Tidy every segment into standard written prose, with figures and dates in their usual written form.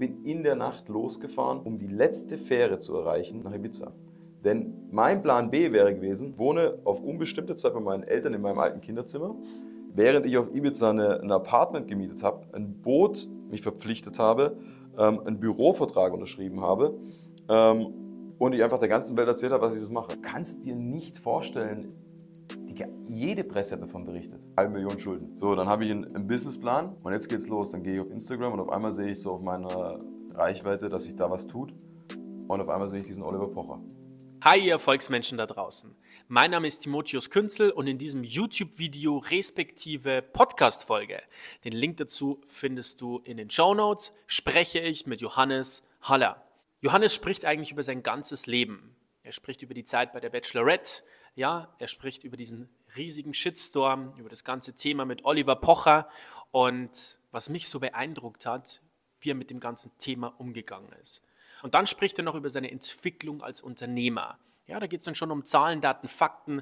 bin in der Nacht losgefahren, um die letzte Fähre zu erreichen nach Ibiza. Denn mein Plan B wäre gewesen, wohne auf unbestimmte Zeit bei meinen Eltern in meinem alten Kinderzimmer, während ich auf Ibiza ein Apartment gemietet habe, ein Boot mich verpflichtet habe, einen Bürovertrag unterschrieben habe und ich einfach der ganzen Welt erzählt habe, was ich das mache. Du kannst dir nicht vorstellen, jede Presse hat davon berichtet. 1 Million Schulden. So, dann habe ich einen Businessplan und jetzt geht's los. Dann gehe ich auf Instagram und auf einmal sehe ich so auf meiner Reichweite, dass sich da was tut. Und auf einmal sehe ich diesen Oliver Pocher. Hi ihr Erfolgsmenschen da draußen. Mein Name ist Timotheus Künzel und in diesem YouTube-Video respektive Podcast-Folge, den Link dazu findest du in den Shownotes, spreche ich mit Johannes Haller. Johannes spricht eigentlich über sein ganzes Leben. Er spricht über die Zeit bei der Bachelorette, ja, er spricht über diesen riesigen Shitstorm, über das ganze Thema mit Oliver Pocher und was mich so beeindruckt hat, wie er mit dem ganzen Thema umgegangen ist. Und dann spricht er noch über seine Entwicklung als Unternehmer. Ja, da geht es dann schon um Zahlen, Daten, Fakten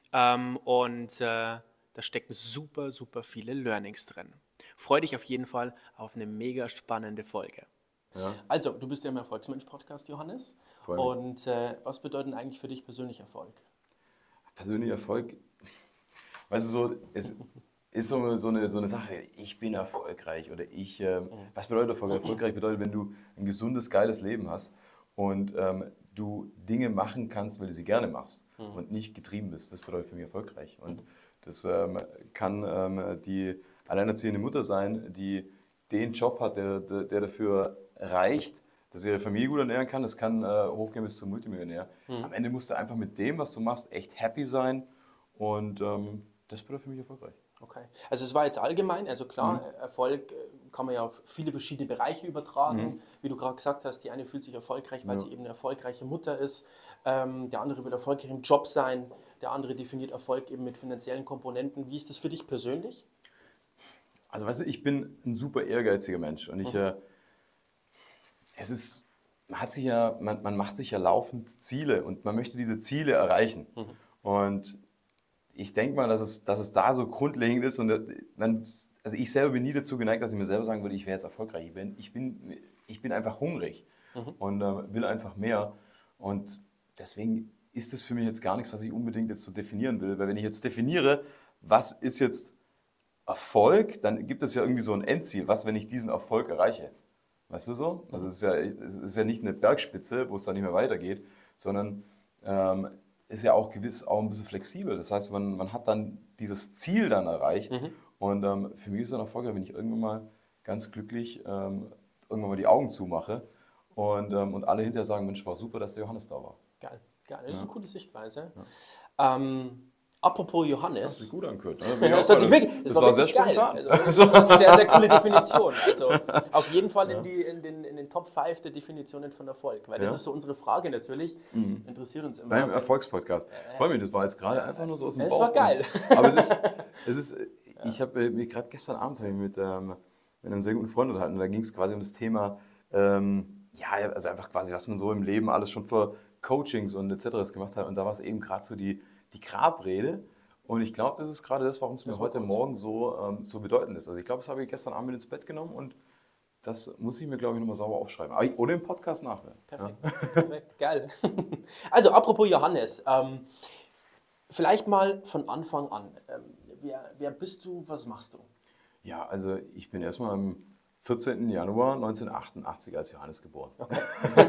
da stecken super, super viele Learnings drin. Freu dich auf jeden Fall auf eine mega spannende Folge. Ja. Also, du bist ja im Erfolgsmensch-Podcast, Johannes. Und was bedeutet eigentlich für dich persönlich Erfolg? Persönlicher Erfolg, weißt du, so, es ist so eine Sache, ich bin erfolgreich oder was bedeutet Erfolg? Erfolgreich bedeutet, wenn du ein gesundes, geiles Leben hast und du Dinge machen kannst, weil du sie gerne machst und nicht getrieben bist. Das bedeutet für mich erfolgreich. Und das kann die alleinerziehende Mutter sein, die den Job hat, der dafür reicht, dass ihre Familie gut ernähren kann. Das kann hochgehen bis zum Multimillionär. Am Ende musst du einfach mit dem, was du machst, echt happy sein und das bedeutet für mich erfolgreich. Okay, also es war jetzt allgemein, also klar, Erfolg kann man ja auf viele verschiedene Bereiche übertragen. Wie du gerade gesagt hast, die eine fühlt sich erfolgreich, weil sie eben eine erfolgreiche Mutter ist. Der andere will erfolgreich im Job sein. Der andere definiert Erfolg eben mit finanziellen Komponenten. Wie ist das für dich persönlich? Also weißt du, ich bin ein super ehrgeiziger Mensch und man macht sich ja laufend Ziele und man möchte diese Ziele erreichen. Und ich denke mal, dass es da so grundlegend ist und also ich selber bin nie dazu geneigt, dass ich mir selber sagen würde, ich wäre jetzt erfolgreich. Ich bin einfach hungrig und will einfach mehr und deswegen ist es für mich jetzt gar nichts, was ich unbedingt jetzt so definieren will, weil wenn ich jetzt definiere, was ist jetzt Erfolg, dann gibt es ja irgendwie so ein Endziel, was, wenn ich diesen Erfolg erreiche. Weißt du so? Also es ist ja nicht eine Bergspitze, wo es dann nicht mehr weitergeht, sondern ist ja auch gewiss auch ein bisschen flexibel. Das heißt, man hat dann dieses Ziel dann erreicht. Und für mich ist es ein Erfolg, wenn ich irgendwann mal ganz glücklich irgendwann mal die Augen zumache und alle hinterher sagen, Mensch, war super, dass der Johannes da war. Geil. Das ist eine coole Sichtweise. Ja. Apropos Johannes. Das hat sich gut angehört. Ne? Das war sehr geil. Also, das ist eine sehr, sehr coole Definition. Also auf jeden Fall in den Top 5 der Definitionen von Erfolg. Weil das ist so unsere Frage natürlich. Interessiert uns immer. Beim Erfolgspodcast. Freue mich, das war jetzt gerade einfach nur so aus dem Bauch. Das war geil. Aber ich habe mir gerade gestern Abend mit einem sehr guten Freund unterhalten. Da ging es quasi um das Thema, also einfach quasi, was man so im Leben alles schon für Coachings und etc. gemacht hat. Und da war es eben gerade so die Grabrede. Und ich glaube, das ist gerade das, warum es mir heute Morgen so bedeutend ist. Also ich glaube, das habe ich gestern Abend mit ins Bett genommen und das muss ich mir, glaube ich, nochmal sauber aufschreiben. Oder im Podcast nachhören. Perfekt, geil. Also apropos Johannes, vielleicht mal von Anfang an. Wer bist du, was machst du? Ja, also ich bin erstmal am 14. Januar 1988 als Johannes geboren. Okay.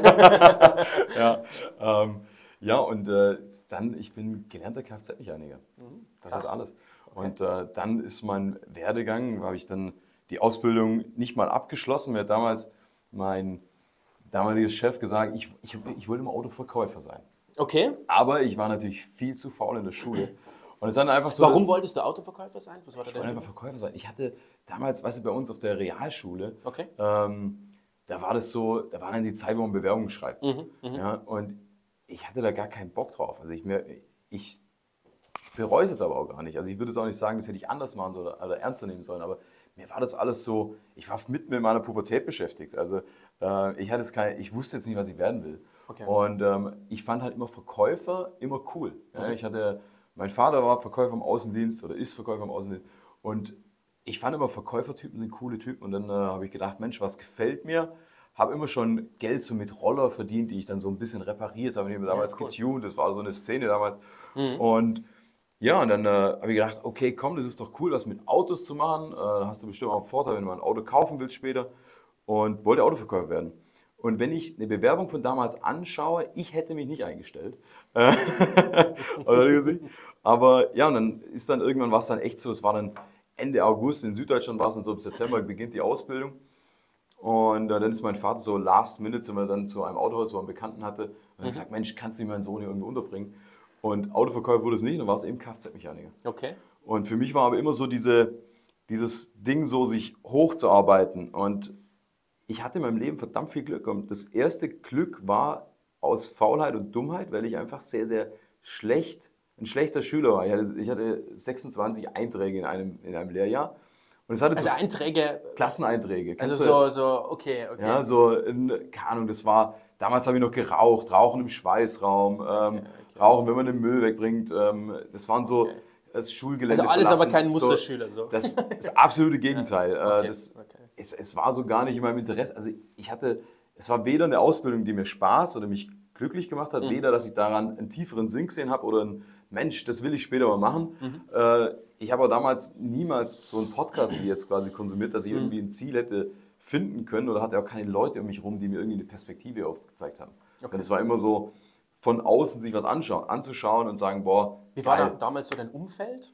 Dann, ich bin gelernter Kfz-Mechaniker. Das ist alles. Okay. Und dann ist mein Werdegang, habe ich dann die Ausbildung nicht mal abgeschlossen. Mir hat damals mein damaliger Chef gesagt, ich wollte mal Autoverkäufer sein. Okay. Aber ich war natürlich viel zu faul in der Schule. Und es dann einfach so. Warum wolltest du Autoverkäufer sein? Ich wollte einfach Verkäufer sein. Ich hatte damals, weißt du, bei uns auf der Realschule, da war das so, da war dann die Zeit, wo man Bewerbungen schreibt. Ja, und ich hatte da gar keinen Bock drauf. Also ich bereue es jetzt aber auch gar nicht. Also ich würde es auch nicht sagen, das hätte ich anders machen sollen oder ernster nehmen sollen, aber mir war das alles so, ich war mitten in meiner Pubertät beschäftigt. Also ich wusste jetzt nicht, was ich werden will. Okay. Und ich fand halt immer Verkäufer immer cool. Ja, mein Vater war Verkäufer im Außendienst oder ist Verkäufer im Außendienst und ich fand immer Verkäufertypen sind coole Typen und dann habe ich gedacht, Mensch, was gefällt mir? habe immer schon Geld so mit Roller verdient, die ich dann so ein bisschen repariert habe. Ich habe damals getuned, das war so eine Szene damals. Und ja, und dann habe ich gedacht, okay, komm, das ist doch cool, was mit Autos zu machen. Da hast du bestimmt auch einen Vorteil, wenn du mal ein Auto kaufen willst später. Und wollte Autoverkäufer werden. Und wenn ich eine Bewerbung von damals anschaue, ich hätte mich nicht eingestellt. Aber ja, und dann ist dann irgendwann was dann echt so, es war dann Ende August, in Süddeutschland war es dann so, im September beginnt die Ausbildung. Und dann ist mein Vater so last minute, sind wir dann zu einem Autohaus, wo er einen Bekannten hatte. Und dann gesagt, Mensch, kannst du nicht meinen Sohn hier irgendwo unterbringen? Und Autoverkäufer wurde es nicht, dann war es eben Kfz-Mechaniker. Okay. Und für mich war aber immer so dieses Ding, so sich hochzuarbeiten. Und ich hatte in meinem Leben verdammt viel Glück. Und das erste Glück war aus Faulheit und Dummheit, weil ich einfach sehr, sehr ein schlechter Schüler war. Ich hatte 26 Einträge in einem Lehrjahr. Und es hatte Also Einträge. Klasseneinträge. Okay. Ja, keine Ahnung, damals habe ich noch geraucht, Rauchen im Schweißraum, Rauchen, wenn man den Müll wegbringt. Das waren so das Schulgelände. Also alles verlassen, aber kein Musterschüler. So. Das absolute Gegenteil. Es war so gar nicht in meinem Interesse. Also es war weder eine Ausbildung, die mir Spaß oder mich glücklich gemacht hat, weder, dass ich daran einen tieferen Sinn gesehen habe oder ein Mensch, das will ich später mal machen. Ich habe aber damals niemals so einen Podcast wie jetzt quasi konsumiert, dass ich irgendwie ein Ziel hätte finden können oder hatte auch keine Leute um mich herum, die mir irgendwie eine Perspektive aufgezeigt haben. Und es war immer so, von außen sich was anzuschauen und sagen, boah. Wie war da damals so dein Umfeld?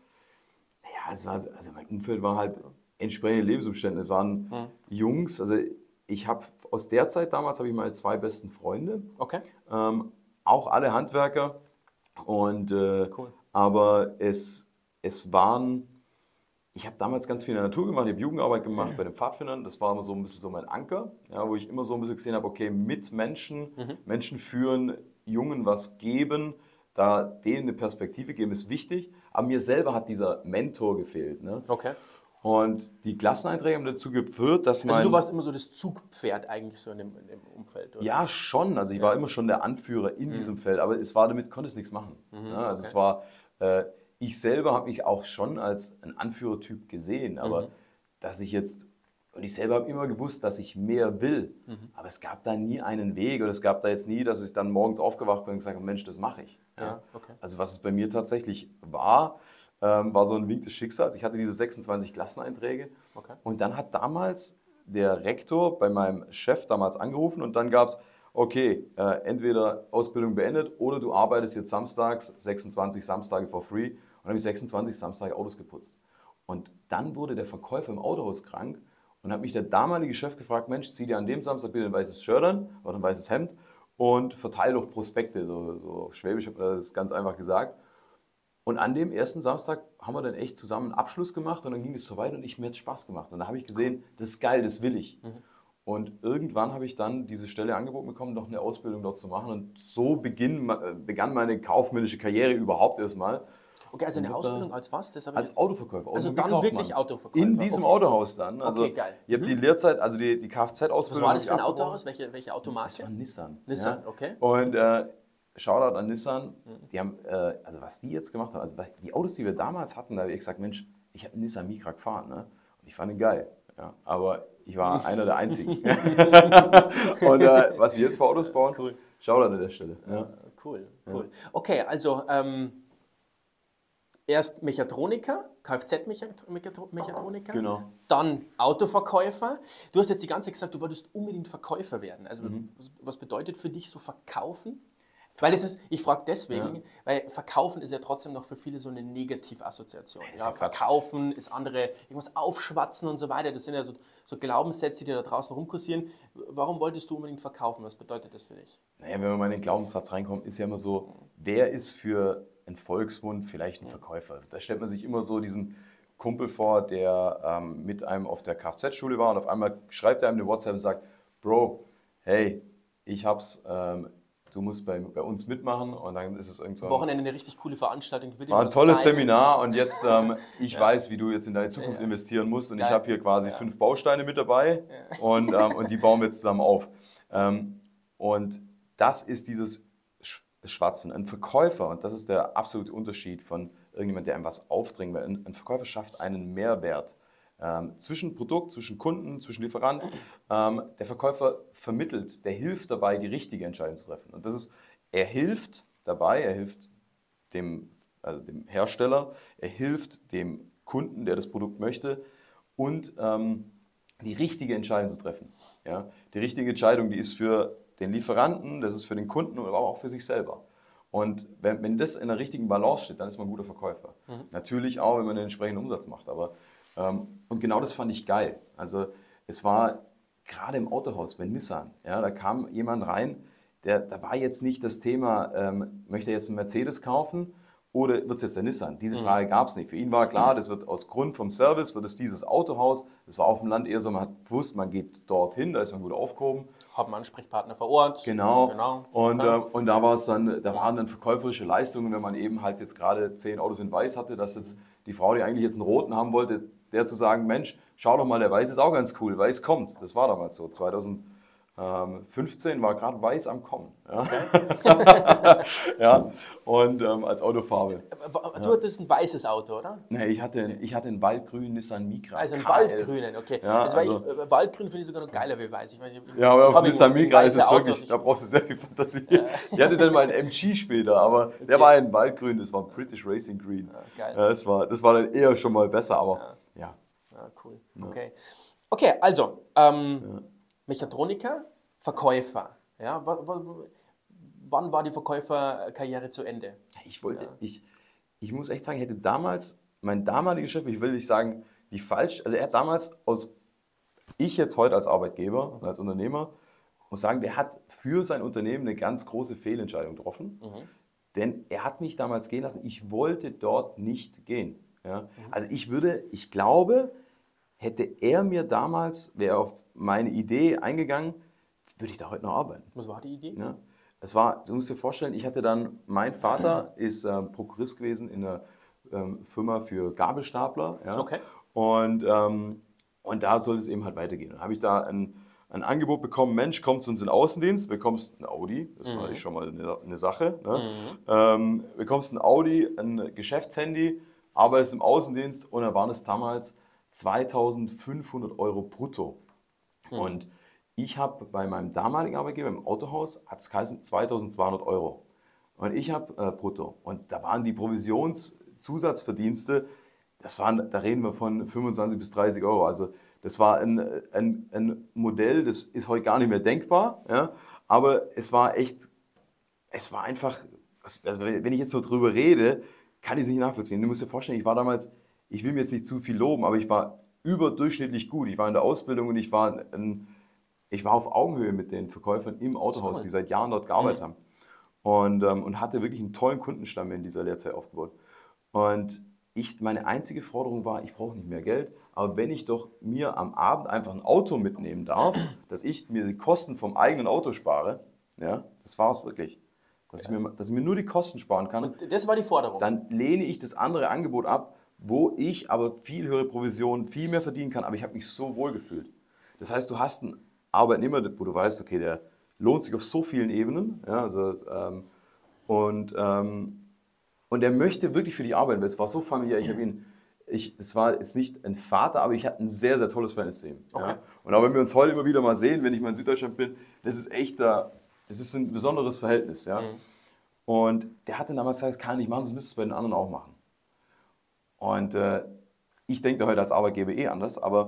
Ja, also mein Umfeld war halt entsprechende Lebensumstände. Es waren Jungs, also ich habe aus der Zeit damals habe ich meine 2 besten Freunde. Okay. Auch alle Handwerker. Und cool. aber es waren, ich habe damals ganz viel in der Natur gemacht, ich habe Jugendarbeit gemacht bei den Pfadfindern, das war immer so ein bisschen so mein Anker, ja, wo ich immer so ein bisschen gesehen habe, okay, mit Menschen, Menschen führen, Jungen was geben, da denen eine Perspektive geben, ist wichtig, aber mir selber hat dieser Mentor gefehlt. Ne? Okay. Und die Klasseneinträge haben dazu geführt, dass Also du warst immer so das Zugpferd eigentlich so in dem Umfeld, oder? Ja, schon. Also ich war immer schon der Anführer in diesem Feld, aber konnte es nichts machen. Ja, also es war, ich selber habe mich auch schon als ein Anführertyp gesehen, aber und ich selber habe immer gewusst, dass ich mehr will, aber es gab da nie einen Weg oder es gab da jetzt nie, dass ich dann morgens aufgewacht bin und gesagt habe, Mensch, das mache ich. Ja? Okay. Also was es bei mir tatsächlich war so ein Wink des Schicksals. Ich hatte diese 26 Klasseneinträge und dann hat damals der Rektor bei meinem Chef damals angerufen und dann gab es, okay, entweder Ausbildung beendet oder du arbeitest jetzt samstags, 26 Samstage for free. Und dann habe ich 26 Samstage Autos geputzt. Und dann wurde der Verkäufer im Autohaus krank und hat mich der damalige Chef gefragt, Mensch, zieh dir an dem Samstag bitte ein weißes Shirt an oder ein weißes Hemd und verteile doch Prospekte, so auf Schwäbisch, das ist ganz einfach gesagt. Und an dem ersten Samstag haben wir dann echt zusammen einen Abschluss gemacht und dann ging es so weit und mir hat es Spaß gemacht. Und da habe ich gesehen, das ist geil, das will ich. Und irgendwann habe ich dann diese Stelle angeboten bekommen, noch eine Ausbildung dort zu machen. Und so begann meine kaufmännische Karriere überhaupt erstmal. Okay, also eine Ausbildung als was? Das als Autoverkäufer. Also dann wirklich Autoverkäufer? In diesem Autohaus dann. Also geil. Ich habe die Lehrzeit, also die Kfz-Ausbildung. Was war das für ein Autohaus? Welche Automarke? Das war Nissan. Nissan, ja. Okay. Und Shoutout an Nissan, die haben, also was die jetzt gemacht haben, also die Autos, die wir damals hatten, da habe ich gesagt, Mensch, ich habe einen Nissan Micra gefahren, ne? Und ich fand ihn geil, ja? Aber ich war einer der Einzigen. Und was sie jetzt für Autos bauen, cool. Shoutout an der Stelle. Ja. Cool. Okay, also erst Mechatroniker, Kfz-Mechatroniker, Genau. Dann Autoverkäufer. Du hast jetzt die ganze Zeit gesagt, du wolltest unbedingt Verkäufer werden. Also was bedeutet für dich so verkaufen? Weil ich frage deswegen, weil Verkaufen ist ja trotzdem noch für viele so eine Negativassoziation. Ja, Verkaufen ist andere, irgendwas aufschwatzen und so weiter. Das sind ja so Glaubenssätze, die da draußen rumkursieren. Warum wolltest du unbedingt verkaufen? Was bedeutet das für dich? Naja, wenn man mal in den Glaubenssatz reinkommt, ist ja immer so, wer ist für einen Volksmund vielleicht ein Verkäufer? Da stellt man sich immer so diesen Kumpel vor, der mit einem auf der Kfz-Schule war und auf einmal schreibt er einem eine WhatsApp und sagt, Bro, hey, ich hab's, du musst bei uns mitmachen und dann ist es irgend so Wochenende eine richtig coole Veranstaltung. War ein tolles Seminar und jetzt, ich weiß, wie du jetzt in deine Zukunft investieren musst und ich habe hier quasi 5 Bausteine mit dabei und die bauen wir jetzt zusammen auf. Und das ist dieses Schwatzen. Ein Verkäufer, und das ist der absolute Unterschied von irgendjemand, der einem was aufdringt, weil ein Verkäufer schafft einen Mehrwert. zwischen Produkt, zwischen Kunden, zwischen Lieferanten. Der Verkäufer vermittelt, der hilft dabei, die richtige Entscheidung zu treffen. Und das ist, er hilft dabei, er hilft dem Hersteller, er hilft dem Kunden, der das Produkt möchte, und die richtige Entscheidung zu treffen. Ja? Die richtige Entscheidung, die ist für den Lieferanten, das ist für den Kunden, aber auch für sich selber. Und wenn das in der richtigen Balance steht, dann ist man ein guter Verkäufer. Natürlich auch, wenn man den entsprechenden Umsatz macht. Aber, und genau das fand ich geil. Also es war gerade im Autohaus bei Nissan, ja, da kam jemand rein, da war jetzt nicht das Thema, möchte er jetzt einen Mercedes kaufen oder wird es jetzt der Nissan? Diese Frage gab es nicht. Für ihn war klar, das wird aus Grund vom Service, wird es dieses Autohaus. Das war auf dem Land eher so, man hat gewusst, man geht dorthin, da ist man gut aufgehoben. Haben einen Ansprechpartner vor Ort. Genau. Und da war es dann, da waren dann verkäuferische Leistungen, wenn man eben halt jetzt gerade 10 Autos in Weiß hatte, dass jetzt die Frau, die eigentlich jetzt einen roten haben wollte, der zu sagen, Mensch, schau doch mal, der Weiß ist auch ganz cool, Weiß kommt. Das war damals so. 2015 war gerade Weiß am Kommen. Ja, okay. Ja, und als Autofarbe. Du hattest ein weißes Auto, oder? Nee, ich hatte einen waldgrünen Nissan Micra. Also einen waldgrünen, okay. Ja, Waldgrün finde ich sogar noch geiler wie weiß. Ja, aber auf Nissan Micra ist es wirklich, da brauchst du sehr viel Fantasie. Ja. Ich hatte dann mal einen MG später, aber okay. Der war ein waldgrün, das war ein British Racing Green. Ja, geil. Das war dann eher schon mal besser, aber ja. Ja, cool. Okay. Okay, also, Mechatroniker, Verkäufer. Ja, wann war die Verkäuferkarriere zu Ende? Ich muss echt sagen, ich hätte damals, mein damaliger Chef, ich will nicht sagen, also er hat damals ich jetzt heute als Arbeitgeber und als Unternehmer, muss sagen, der hat für sein Unternehmen eine ganz große Fehlentscheidung getroffen. Denn er hat mich damals gehen lassen, ich wollte dort nicht gehen. Ja? Also ich glaube, hätte er mir damals, wäre auf meine Idee eingegangen, würde ich da heute noch arbeiten. Was war die Idee? Ja, du musst dir vorstellen, mein Vater ist Prokurist gewesen in einer Firma für Gabelstapler. Ja? Okay. Und da soll es eben halt weitergehen. Dann habe ich da ein Angebot bekommen, Mensch, komm zu uns in den Außendienst, bekommst ein Audi, das war eigentlich schon mal eine Sache. Ne? Bekommst ein Audi, ein Geschäftshandy, arbeitest im Außendienst und da waren es damals 2.500 Euro brutto. Und ich habe bei meinem damaligen Arbeitgeber im Autohaus, hat es geheißen 2.200 Euro. Und ich habe brutto. Und da waren die Provisionszusatzverdienste, da reden wir von 25 bis 30 Euro. Also das war ein Modell, das ist heute gar nicht mehr denkbar. Ja? Aber es war einfach, also wenn ich jetzt so drüber rede, kann ich es nicht nachvollziehen. Du musst dir vorstellen, ich will mir jetzt nicht zu viel loben, aber ich war überdurchschnittlich gut. Ich war in der Ausbildung und ich war auf Augenhöhe mit den Verkäufern im Autohaus, die seit Jahren dort gearbeitet haben. Und hatte wirklich einen tollen Kundenstamm in dieser Lehrzeit aufgebaut. Und meine einzige Forderung war, ich brauche nicht mehr Geld, aber wenn ich doch mir am Abend einfach ein Auto mitnehmen darf, dass ich mir die Kosten vom eigenen Auto spare, ja, das war es wirklich. Dass ich mir nur die Kosten sparen kann. Und das war die Forderung. Dann lehne ich das andere Angebot ab, wo ich aber viel höhere Provisionen, viel mehr verdienen kann, aber ich habe mich so wohl gefühlt. Das heißt, du hast einen Arbeitnehmer, wo du weißt, okay, der lohnt sich auf so vielen Ebenen, ja, also, und der möchte wirklich für dich arbeiten, weil es war so familiär. Das war jetzt nicht ein Vater, aber ich hatte ein sehr, sehr tolles Verhältnis zu ihm. Okay. Ja. Und auch wenn wir uns heute immer wieder mal sehen, wenn ich mal in Süddeutschland bin, das ist ein besonderes Verhältnis. Ja. Und der hatte damals gesagt, das kann ich nicht machen, das müsstest du bei den anderen auch machen. Und ich denke da heute als Arbeitgeber anders, aber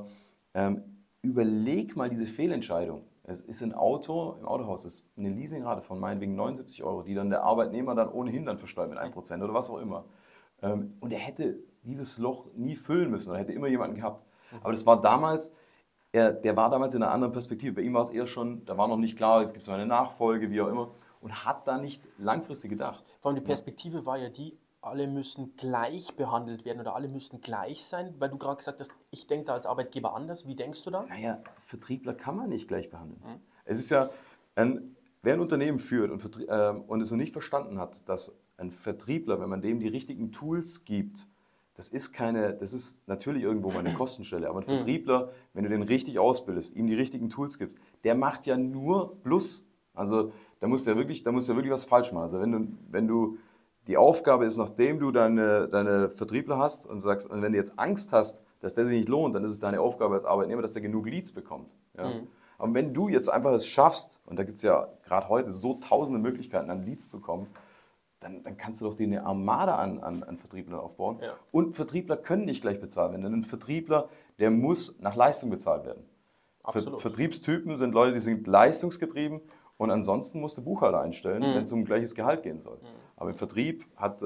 überleg mal diese Fehlentscheidung. Es ist ein Auto im Autohaus, das ist eine Leasingrate von meinetwegen 79 Euro, die dann der Arbeitnehmer dann ohnehin dann versteuert mit 1% oder was auch immer. Und er hätte dieses Loch nie füllen müssen oder hätte immer jemanden gehabt. Aber das war damals, der war damals in einer anderen Perspektive. Bei ihm war es eher schon, da war noch nicht klar, jetzt gibt es noch eine Nachfolge, wie auch immer. Und hat da nicht langfristig gedacht. Vor allem die Perspektive war ja die, alle müssen gleich behandelt werden oder alle müssen gleich sein, weil du gerade gesagt hast, ich denke da als Arbeitgeber anders. Wie denkst du da? Naja, Vertriebler kann man nicht gleich behandeln. Es ist ja, wer ein Unternehmen führt und es noch nicht verstanden hat, dass ein Vertriebler, wenn man dem die richtigen Tools gibt, das ist natürlich irgendwo mal eine Kostenstelle, aber ein Vertriebler, wenn du den richtig ausbildest, ihm die richtigen Tools gibst, der macht ja nur Plus. Also da musst du ja wirklich was falsch machen. Also wenn du die Aufgabe ist, nachdem du deine Vertriebler hast und sagst, und wenn du jetzt Angst hast, dass der sich nicht lohnt, dann ist es deine Aufgabe als Arbeitnehmer, dass der genug Leads bekommt. Ja? Aber wenn du jetzt einfach es schaffst, und da gibt es ja gerade heute so tausende Möglichkeiten, an Leads zu kommen, dann kannst du doch dir eine Armada an Vertrieblern aufbauen. Ja. Und Vertriebler können nicht gleich bezahlt werden, denn ein Vertriebler, der muss nach Leistung bezahlt werden. Absolut. Vertriebstypen sind Leute, die sind leistungsgetrieben und ansonsten musst du Buchhalter einstellen, wenn es um gleiches Gehalt gehen soll. Aber im Vertrieb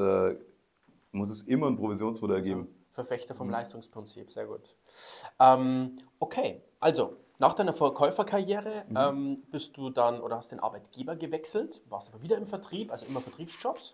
muss es immer ein Provisionsmodell geben. Verfechter vom Leistungsprinzip, sehr gut. Okay, also nach deiner Verkäuferkarriere bist du dann oder hast den Arbeitgeber gewechselt, warst aber wieder im Vertrieb, also immer Vertriebsjobs.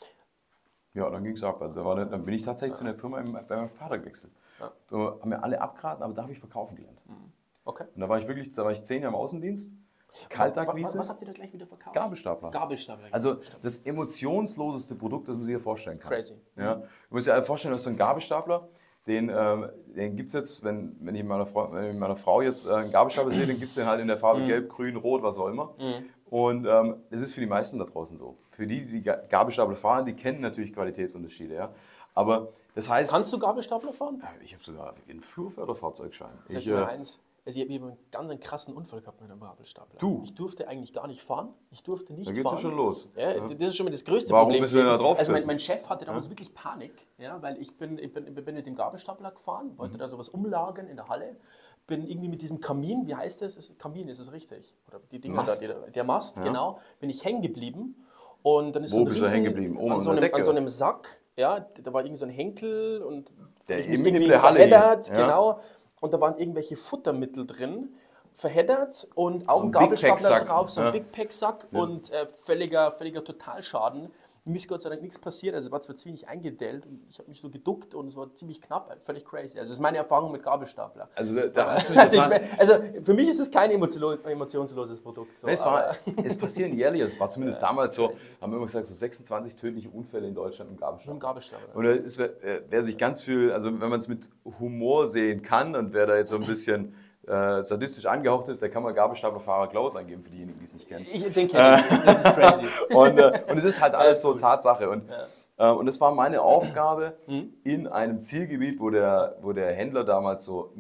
Ja, dann ging es ab. Also dann bin ich tatsächlich zu einer Firma bei meinem Vater gewechselt. Ja. So haben mir alle abgeraten, aber da habe ich verkaufen gelernt. Okay. Und da war ich 10 Jahre im Außendienst. Kaltakquise. Was habt ihr da gleich wieder verkauft? Gabelstapler. Gabelstapler. Also das emotionsloseste Produkt, das man sich hier vorstellen kann. Crazy. Ja. Du musst dir vorstellen, dass so ein Gabelstapler, den gibt es jetzt, wenn ich mit meiner Frau jetzt einen Gabelstapler sehe, dann gibt es den halt in der Farbe Gelb, Grün, Rot, was auch immer. Und das ist für die meisten da draußen so. Für die Gabelstapler fahren, die kennen natürlich Qualitätsunterschiede. Ja. Aber das heißt... Kannst du Gabelstapler fahren? Ich habe sogar einen Flurförderfahrzeugschein. Sag mir eins. Also ich habe einen ganz krassen Unfall gehabt mit einem Gabelstapler. Du? Ich durfte eigentlich gar nicht fahren. Ich durfte nicht Da geht's fahren. ja schon los. Ja, das ist schon mal das größte Warum Problem. bist du denn da drauf Also gesessen? mein Chef hatte damals wirklich Panik, ja, weil ich bin mit dem Gabelstapler gefahren, wollte da sowas umlagern in der Halle. Bin irgendwie mit diesem Kamin, wie heißt das? Kamin, ist es richtig? Oder die Dinger Mast. da, der Mast, genau, bin ich hängen geblieben. Und dann ist Wo bist du hängen geblieben? Oben an so an der einem, Decke? an so einem Sack, ja, da war irgendwie so ein Henkel und Der ich mich in irgendwie der Halle hing, verheddert, ja. genau. Und da waren irgendwelche Futtermittel drin, verheddert und auf So dem ein Big Pack Gabelstapler Sack, drauf, so ein ja. Big Pack Sack und völliger Totalschaden. Mir ist Gott sei Dank nichts passiert, also es war zwar ziemlich eingedellt und ich habe mich so geduckt und es war ziemlich knapp, völlig crazy. Also das ist meine Erfahrung mit Gabelstapler. Also da hast du Also für mich ist es kein emotionsloses Produkt. So, es passieren jährlich, es war zumindest damals so, haben wir immer gesagt, so 26 tödliche Unfälle in Deutschland im Gabelstapler. Im Gabelstapler. Und wer sich ganz viel, also wenn man es mit Humor sehen kann und wer da jetzt so ein bisschen sadistisch angehaucht ist, der kann mal Gabelstaplerfahrer Klaus eingeben, für diejenigen, die es nicht kennen. Den kenne ich, das ist crazy. Und es ist halt alles so Tatsache. Und es war meine Aufgabe in einem Zielgebiet, wo der Händler damals so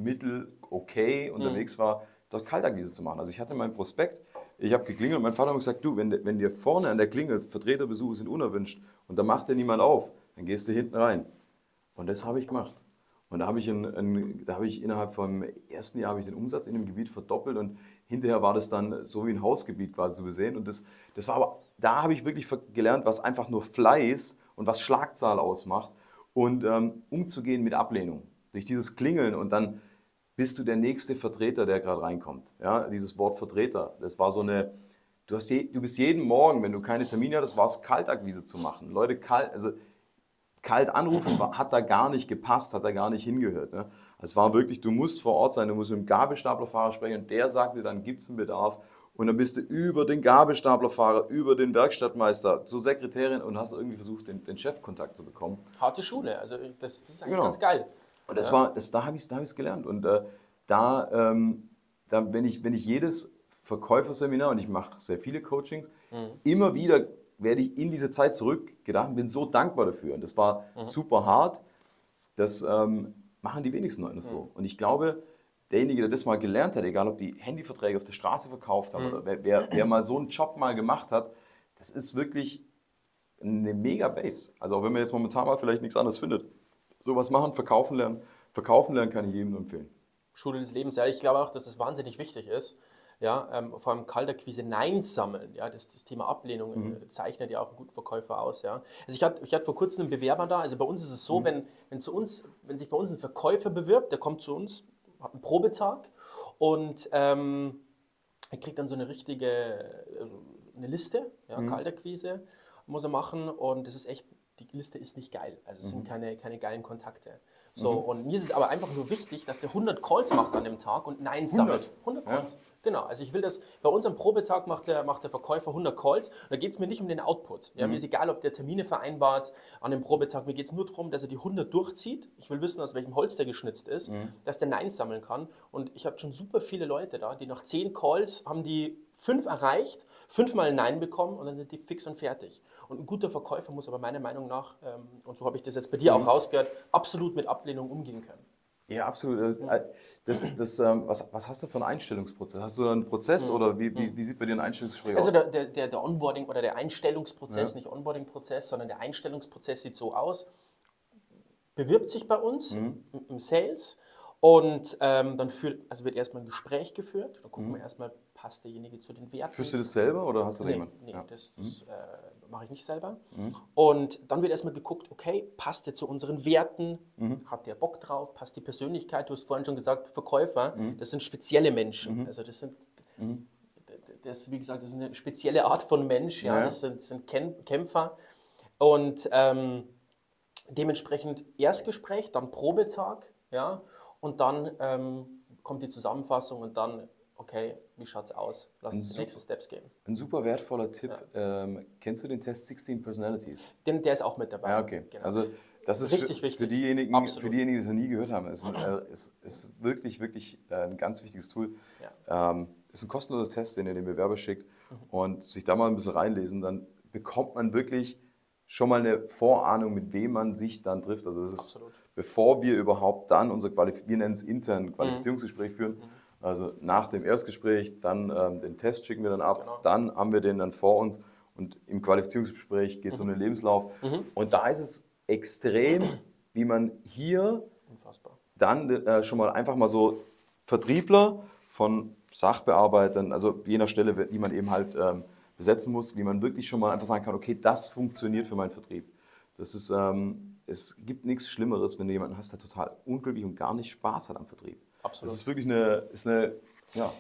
okay unterwegs war, dort Kaltakquise zu machen. Also ich hatte meinen Prospekt, ich habe geklingelt und mein Vater hat mir gesagt, du, wenn dir vorne an der Klingel Vertreterbesuche sind unerwünscht und da macht dir niemand auf, dann gehst du hinten rein. Und das habe ich gemacht. Und da habe ich innerhalb vom ersten Jahr den Umsatz in dem Gebiet verdoppelt und hinterher war das dann so wie ein Hausgebiet quasi zu besehen. Und das war aber, da habe ich wirklich gelernt, was einfach nur Fleiß und was Schlagzahl ausmacht und umzugehen mit Ablehnung. Durch dieses Klingeln und dann bist du der nächste Vertreter, der gerade reinkommt. Ja, dieses Wort Vertreter, das war so eine, du bist jeden Morgen, wenn du keine Termine hattest, war es Kaltakquise zu machen. Leute kalt anrufen hat da gar nicht gepasst, hat da gar nicht hingehört. Ne? Es war wirklich, du musst vor Ort sein, du musst mit dem Gabelstaplerfahrer sprechen und der sagt dir, dann gibt es einen Bedarf und dann bist du über den Gabelstaplerfahrer, über den Werkstattmeister zur Sekretärin und hast irgendwie versucht, den Chefkontakt zu bekommen. Harte Schule, also das ist eigentlich ganz geil. Und da habe ich es gelernt und wenn ich jedes Verkäuferseminar, und ich mache sehr viele Coachings, immer wieder werde ich in diese Zeit zurückgedacht und bin so dankbar dafür. Und das war super hart. Das machen die wenigsten Leute so. Und ich glaube, derjenige, der das mal gelernt hat, egal ob die Handyverträge auf der Straße verkauft haben oder wer mal so einen Job mal gemacht hat, das ist wirklich eine mega Base. Also auch wenn man jetzt momentan mal vielleicht nichts anderes findet. Sowas machen, verkaufen lernen. Verkaufen lernen kann ich jedem nur empfehlen. Schule des Lebens, ja. Ich glaube auch, dass es wahnsinnig wichtig ist. Ja, vor allem Kaltakquise Nein sammeln. Ja, das Thema Ablehnung zeichnet ja auch einen guten Verkäufer aus. Ja. Also ich hatte vor kurzem einen Bewerber da. Also bei uns ist es so, wenn sich bei uns ein Verkäufer bewirbt, der kommt zu uns, hat einen Probetag und er kriegt dann so eine eine Liste, ja, Kaltakquise muss er machen und das ist echt, die Liste ist nicht geil. Also es sind keine geilen Kontakte. So, und mir ist es aber einfach nur wichtig, dass der 100 Calls macht an dem Tag und Nein sammelt. 100 Calls. Ja. Genau, also ich will das, bei uns am Probetag macht der Verkäufer 100 Calls. Da geht es mir nicht um den Output. Ja, mir ist egal, ob der Termine vereinbart an dem Probetag. Mir geht es nur darum, dass er die 100 durchzieht. Ich will wissen, aus welchem Holz der geschnitzt ist, dass der Nein sammeln kann. Und ich habe schon super viele Leute da, die nach 10 Calls haben die 5 erreicht, 5-mal Nein bekommen und dann sind die fix und fertig. Und ein guter Verkäufer muss aber meiner Meinung nach, und so habe ich das jetzt bei dir auch rausgehört, absolut mit Ablehnung umgehen können. Ja, absolut. Was hast du für einen Einstellungsprozess? Hast du da einen Prozess oder wie sieht bei dir ein Einstellungsgespräch Also aus? der Onboarding oder der Einstellungsprozess, Ja. nicht Onboarding-Prozess, sondern der Einstellungsprozess sieht so aus, bewirbt sich bei uns im Sales und dann wird erstmal ein Gespräch geführt. Dann gucken wir erstmal, passt derjenige zu den Werten. Führst du das selber oder hast du da Nee, jemanden? nee, Ja. das mache ich nicht selber. Und dann wird erstmal geguckt, okay, passt der zu unseren Werten? Hat der Bock drauf? Passt die Persönlichkeit? Du hast vorhin schon gesagt, Verkäufer, das sind spezielle Menschen. Also wie gesagt, das ist eine spezielle Art von Mensch. Ja, Ja. das sind Kämpfer. Und dementsprechend Erstgespräch, dann Probetag, ja, und dann kommt die Zusammenfassung und dann, okay, wie schaut's aus? Lass uns die nächsten Steps gehen. Ein super wertvoller Tipp. Kennst du den Test 16 Personalities? Der ist auch mit dabei. Ja, okay. Genau. Also das ist Richtig für wichtig. diejenigen, Absolut. die es noch nie gehört haben, ist wirklich, wirklich ein ganz wichtiges Tool. Ist ein kostenloser Test, den ihr den Bewerber schickt und sich da mal ein bisschen reinlesen, dann bekommt man wirklich schon mal eine Vorahnung, mit wem man sich dann trifft. Also das ist, Absolut. bevor wir überhaupt dann wir nennen es intern Qualifizierungsgespräch führen, also nach dem Erstgespräch, dann den Test schicken wir dann ab, Genau. dann haben wir den dann vor uns und im Qualifizierungsgespräch geht es um den Lebenslauf. Und da ist es extrem, wie man hier Unfassbar. dann schon mal einfach mal so Vertriebler von Sachbearbeitern, also je nach Stelle, die man eben halt besetzen muss, wie man wirklich schon mal einfach sagen kann, okay, das funktioniert für meinen Vertrieb. Das ist, es gibt nichts Schlimmeres, wenn du jemanden hast, der total unglücklich und gar nicht Spaß hat am Vertrieb. Absolut. Das ist wirklich ja.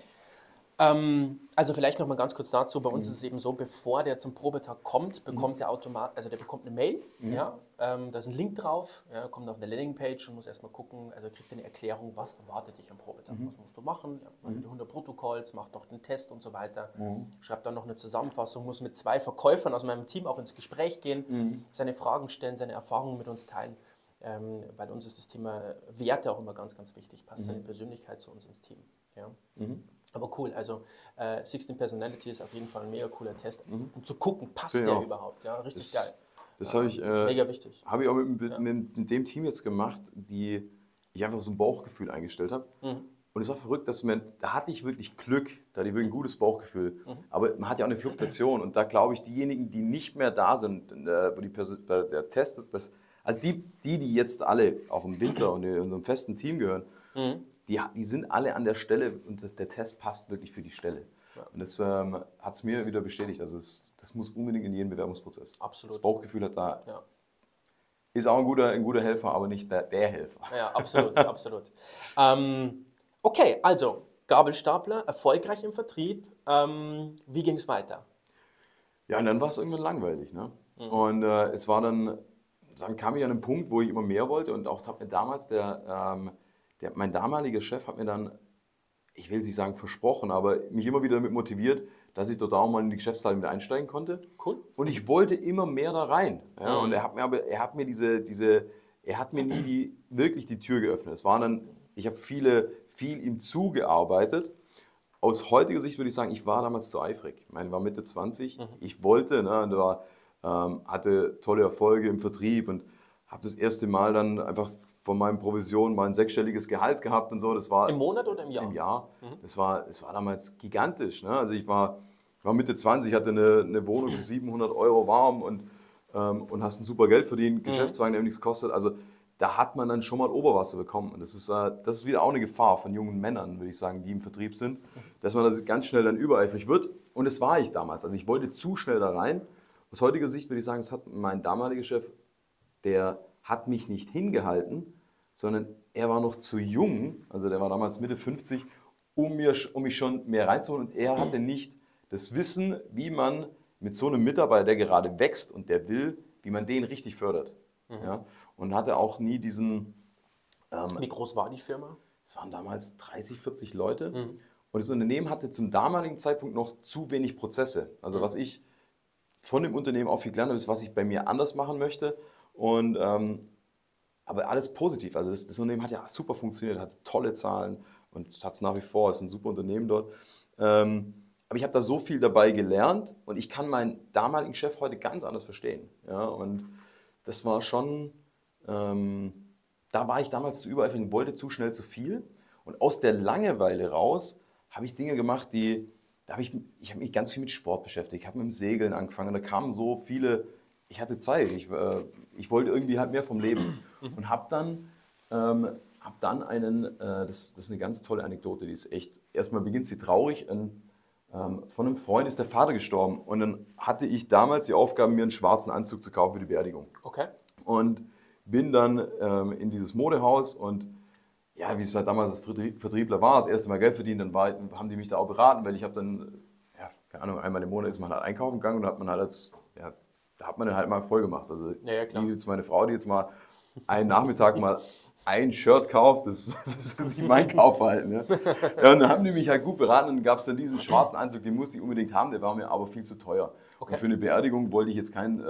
Also vielleicht noch mal ganz kurz dazu. Bei uns ist es eben so, bevor der zum Probetag kommt, bekommt der der bekommt eine Mail. Ja, da ist ein Link drauf, ja, kommt auf eine Landingpage und muss erstmal gucken, also kriegt eine Erklärung, was erwartet dich am Probetag, was musst du machen, ja, die 100 Protokolls, macht noch den Test und so weiter, schreibt dann noch eine Zusammenfassung, muss mit 2 Verkäufern aus meinem Team auch ins Gespräch gehen, seine Fragen stellen, seine Erfahrungen mit uns teilen. Bei uns ist das Thema Werte auch immer ganz, ganz wichtig. Passt seine Persönlichkeit zu uns ins Team. Ja. Aber cool, also 16 Personality ist auf jeden Fall ein mega cooler Test, um zu gucken, passt der Genau. überhaupt. Ja, richtig geil. Das habe ich, Mega wichtig. habe ich auch mit dem Team jetzt gemacht, die ich einfach so ein Bauchgefühl eingestellt habe. Und es war verrückt, da hatte ich wirklich Glück, da hatte ich wirklich ein gutes Bauchgefühl. Aber man hat ja auch eine Fluktuation und da glaube ich, diejenigen, die nicht mehr da sind, wo der Test ist, also die jetzt alle auch im Winter und in unserem festen Team gehören, die sind alle an der Stelle und der Test passt wirklich für die Stelle. Ja. Und das hat es mir wieder bestätigt. Also das muss unbedingt in jeden Bewerbungsprozess. Absolut. Das Bauchgefühl hat da. Ja. Ist auch ein guter Helfer, aber nicht der Helfer. Ja, absolut, absolut. Okay, also Gabelstapler, erfolgreich im Vertrieb. Wie ging es weiter? Ja, und dann war es irgendwann langweilig. Ne? Und es war dann kam ich an einen Punkt, wo ich immer mehr wollte und auch hat mir damals mein damaliger Chef hat mir dann, ich will nicht sagen versprochen, aber mich immer wieder damit motiviert, dass ich dort auch mal in die Geschäftsleitung mit einsteigen konnte. Cool. Und ich wollte immer mehr da rein. Ja? Und er hat mir nie wirklich die Tür geöffnet. Ich habe viel ihm zugearbeitet. Aus heutiger Sicht würde ich sagen, ich war damals zu eifrig. Ich meine, ich war Mitte 20, ich wollte, ne, und hatte tolle Erfolge im Vertrieb und habe das erste Mal dann einfach von meinen Provisionen mal ein 6-stelliges Gehalt gehabt und so. Das war im Monat oder im Jahr? Im Jahr. Das war damals gigantisch. Ne? Also ich war Mitte 20, hatte eine Wohnung für 700 € warm und hast ein super Geld verdient, Geschäftswagen, der nichts kostet. Also da hat man dann schon mal Oberwasser bekommen. Und das ist wieder auch eine Gefahr von jungen Männern, würde ich sagen, die im Vertrieb sind, dass man da ganz schnell dann übereifrig wird. Und das war ich damals. Also ich wollte zu schnell da rein. Aus heutiger Sicht würde ich sagen, es hat mein damaliger Chef, der hat mich nicht hingehalten, sondern er war noch zu jung, also der war damals Mitte 50, um mich schon mehr reinzuholen. Und er hatte nicht das Wissen, wie man mit so einem Mitarbeiter, der gerade wächst und der will, wie man den richtig fördert. Ja? Und hatte auch nie diesen... Wie groß war die Firma? Es waren damals 30, 40 Leute. Und das Unternehmen hatte zum damaligen Zeitpunkt noch zu wenig Prozesse. Also was ich von dem Unternehmen auch viel gelernt habe, ist, was ich bei mir anders machen möchte. Und, aber alles positiv. Also das Unternehmen hat ja super funktioniert, hat tolle Zahlen und hat es nach wie vor, ist ein super Unternehmen dort. Aber ich habe da so viel dabei gelernt und ich kann meinen damaligen Chef heute ganz anders verstehen. Ja, und das war schon da war ich damals zu übereifrig und wollte zu schnell zu viel. Und aus der Langeweile raus habe ich Dinge gemacht, ich habe mich ganz viel mit Sport beschäftigt. Ich habe mit dem Segeln angefangen. Da kamen so viele, ich hatte Zeit. Ich wollte irgendwie halt mehr vom Leben. Und das ist eine ganz tolle Anekdote, die ist echt, erstmal beginnt sie traurig. Von einem Freund ist der Vater gestorben. Und dann hatte ich damals die Aufgabe, mir einen schwarzen Anzug zu kaufen für die Beerdigung. Okay. Und bin dann in dieses Modehaus und ja, wie es halt damals als Vertriebler war, das erste Mal Geld verdient, haben die mich da auch beraten, weil ich habe dann, ja, keine Ahnung, einmal im Monat ist man halt einkaufen gegangen und da hat man dann halt mal voll gemacht. Also klar. wie jetzt meine Frau, die jetzt mal einen Nachmittag mal ein Shirt kauft, das ist nicht mein Kaufverhalten. Ja. Ja, und dann haben die mich halt gut beraten und dann gab es dann diesen schwarzen Anzug, den musste ich unbedingt haben, der war mir aber viel zu teuer. Okay. Und für eine Beerdigung wollte ich jetzt keinen,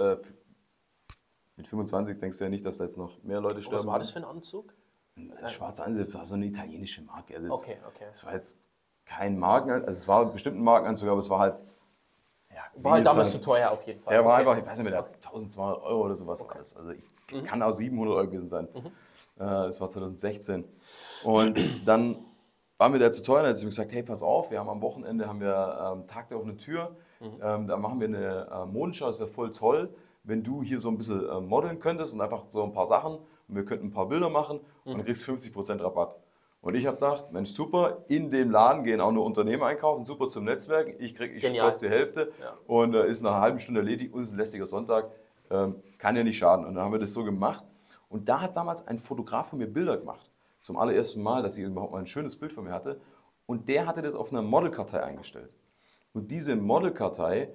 mit 25 denkst du ja nicht, dass da jetzt noch mehr Leute sterben. Was war das für ein Anzug? Ein schwarzer Anzug war so eine italienische Marke. Also Okay. es war jetzt kein Markenanzug, also es war bestimmt ein Markenanzug, aber es war halt. Ja, War halt damals zu teuer auf jeden Fall. Der war einfach, ich weiß nicht mehr, der hat 1200 Euro oder sowas. Okay. Also kann auch 700 Euro gewesen sein. Das war 2016. Und dann war mir der zu teuer, dann hat sie mir gesagt, hey, pass auf, wir haben am Wochenende Tag der offenen Tür, da machen wir eine Modenschau, das wäre voll toll, wenn du hier so ein bisschen modeln könntest und einfach so ein paar Sachen und wir könnten ein paar Bilder machen und dann kriegst du 50% Rabatt. Und ich habe gedacht, Mensch, super, in dem Laden gehen auch nur Unternehmen einkaufen, super zum Netzwerken, ich koste die Hälfte und ist nach einer halben Stunde erledigt und ist ein lästiger Sonntag, kann ja nicht schaden. Und dann haben wir das so gemacht und da hat damals ein Fotograf von mir Bilder gemacht, zum allerersten Mal, dass ich überhaupt mal ein schönes Bild von mir hatte und der hatte das auf einer Modelkartei eingestellt. Und diese Modelkartei,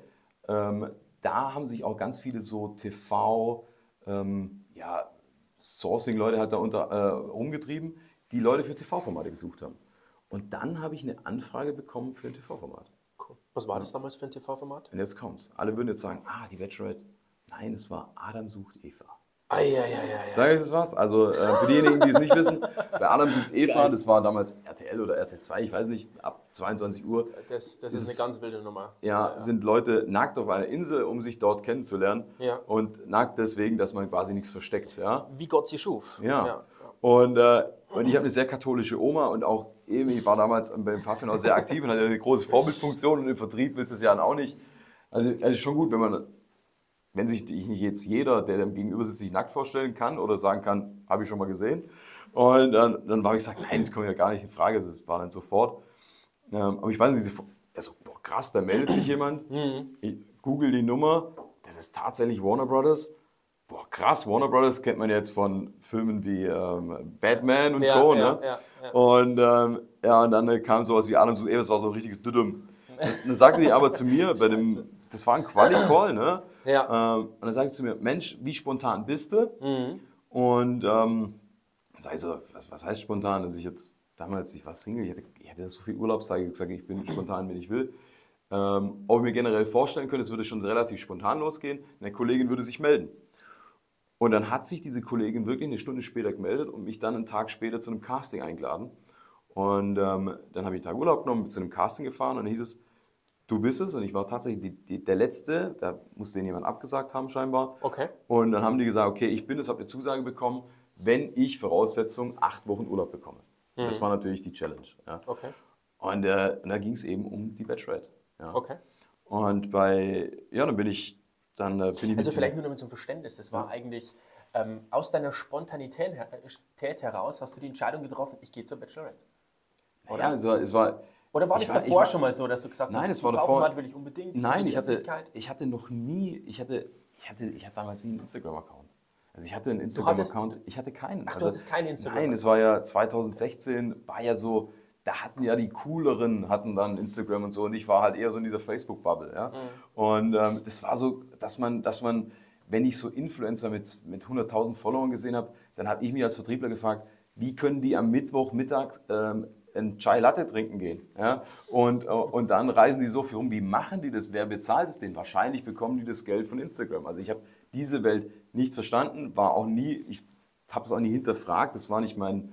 da haben sich auch ganz viele so TV, Sourcing-Leute halt da rumgetrieben, die Leute für TV-Formate gesucht haben. Und dann habe ich eine Anfrage bekommen für ein TV-Format. Cool. Was war das damals für ein TV-Format? Und jetzt kommt's. Alle würden jetzt sagen, die Bachelorette. Nein, es war Adam sucht Eva. Sag ich das was? Also für diejenigen, die es nicht wissen, bei Adam sucht Eva, das war damals RTL oder RTL 2, ich weiß nicht, ab 22 Uhr. Das ist eine ganz wilde Nummer. Ja, sind Leute nackt auf einer Insel, um sich dort kennenzulernen. Ja. Und nackt deswegen, dass man quasi nichts versteckt. Ja? Wie Gott sie schuf. Ja. Und ich habe eine sehr katholische Oma und auch ich war damals beim Pfaffenhaus sehr aktiv und hatte eine große Vorbildfunktion und im Vertrieb willst du es ja auch nicht. Also schon gut, wenn sich nicht jetzt jeder, der dem gegenüber sitzt, sich nackt vorstellen kann oder sagen kann, habe ich schon mal gesehen. Und dann habe ich gesagt, nein, das kommt ja gar nicht in Frage, das war dann sofort. Aber ich weiß nicht, boah, krass, da meldet sich jemand, ich google die Nummer, das ist tatsächlich Warner Brothers. Boah, krass, Warner Brothers kennt man jetzt von Filmen wie Batman und Co. Ne? Und und dann kam sowas wie Adam sucht Eva, das war so ein richtiges Düdüm. Und dann sagte die aber zu mir, das war ein Quali-Call, ne? Ja. Und dann sagte sie zu mir, Mensch, wie spontan bist du? Und sag ich so, was heißt spontan? Also ich war Single, ich hatte so viele Urlaubstage gesagt, ich bin spontan, wenn ich will. Ob ich mir generell vorstellen könnte, es würde schon relativ spontan losgehen, eine Kollegin würde sich melden. Und dann hat sich diese Kollegin wirklich eine Stunde später gemeldet und mich dann einen Tag später zu einem Casting eingeladen. Und dann habe ich einen Tag Urlaub genommen, bin zu einem Casting gefahren und dann hieß es, du bist es. Und ich war tatsächlich der Letzte, da musste jemand abgesagt haben scheinbar. Okay. Und dann haben die gesagt, okay, ich bin es, habe eine Zusage bekommen, wenn ich Voraussetzung 8 Wochen Urlaub bekomme. Das war natürlich die Challenge. Ja. Okay. Und da ging es eben um die Bachelorette. Ja. Okay. Und dann bin ich also vielleicht nur zum Verständnis, das war eigentlich aus deiner Spontanität heraus, hast du die Entscheidung getroffen, ich gehe zur Bachelorette. Oder? Ja, es war... Oder war das davor schon mal so, dass du gesagt hast, nein, es war davor, will ich unbedingt? Nein, ich hatte noch nie, ich hatte damals nie einen Instagram-Account. Also ich hatte einen Instagram-Account, ich hatte keinen. Ach, du hattest keinen Instagram-Account? Nein, es war ja 2016, war ja so, da hatten ja die Cooleren, hatten dann Instagram und so und ich war halt eher so in dieser Facebook-Bubble. Ja? Und das war so, dass man, wenn ich so Influencer mit 100.000 Followern gesehen habe, dann habe ich mich als Vertriebler gefragt, wie können die am Mittwochmittag ein Chai Latte trinken gehen. Ja? Und dann reisen die so viel rum. Wie machen die das? Wer bezahlt es denen? Wahrscheinlich bekommen die das Geld von Instagram. Also ich habe diese Welt nicht verstanden, ich habe es auch nie hinterfragt, das war nicht mein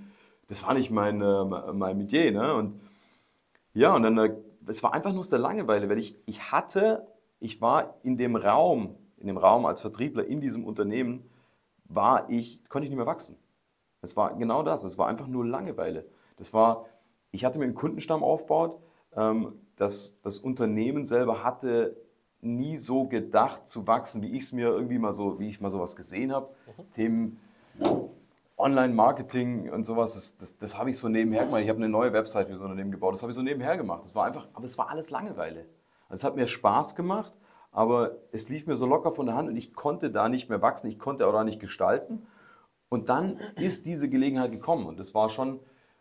Metier. Ne? Und ja, und dann, es war einfach nur aus der Langeweile, weil ich war in dem Raum als Vertriebler in diesem Unternehmen, konnte ich nicht mehr wachsen. Es war genau das. Es war einfach nur Langeweile. Ich hatte mir einen Kundenstamm aufgebaut. Das Unternehmen selber hatte nie so gedacht zu wachsen, wie wie ich mal sowas gesehen habe. Themen Online-Marketing und sowas, das habe ich so nebenher gemacht. Ich habe eine neue Website für das Unternehmen gebaut. Das habe ich so nebenher gemacht. Aber es war alles Langeweile. Also es hat mir Spaß gemacht, aber es lief mir so locker von der Hand und ich konnte da nicht mehr wachsen. Ich konnte auch da nicht gestalten. Und dann ist diese Gelegenheit gekommen und das war schon,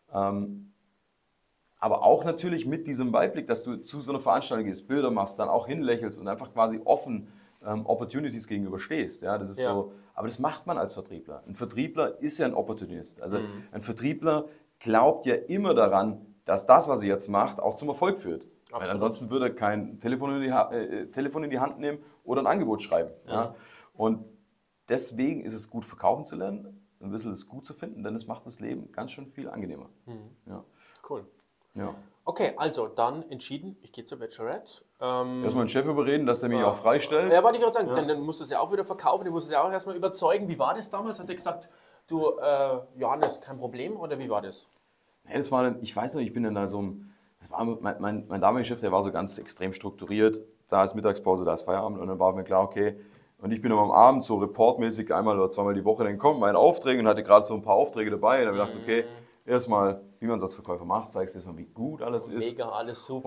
aber auch natürlich mit diesem Weitblick, dass du zu so einer Veranstaltung gehst, Bilder machst, dann auch hinlächelst und einfach quasi offen Opportunities gegenüberstehst. Ja, das ist so, aber das macht man als Vertriebler. Ein Vertriebler ist ja ein Opportunist. Also ein Vertriebler glaubt ja immer daran, dass das, was er jetzt macht, auch zum Erfolg führt. Weil ansonsten würde er kein Telefon Telefon in die Hand nehmen oder ein Angebot schreiben. Ja. Und deswegen ist es gut, verkaufen zu lernen, ein bisschen es gut zu finden, denn es macht das Leben ganz schön viel angenehmer. Ja. Cool. Ja. Okay, also dann entschieden, ich gehe zur Bachelorette. Erstmal den Chef überreden, dass der mich auch freistellt. Ja, wollte ich gerade sagen, dann musst du es ja auch wieder verkaufen, du musst es ja auch erstmal überzeugen. Wie war das damals? Hat er gesagt, du, Johannes, kein Problem, oder wie war das? Nee, das war dann, ich weiß noch, ich bin dann da so, das war mein damaliger Chef, der war so ganz extrem strukturiert. Da ist Mittagspause, da ist Feierabend und dann war mir klar, okay. Und ich bin dann am Abend so reportmäßig einmal oder zweimal die Woche dann gekommen, meine Aufträge und hatte gerade so ein paar Aufträge dabei. Und dann habe ich gedacht, okay, erstmal, wie man es als Verkäufer macht, zeigst du erstmal, wie gut alles ist. Mega, alles super.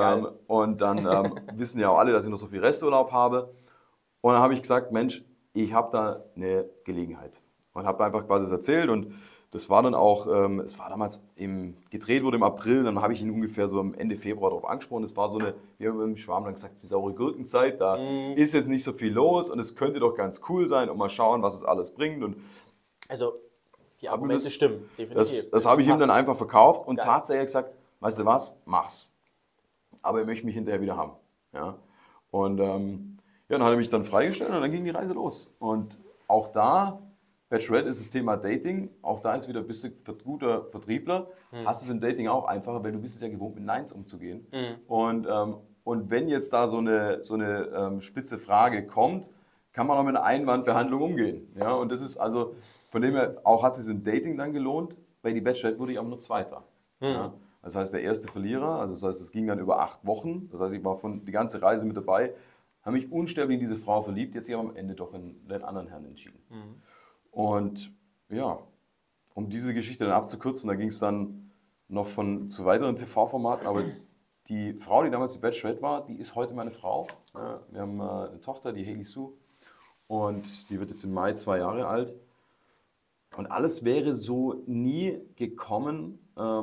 Und dann wissen ja auch alle, dass ich noch so viel Resturlaub habe. Und dann habe ich gesagt, Mensch, ich habe da eine Gelegenheit. Und habe einfach quasi das erzählt und das war dann auch, es war damals gedreht wurde im April, dann habe ich ihn ungefähr so am Ende Februar darauf angesprochen. Es war so eine, wir haben im Schwarm dann gesagt, die saure Gurkenzeit, da ist jetzt nicht so viel los und es könnte doch ganz cool sein und mal schauen, was es alles bringt. Und also die Argumente stimmen, definitiv. Das habe ich ihm dann einfach verkauft und tatsächlich gesagt, weißt du was, mach's. Aber ich möchte mich hinterher wieder haben. Ja? Und ja, dann hat er mich dann freigestellt und dann ging die Reise los. Und auch da, Bachelorette ist das Thema Dating. Auch da ist wieder, bist du ein guter Vertriebler. Hast es im Dating auch einfacher, weil du bist es ja gewohnt, mit Neins umzugehen. Und wenn jetzt da so eine spitze Frage kommt, kann man auch mit einer Einwandbehandlung umgehen. Ja? Und das ist also, von dem her, auch hat es sich im Dating dann gelohnt, weil die Bachelorette wurde ich auch nur Zweiter. Ja? Das heißt, der erste Verlierer, also das heißt, es ging dann über 8 Wochen. Das heißt, ich war die ganze Reise mit dabei, habe mich unsterblich in diese Frau verliebt, jetzt sich aber am Ende doch in den anderen Herrn entschieden. Und ja, um diese Geschichte dann abzukürzen, da ging es dann noch zu weiteren TV-Formaten, aber die Frau, die damals die Bachelorette war, die ist heute meine Frau. Wir haben eine Tochter, die Haley Sue, und die wird jetzt im Mai 2 Jahre alt. Und alles wäre so nie gekommen,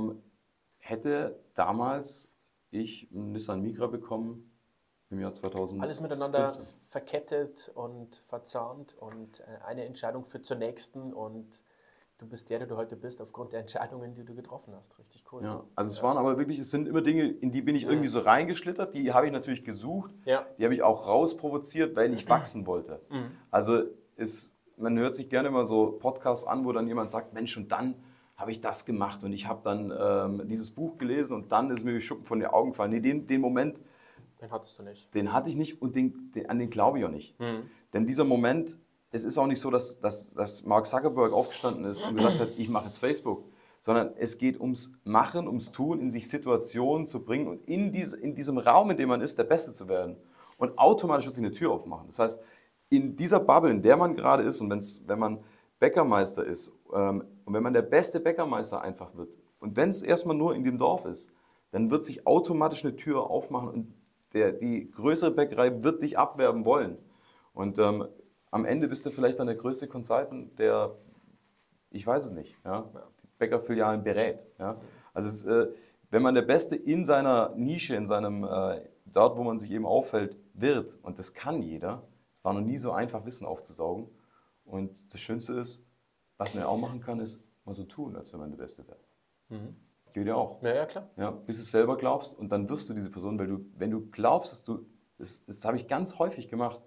hätte damals ich einen Nissan Micra bekommen im Jahr 2000. Alles miteinander verkettet und verzahnt und eine Entscheidung führt zur nächsten und du bist der du heute bist, aufgrund der Entscheidungen, die du getroffen hast. Richtig cool. Ja, also es waren aber wirklich, es sind immer Dinge, in die bin ich irgendwie so reingeschlittert, die habe ich natürlich gesucht, die habe ich auch rausprovoziert, weil ich wachsen wollte. Also man hört sich gerne mal so Podcasts an, wo dann jemand sagt, Mensch, und dann habe ich das gemacht und ich habe dann dieses Buch gelesen und dann ist mir die Schuppen von den Augen gefallen. Nee, den Moment, den hattest du nicht. Den hatte ich nicht und an den glaube ich auch nicht. Denn dieser Moment, es ist auch nicht so, dass Mark Zuckerberg aufgestanden ist und gesagt hat, ich mache jetzt Facebook, sondern es geht ums Machen, ums Tun, in sich Situationen zu bringen und in diesem Raum, in dem man ist, der Beste zu werden. Und automatisch wird sich eine Tür aufmachen. Das heißt, in dieser Bubble, in der man gerade ist und wenn man Bäckermeister ist und wenn man der beste Bäckermeister einfach wird und wenn es erstmal nur in dem Dorf ist, dann wird sich automatisch eine Tür aufmachen und die größere Bäckerei wird dich abwerben wollen. Und am Ende bist du vielleicht dann der größte Consultant, ich weiß es nicht, die Bäckerfilialen berät. Ja? Also wenn man der Beste in seiner Nische, dort wo man sich eben aufhält, wird, und das kann jeder, es war noch nie so einfach, Wissen aufzusaugen. Und das Schönste ist, was man ja auch machen kann, ist mal so tun, als wenn man der Beste wäre. Geht ja auch. Ja, klar. Ja, bis du es selber glaubst und dann wirst du diese Person, wenn du glaubst, das habe ich ganz häufig gemacht,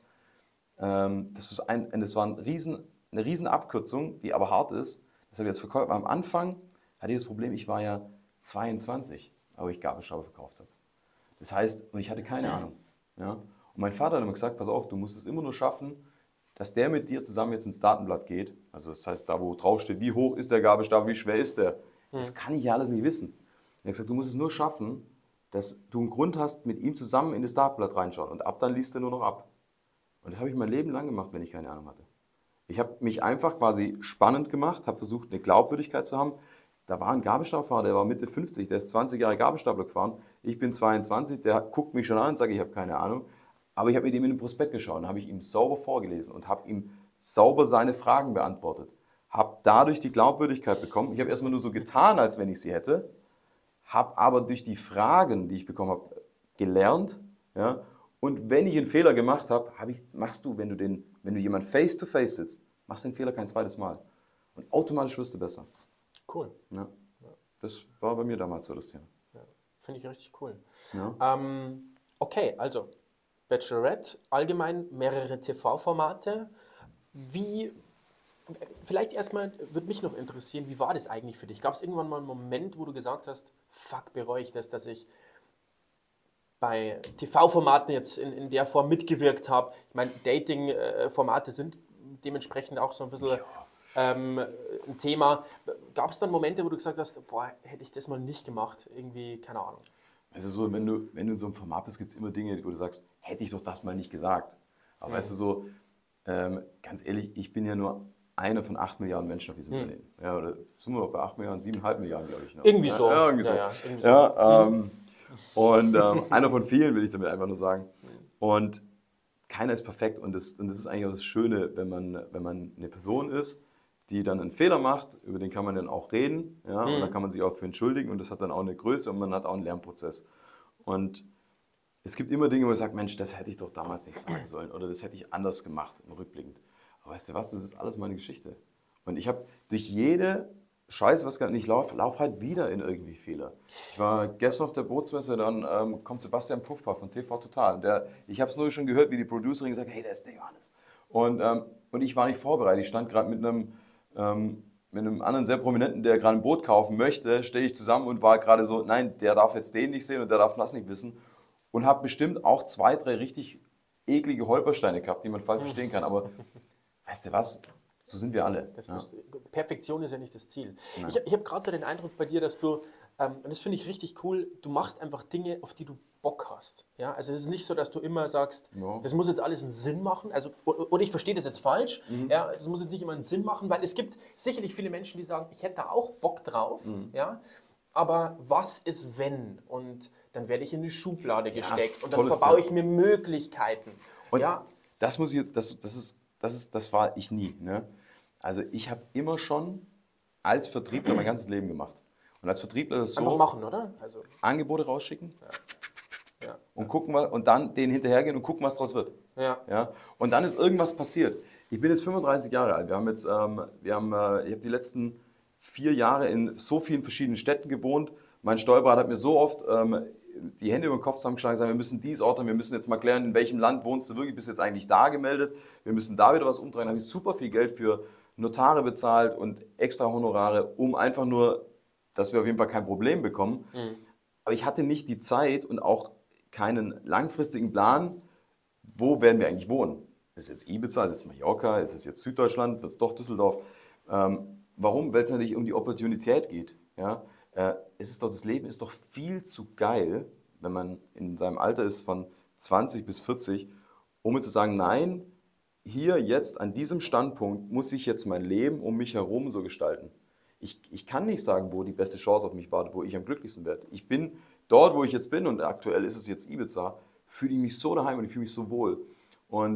das war eine riesen Abkürzung, die aber hart ist, das habe ich jetzt verkauft. Am Anfang hatte ich das Problem, ich war ja 22, aber ich Gabelstapler verkauft habe. Das heißt, und ich hatte keine Ahnung. Ja? Und mein Vater hat immer gesagt, pass auf, du musst es immer nur schaffen, dass der mit dir zusammen jetzt ins Datenblatt geht, also das heißt, da wo drauf steht, wie hoch ist der Gabelstapler, wie schwer ist der, das kann ich ja alles nicht wissen. Er hat gesagt, du musst es nur schaffen, dass du einen Grund hast, mit ihm zusammen in das Datenblatt reinschauen und ab dann liest er nur noch ab. Und das habe ich mein Leben lang gemacht, wenn ich keine Ahnung hatte. Ich habe mich einfach quasi spannend gemacht, habe versucht, eine Glaubwürdigkeit zu haben. Da war ein Gabelstaplerfahrer, der war Mitte 50, der ist 20 Jahre Gabelstapler gefahren. Ich bin 22, der guckt mich schon an und sagt, ich habe keine Ahnung. Aber ich habe mit ihm in den Prospekt geschaut und habe ich ihm sauber vorgelesen und habe ihm sauber seine Fragen beantwortet. Habe dadurch die Glaubwürdigkeit bekommen. Ich habe erstmal nur so getan, als wenn ich sie hätte, habe aber durch die Fragen, die ich bekommen habe, gelernt. Ja? Und wenn ich einen Fehler gemacht habe, machst du, wenn du jemand face to face sitzt, machst den Fehler kein zweites Mal. Und automatisch wirst du besser. Cool. Ja. Das war bei mir damals so das Thema. Ja. Finde ich richtig cool. Ja. Okay, also Bachelorette, allgemein mehrere TV-Formate. Vielleicht erstmal würde mich noch interessieren, wie war das eigentlich für dich? Gab es irgendwann mal einen Moment, wo du gesagt hast, fuck, bereue ich das, dass ich bei TV-Formaten jetzt in der Form mitgewirkt habe? Ich meine, Dating-Formate sind dementsprechend auch so ein bisschen ein Thema. Gab es dann Momente, wo du gesagt hast, boah, hätte ich das mal nicht gemacht? Irgendwie, keine Ahnung. Also so, wenn du in so einem Format bist, gibt es immer Dinge, wo du sagst, hätte ich doch das mal nicht gesagt. Aber weißt du so, ganz ehrlich, ich bin ja nur einer von 8 Milliarden Menschen auf diesem Planeten. Ja, oder sind wir noch bei 8 Milliarden, 7,5 Milliarden, glaube ich. Noch. Irgendwie so. Ja, irgendwie so. Ja, irgendwie so. Ja, und einer von vielen, will ich damit einfach nur sagen. Und keiner ist perfekt. Und das ist eigentlich auch das Schöne, wenn man eine Person ist, die dann einen Fehler macht, über den kann man dann auch reden. Ja, und da kann man sich auch für entschuldigen. Und das hat dann auch eine Größe und man hat auch einen Lernprozess. Und es gibt immer Dinge, wo man sagt, Mensch, das hätte ich doch damals nicht sagen sollen. Oder das hätte ich anders gemacht, rückblickend. Aber weißt du was, das ist alles meine Geschichte. Und ich habe durch jede Scheiße, ich lauf halt wieder in irgendwie Fehler. Ich war gestern auf der Bootsmesse, dann kommt Sebastian Puffpaff von TV Total. Ich habe es nur schon gehört, wie die Producerin gesagt hat, hey, da ist der Johannes. Und ich war nicht vorbereitet. Ich stand gerade mit einem anderen sehr Prominenten, der gerade ein Boot kaufen möchte, stehe ich zusammen und war gerade so, nein, der darf jetzt den nicht sehen und der darf das nicht wissen. Und habe bestimmt auch 2, 3 richtig eklige Holpersteine gehabt, die man falsch verstehen kann. Aber weißt du was? So sind wir alle. Perfektion ist ja nicht das Ziel. Ich habe gerade so den Eindruck bei dir, dass du, und das finde ich richtig cool, du machst einfach Dinge, auf die du Bock hast. Ja? Also es ist nicht so, dass du immer sagst, das muss jetzt alles einen Sinn machen. Also, oder ich verstehe das jetzt falsch. Ja? Das muss jetzt nicht immer einen Sinn machen, weil es gibt sicherlich viele Menschen, die sagen, ich hätte da auch Bock drauf. Ja? Aber was ist wenn? Und dann werde ich in die Schublade gesteckt und dann verbaue ich mir Möglichkeiten. Und das war ich nie. Ne? Also ich habe immer schon als Vertriebler mein ganzes Leben gemacht. Und als Vertriebler ist es so, einfach machen, oder? Also Angebote rausschicken und gucken, und dann denen hinterhergehen und gucken, was daraus wird. Ja? Und dann ist irgendwas passiert. Ich bin jetzt 35 Jahre alt. Ich habe die letzten 4 Jahre in so vielen verschiedenen Städten gewohnt. Mein Steuerberater hat mir so oft die Hände über den Kopf zusammengeschlagen und gesagt, wir müssen dies ordnen, wir müssen jetzt mal klären, in welchem Land wohnst du wirklich, bist jetzt eigentlich da gemeldet, wir müssen da wieder was umdrehen. Da habe ich super viel Geld für Notare bezahlt und extra Honorare, um einfach nur, dass wir auf jeden Fall kein Problem bekommen. Aber ich hatte nicht die Zeit und auch keinen langfristigen Plan, wo werden wir eigentlich wohnen. Ist es jetzt Ibiza, ist es Mallorca, ist es jetzt Süddeutschland, wird es doch Düsseldorf? Warum? Weil es natürlich um die Opportunität geht. Ja? Das Leben ist doch viel zu geil, wenn man in seinem Alter ist von 20 bis 40, um mir zu sagen, nein, hier jetzt an diesem Standpunkt muss ich jetzt mein Leben um mich herum so gestalten. Ich kann nicht sagen, wo die beste Chance auf mich wartet, wo ich am glücklichsten werde. Ich bin dort, wo ich jetzt bin, und aktuell ist es jetzt Ibiza, fühle ich mich so daheim und ich fühle mich so wohl. Und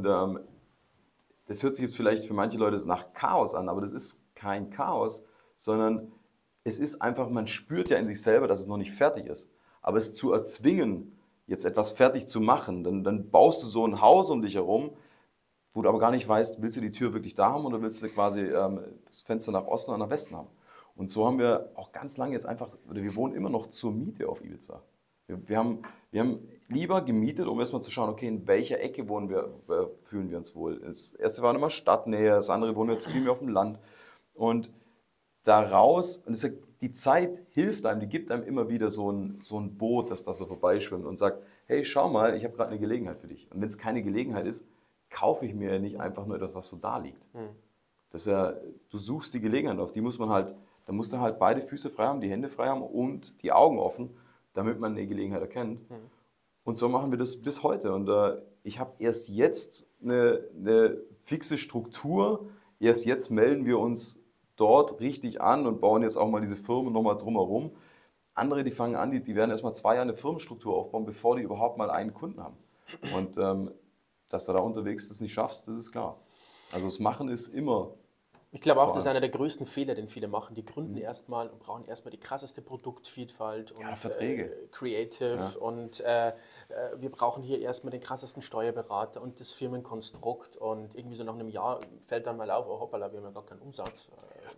das hört sich jetzt vielleicht für manche Leute nach Chaos an, aber das ist kein Chaos, sondern es ist einfach, man spürt ja in sich selber, dass es noch nicht fertig ist. Aber es zu erzwingen, jetzt etwas fertig zu machen, dann baust du so ein Haus um dich herum, wo du aber gar nicht weißt, willst du die Tür wirklich da haben oder willst du quasi das Fenster nach Osten oder nach Westen haben. Und so haben wir auch ganz lange jetzt einfach, wir wohnen immer noch zur Miete auf Ibiza. Wir haben lieber gemietet, um erstmal zu schauen, okay, in welcher Ecke fühlen wir uns wohl. Das erste war immer Stadtnähe, das andere wohnen jetzt viel mehr auf dem Land. Und daraus, die Zeit hilft einem, die gibt einem immer wieder so ein Boot, das da so vorbeischwimmt und sagt, hey, schau mal, ich habe gerade eine Gelegenheit für dich. Und wenn es keine Gelegenheit ist, kaufe ich mir ja nicht einfach nur etwas, was so da liegt. Das ist ja, du suchst die Gelegenheit, auf die muss man halt, da musst du halt beide Füße frei haben, die Hände frei haben und die Augen offen, damit man eine Gelegenheit erkennt. Und so machen wir das bis heute. Und ich habe erst jetzt eine fixe Struktur. Erst jetzt melden wir uns dort richtig an und bauen jetzt auch mal diese Firmen nochmal drumherum. Andere, die fangen an, die werden erstmal 2 Jahre eine Firmenstruktur aufbauen, bevor die überhaupt mal einen Kunden haben. Und dass du da unterwegs das nicht schaffst, das ist klar. Also das Machen ist immer. Ich glaube auch, das ist einer der größten Fehler, den viele machen. Die gründen erstmal und brauchen erstmal die krasseste Produktvielfalt und Verträge. Creative und wir brauchen hier erstmal den krassesten Steuerberater und das Firmenkonstrukt und irgendwie so nach einem Jahr fällt dann mal auf, oh hoppala, wir haben ja gar keinen Umsatz.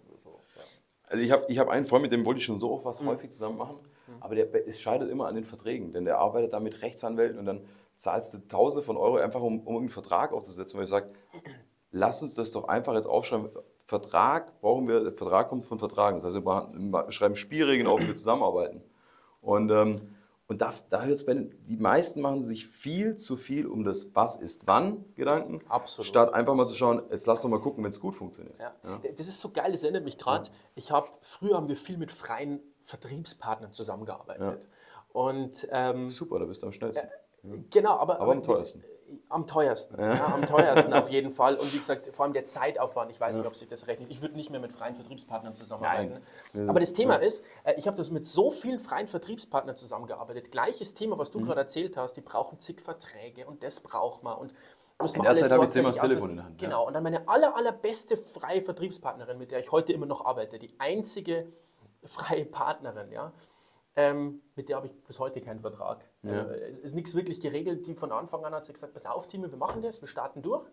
Also ich hab einen Freund, mit dem wollte ich schon so auch was häufig zusammen machen, aber es scheitert immer an den Verträgen, denn der arbeitet da mit Rechtsanwälten und dann zahlst du Tausende von Euro einfach, um einen Vertrag aufzusetzen, weil ich sage, lass uns das doch einfach jetzt aufschreiben. Vertrag kommt von Vertragen. Das heißt, wir schreiben Spielregeln auf, wie wir zusammenarbeiten. Und da hört es die meisten machen sich viel zu viel um das Was ist wann Gedanken. Absolut. Statt einfach mal zu schauen, jetzt lass doch mal gucken, wenn es gut funktioniert. Ja. Das ist so geil, das erinnert mich gerade. Früher haben wir viel mit freien Vertriebspartnern zusammengearbeitet. Und, super, da bist du am schnellsten. Genau, aber am teuersten. Am teuersten auf jeden Fall. Und wie gesagt, vor allem der Zeitaufwand, ich weiß nicht, ob sich das rechnet. Ich würde nicht mehr mit freien Vertriebspartnern zusammenarbeiten. Nein. Aber das Thema ist, ich habe das mit so vielen freien Vertriebspartnern zusammengearbeitet. Gleiches Thema, was du gerade erzählt hast, die brauchen zig Verträge und das braucht man. Und in der Zeit habe ich 10-mal das Telefon in der Hand. Genau, und dann meine allerbeste freie Vertriebspartnerin, mit der ich heute immer noch arbeite, die einzige freie Partnerin, ja. Mit der habe ich bis heute keinen Vertrag. Es ist nichts wirklich geregelt. Die von Anfang an hat sie gesagt, pass auf, Timo, wir machen das, wir starten durch.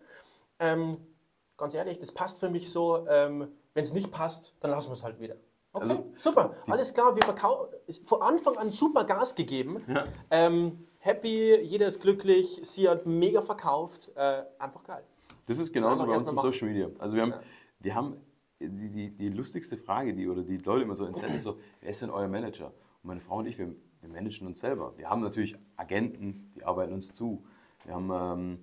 Ganz ehrlich, das passt für mich so. Wenn es nicht passt, dann lassen wir es halt wieder. Okay, also, super, alles klar, wir verkaufen. Von Anfang an super Gas gegeben. Ja. Happy, jeder ist glücklich, sie hat mega verkauft. Einfach geil. Das ist genauso bei uns im Social Media. Also wir haben die lustigste Frage, die Leute immer so erzählen, ist so, wer ist denn euer Manager? Und meine Frau und ich, wir managen uns selber. Wir haben natürlich Agenten, die arbeiten uns zu. Aber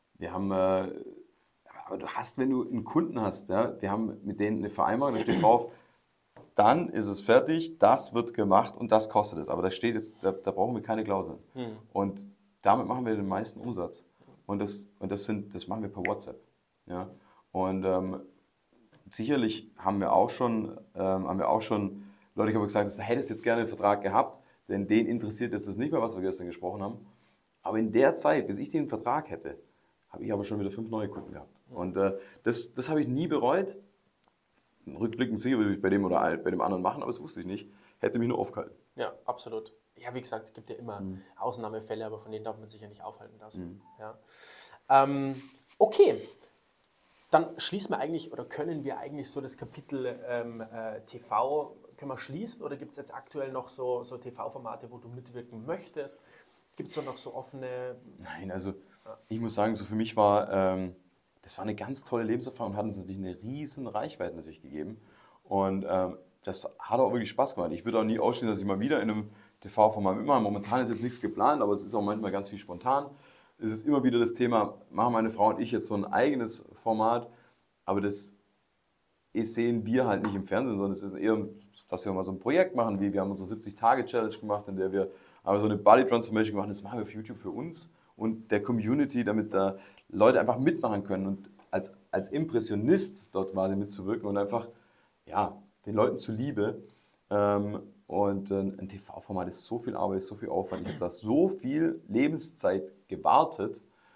du hast, wenn du einen Kunden hast, ja, wir haben mit denen eine Vereinbarung, da steht drauf, dann ist es fertig, das wird gemacht und das kostet es. Aber da steht jetzt, da brauchen wir keine Klauseln. Und damit machen wir den meisten Umsatz. Und das machen wir per WhatsApp. Ja? Und sicherlich haben wir auch schon Leute, ich habe gesagt, du hättest jetzt gerne einen Vertrag gehabt, denn den interessiert jetzt das nicht mehr, was wir gestern gesprochen haben. Aber in der Zeit, bis ich den Vertrag hätte, habe ich aber schon wieder 5 neue Kunden gehabt. Und das habe ich nie bereut. Rückblickend sicher würde ich bei dem oder bei dem anderen machen, aber das wusste ich nicht. Hätte mich nur aufgehalten. Ja, absolut. Ja, wie gesagt, es gibt ja immer Ausnahmefälle, aber von denen darf man sich ja nicht aufhalten lassen. Ja. Okay. Dann schließen wir eigentlich oder können wir eigentlich so das Kapitel TV können wir schließen oder gibt es jetzt aktuell noch so TV-Formate, wo du mitwirken möchtest? Gibt es da noch so offene... Nein, also ich muss sagen, so für mich war, das war eine ganz tolle Lebenserfahrung und hat uns natürlich eine riesen Reichweite natürlich gegeben und das hat auch wirklich Spaß gemacht. Ich würde auch nie ausstehen, dass ich mal wieder in einem TV-Format mitmache. Momentan ist jetzt nichts geplant, aber es ist auch manchmal ganz viel spontan. Es ist immer wieder das Thema, machen meine Frau und ich jetzt so ein eigenes Format, aber das sehen wir halt nicht im Fernsehen, sondern es ist eher, dass wir mal so ein Projekt machen, wir haben unsere 70-Tage-Challenge gemacht, in der wir aber so eine Body-Transformation gemacht, das machen wir auf YouTube für uns und der Community, damit da Leute einfach mitmachen können und als Impressionist dort quasi mitzuwirken und einfach, ja, den Leuten zuliebe. Und ein TV-Format ist so viel Arbeit, ist so viel Aufwand. Ich habe da so viel Lebenszeit gewartet.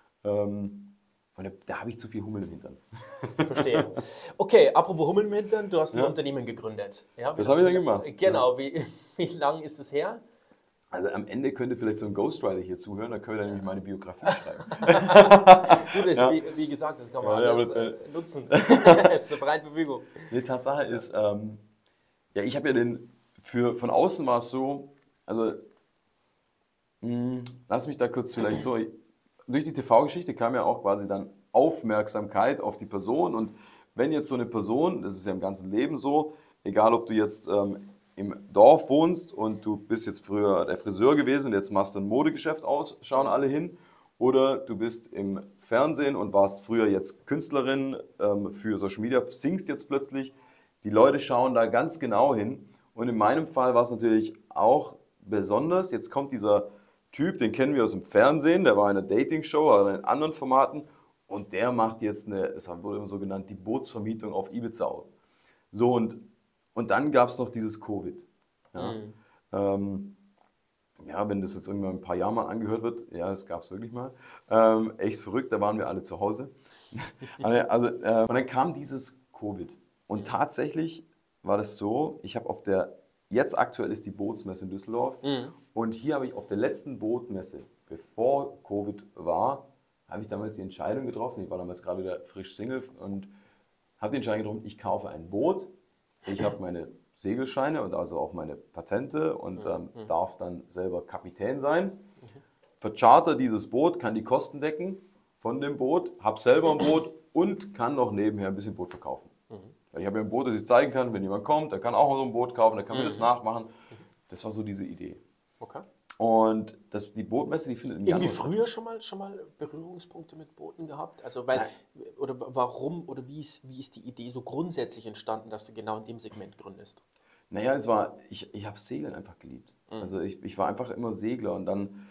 Da habe ich zu viel Hummel im Hintern. Verstehe. Okay, apropos Hummel im Hintern, du hast ein Unternehmen gegründet. Ja, das habe ich dann gemacht. Genau, wie lang ist es her? Also am Ende könnte vielleicht so ein Ghostwriter hier zuhören, da können wir dann nämlich meine Biografie schreiben. Gut, das wie gesagt, das kann man alles nutzen. Es ist zur freien Verfügung. Die Tatsache ist, ich habe ja von außen war es so, also lass mich da kurz vielleicht so, durch die TV-Geschichte kam ja auch quasi dann Aufmerksamkeit auf die Person und wenn jetzt so eine Person, das ist ja im ganzen Leben so, egal ob du jetzt im Dorf wohnst und du bist jetzt früher der Friseur gewesen und jetzt machst du ein Modegeschäft aus, schauen alle hin oder du bist im Fernsehen und warst früher jetzt Künstlerin für Social Media, singst jetzt plötzlich. Die Leute schauen da ganz genau hin. Und in meinem Fall war es natürlich auch besonders. Jetzt kommt dieser Typ, den kennen wir aus dem Fernsehen, der war in einer Dating-Show oder in anderen Formaten. Und der macht jetzt das wurde immer so genannt, die Bootsvermietung auf Ibiza. So, und dann gab es noch dieses Covid. Ja. Ja, wenn das jetzt irgendwann in ein paar Jahren mal angehört wird, ja, das gab es wirklich mal. Echt verrückt, da waren wir alle zu Hause. Und dann kam dieses Covid. Und tatsächlich war das so, ich habe jetzt aktuell ist die Bootsmesse in Düsseldorf. Und hier habe ich auf der letzten Bootmesse, bevor Covid war, habe ich damals die Entscheidung getroffen, ich war damals gerade wieder frisch Single und habe die Entscheidung getroffen, ich kaufe ein Boot, ich habe meine Segelscheine und also auch meine Patente und darf dann selber Kapitän sein. Vercharter dieses Boot, kann die Kosten decken von dem Boot, habe selber ein Boot und kann noch nebenher ein bisschen Boot verkaufen. Weil ich habe ja ein Boot, das ich zeigen kann, wenn jemand kommt, der kann auch so ein Boot kaufen, der kann mir das nachmachen. Das war so diese Idee. Okay. Und die Bootmesse, die findet im Januar. Irgendwie früher schon mal Berührungspunkte mit Booten gehabt? Also oder warum oder wie ist die Idee so grundsätzlich entstanden, dass du genau in dem Segment gründest? Naja, ich habe Segeln einfach geliebt. Also ich war einfach immer Segler und dann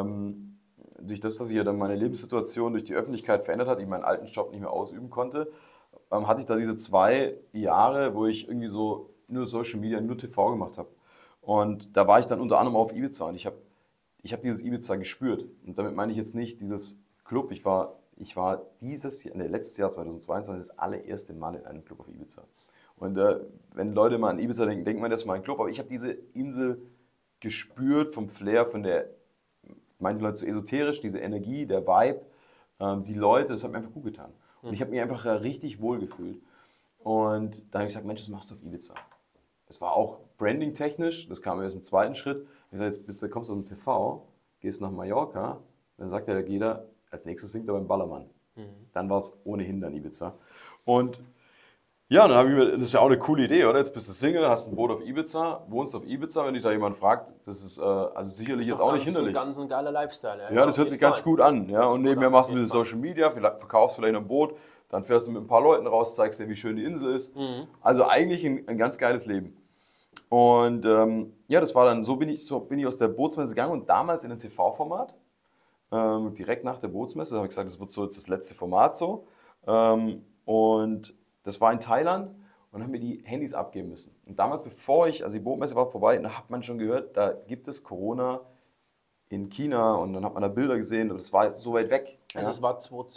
durch das, dass sich ja dann meine Lebenssituation durch die Öffentlichkeit verändert hat, ich meinen alten Job nicht mehr ausüben konnte, hatte ich da diese 2 Jahre, wo ich irgendwie so nur Social Media, nur TV gemacht habe. Und da war ich dann unter anderem auf Ibiza und ich hab dieses Ibiza gespürt. Und damit meine ich jetzt nicht dieses Club. Ich war letztes Jahr 2022 das allererste Mal in einem Club auf Ibiza. Und wenn Leute mal an Ibiza denken, denkt man, das ist mal ein Club. Aber ich habe diese Insel gespürt vom Flair, manche Leute so esoterisch, diese Energie, der Vibe, die Leute, das hat mir einfach gut getan. Und ich habe mich einfach richtig wohl gefühlt. Und da habe ich gesagt, Mensch, das machst du auf Ibiza. Es war auch branding-technisch, das kam erst im zweiten Schritt. Ich sage, jetzt kommst du aus dem TV, gehst nach Mallorca, dann sagt ja jeder, als nächstes singt er beim Ballermann. Dann war es ohnehin dann Ibiza. Und ja, dann habe ich mir, das ist ja auch eine coole Idee, oder? Jetzt bist du Single, hast ein Boot auf Ibiza, wohnst auf Ibiza, wenn dich da jemand fragt, das ist also sicherlich jetzt auch nicht hinderlich. Das ist ein geiler Lifestyle. Ja, das hört sich ganz gut an. Ja? Und nebenher machst du ein bisschen Social Media, verkaufst vielleicht ein Boot, dann fährst du mit ein paar Leuten raus, zeigst dir, wie schön die Insel ist. Also eigentlich ein ganz geiles Leben. Und ja, das war dann, so bin ich aus der Bootsmesse gegangen und damals in ein TV-Format, direkt nach der Bootsmesse, da habe ich gesagt, das wird so jetzt das letzte Format so. Und das war in Thailand und haben mir die Handys abgeben müssen. Und damals, also die Bootmesse war vorbei, da hat man schon gehört, da gibt es Corona in China und dann hat man da Bilder gesehen und es war so weit weg. Also es war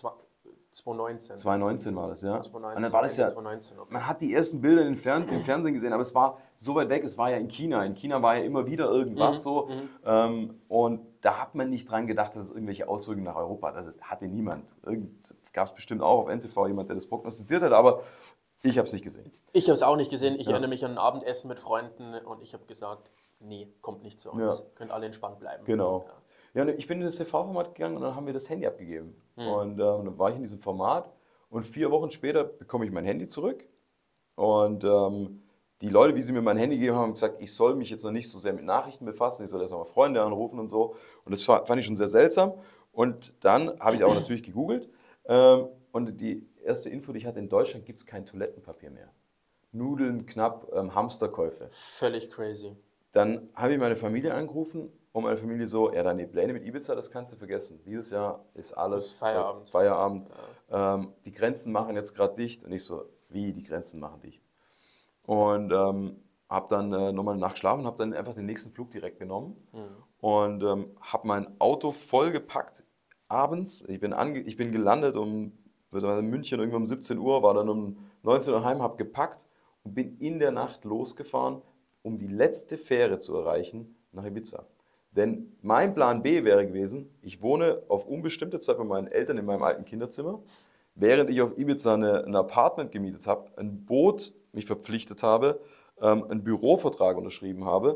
2019. 2019 war das, ja. 2019, und dann war das ja, 2019, okay. Man hat die ersten Bilder im Fernsehen gesehen, aber es war so weit weg, es war ja in China. In China war ja immer wieder irgendwas so. Und da hat man nicht dran gedacht, dass es irgendwelche Auswirkungen nach Europa hat. Das hatte niemand. Gab es bestimmt auch auf NTV jemand, der das prognostiziert hat, aber ich habe es nicht gesehen. Ich habe es auch nicht gesehen. Ich erinnere mich an ein Abendessen mit Freunden und ich habe gesagt, nee, kommt nicht zu uns. Ja. Könnt alle entspannt bleiben. Genau. Ja, und ich bin in das TV-Format gegangen und dann haben wir das Handy abgegeben. Und dann war ich in diesem Format und 4 Wochen später bekomme ich mein Handy zurück. Und die Leute, wie sie mir mein Handy gegeben haben, haben gesagt, ich soll mich jetzt noch nicht so sehr mit Nachrichten befassen, ich soll erst mal Freunde anrufen und so. Und das fand ich schon sehr seltsam. Und dann habe ich auch natürlich gegoogelt. Und die erste Info, die ich hatte, in Deutschland gibt es kein Toilettenpapier mehr. Nudeln knapp, Hamsterkäufe. Völlig crazy. Dann habe ich meine Familie angerufen und meine Familie so, ja, deine Pläne mit Ibiza, das kannst du vergessen. Dieses Jahr ist alles Feierabend. Feierabend. Ja. Die Grenzen machen jetzt gerade dicht. Und ich so, wie, die Grenzen machen dicht? Und habe dann nochmal eine Nacht geschlafen und habe dann einfach den nächsten Flug direkt genommen. Und habe mein Auto voll gepackt abends. Ich bin gelandet in München irgendwann um 17 Uhr, war dann um 19 Uhr heim, habe gepackt und bin in der Nacht losgefahren, um die letzte Fähre zu erreichen nach Ibiza. Denn mein Plan B wäre gewesen, ich wohne auf unbestimmte Zeit bei meinen Eltern in meinem alten Kinderzimmer, während ich auf Ibiza ein Apartment gemietet habe, ein Boot mich verpflichtet habe, einen Bürovertrag unterschrieben habe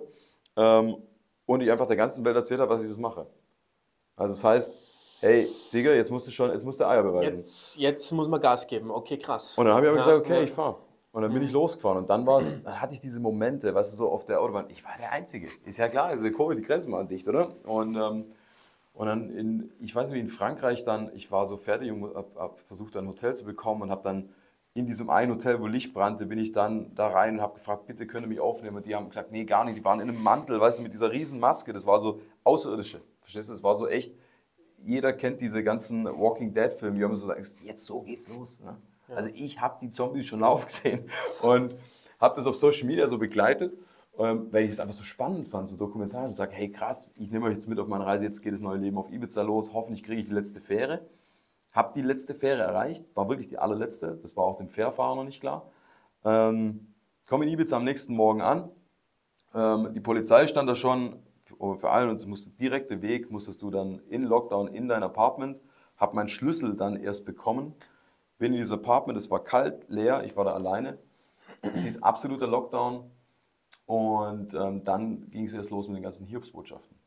und ich einfach der ganzen Welt erzählt habe, was ich das mache. Also das heißt, hey, Digga, jetzt musst du Eier beweisen. Jetzt muss man Gas geben, okay, krass. Und dann habe ich aber gesagt, okay, ich fahre. Und dann bin ich losgefahren und dann hatte ich diese Momente, weißt du, so auf der Autobahn, ich war der Einzige. Ist ja klar, also die Grenzen waren dicht, oder? Und Und dann, ich weiß nicht, wie in Frankreich dann, ich war so fertig und habe versucht, ein Hotel zu bekommen und habe dann in diesem einen Hotel, wo Licht brannte, bin ich dann da rein und habe gefragt, bitte könnt ihr mich aufnehmen? Und die haben gesagt, nee, gar nicht. Die waren in einem Mantel, weißt du, mit dieser riesen Maske. Das war so Außerirdische. Verstehst du? Das war so echt, jeder kennt diese ganzen Walking Dead Filme, die haben so gesagt, jetzt so geht's los. Ne? Ja. Also ich habe die Zombies schon live gesehen und habe das auf Social Media so begleitet, weil ich es einfach so spannend fand, so dokumentarisch. Und sage, hey krass, ich nehme euch jetzt mit auf meine Reise, jetzt geht das neue Leben auf Ibiza los, hoffentlich kriege ich die letzte Fähre. Habe die letzte Fähre erreicht, war wirklich die allerletzte, das war auch dem Fährfahrer noch nicht klar. Komme in Ibiza am nächsten Morgen an, die Polizei stand da schon, für alle, und direkte Weg musstest du dann in Lockdown in dein Apartment, habe meinen Schlüssel dann erst bekommen, bin in dieses Apartment, es war kalt, leer, ich war da alleine, es hieß absoluter Lockdown und dann ging es erst los mit den ganzen Hiobsbotschaften.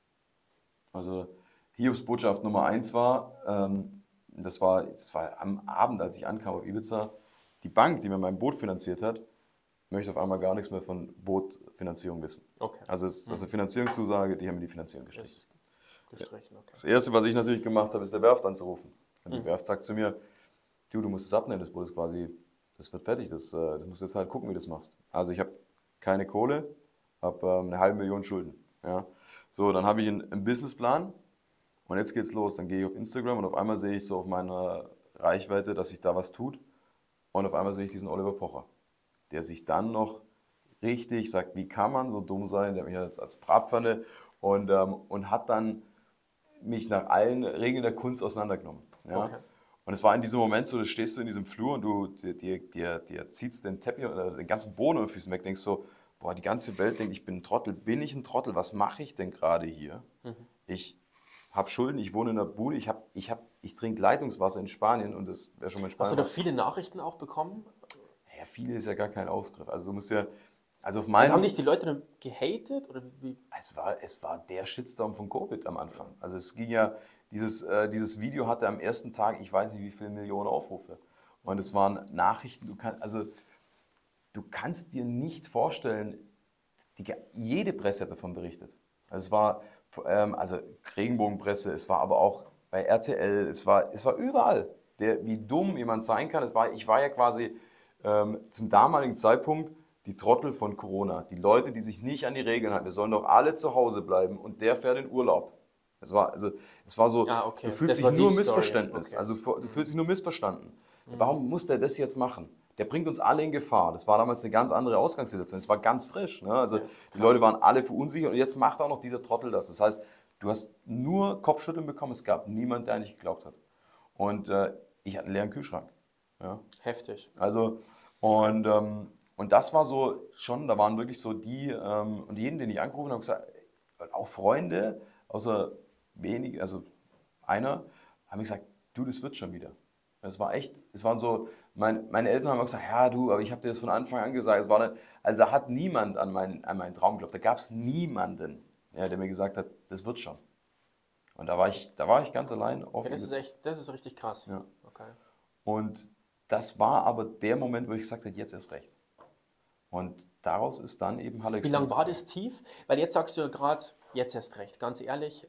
Also Hiobsbotschaft Nummer 1 war, das war am Abend, als ich ankam auf Ibiza, die Bank, die mir mein Boot finanziert hat, möchte auf einmal gar nichts mehr von Bootfinanzierung wissen. Okay. Also das ist eine Finanzierungszusage, die haben mir die Finanzierung gestrichen. Okay. Das Erste, was ich natürlich gemacht habe, ist der Werft anzurufen. Und die Werft sagt zu mir, du musst es abnehmen, das Boot ist quasi, das wird fertig, das musst du jetzt halt gucken, wie du das machst. Also ich habe keine Kohle, habe 500.000 Schulden. Ja. So, dann habe ich einen Businessplan. Und jetzt geht's los, dann gehe ich auf Instagram und auf einmal sehe ich so auf meiner Reichweite, dass sich da was tut. Und auf einmal sehe ich diesen Oliver Pocher, der sich dann noch richtig sagt, wie kann man so dumm sein, der hat mich als Bratpfanne und hat dann mich nach allen Regeln der Kunst auseinandergenommen. Ja? Okay. Und es war in diesem Moment so, da stehst du in diesem Flur und dir ziehst den Teppich oder den ganzen Boden unter den Füßen weg, denkst so, boah, die ganze Welt denkt, ich bin ein Trottel. Bin ich ein Trottel? Was mache ich denn gerade hier? Ich habe Schulden, ich wohne in der Bude, ich trinke Leitungswasser in Spanien und das wäre schon mein Spanien. Hast du da viele Nachrichten auch bekommen? Ja, viele ist ja gar kein Ausgriff. Also du musst ja, also auf Also meinem... haben dich die Leute dann gehatet? Oder wie? Es war der Shitstorm von Covid am Anfang. Also es ging ja, dieses Video hatte am ersten Tag, ich weiß nicht wie viele Millionen Aufrufe. Und es waren Nachrichten, du kannst dir nicht vorstellen, jede Presse hat davon berichtet. Also es war Regenbogenpresse, es war aber auch bei RTL, es war überall, wie dumm jemand sein kann. Ich war ja quasi zum damaligen Zeitpunkt die Trottel von Corona. Die Leute, die sich nicht an die Regeln halten, wir sollen doch alle zu Hause bleiben und der fährt in Urlaub. Es war so, okay. Du fühlst dich nur Missverständnis. Okay. Also du fühlst dich nur missverstanden. Warum muss der das jetzt machen? Der bringt uns alle in Gefahr. Das war damals eine ganz andere Ausgangssituation. Es war ganz frisch. Ne? Also die Leute waren alle verunsichert und jetzt macht auch noch dieser Trottel das. Das heißt, du hast nur Kopfschütteln bekommen. Es gab niemanden, der nicht geglaubt hat. Und ich hatte einen leeren Kühlschrank. Ja? Heftig. Also und das war so schon, da waren wirklich so die und jeden, den ich angerufen habe, gesagt, auch Freunde, außer wenige, also einer, haben gesagt, du, das wird schon wieder. Es war echt, es waren so, meine Eltern haben gesagt, ja du, aber ich habe dir das von Anfang an gesagt. Also hat niemand an meinen Traum geglaubt. Da gab es niemanden, ja, der mir gesagt hat, das wird schon. Und da war ich ganz allein. Okay, das ist richtig krass. Ja. Okay. Und das war aber der Moment, wo ich gesagt habe, jetzt erst recht. Und daraus ist dann eben Halle Express. Wie lange war das tief? Weil jetzt sagst du ja gerade, jetzt erst recht, ganz ehrlich,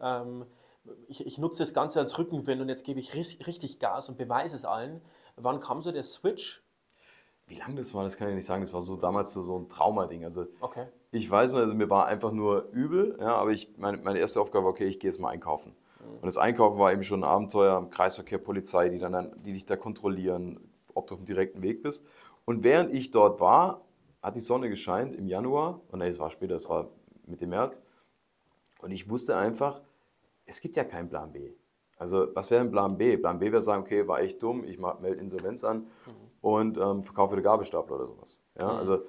ich nutze das Ganze als Rückenwind und jetzt gebe ich richtig Gas und beweise es allen. Wann kam so der Switch? Wie lange das war, das kann ich nicht sagen. Das war so damals so ein Traumading. Also okay. Ich weiß nicht, also mir war einfach nur übel, ja, aber meine erste Aufgabe war, okay, ich gehe jetzt mal einkaufen. Und das Einkaufen war eben schon ein Abenteuer, im Kreisverkehr, Polizei, die dich da kontrollieren, ob du auf dem direkten Weg bist. Und während ich dort war, hat die Sonne gescheint im Januar, und nein, es war später, es war Mitte März. Und ich wusste einfach, es gibt ja keinen Plan B. Also was wäre ein Plan B? Plan B wäre sagen, okay, war echt dumm, ich melde Insolvenz an und verkaufe den Gabelstapler oder sowas. Ja, also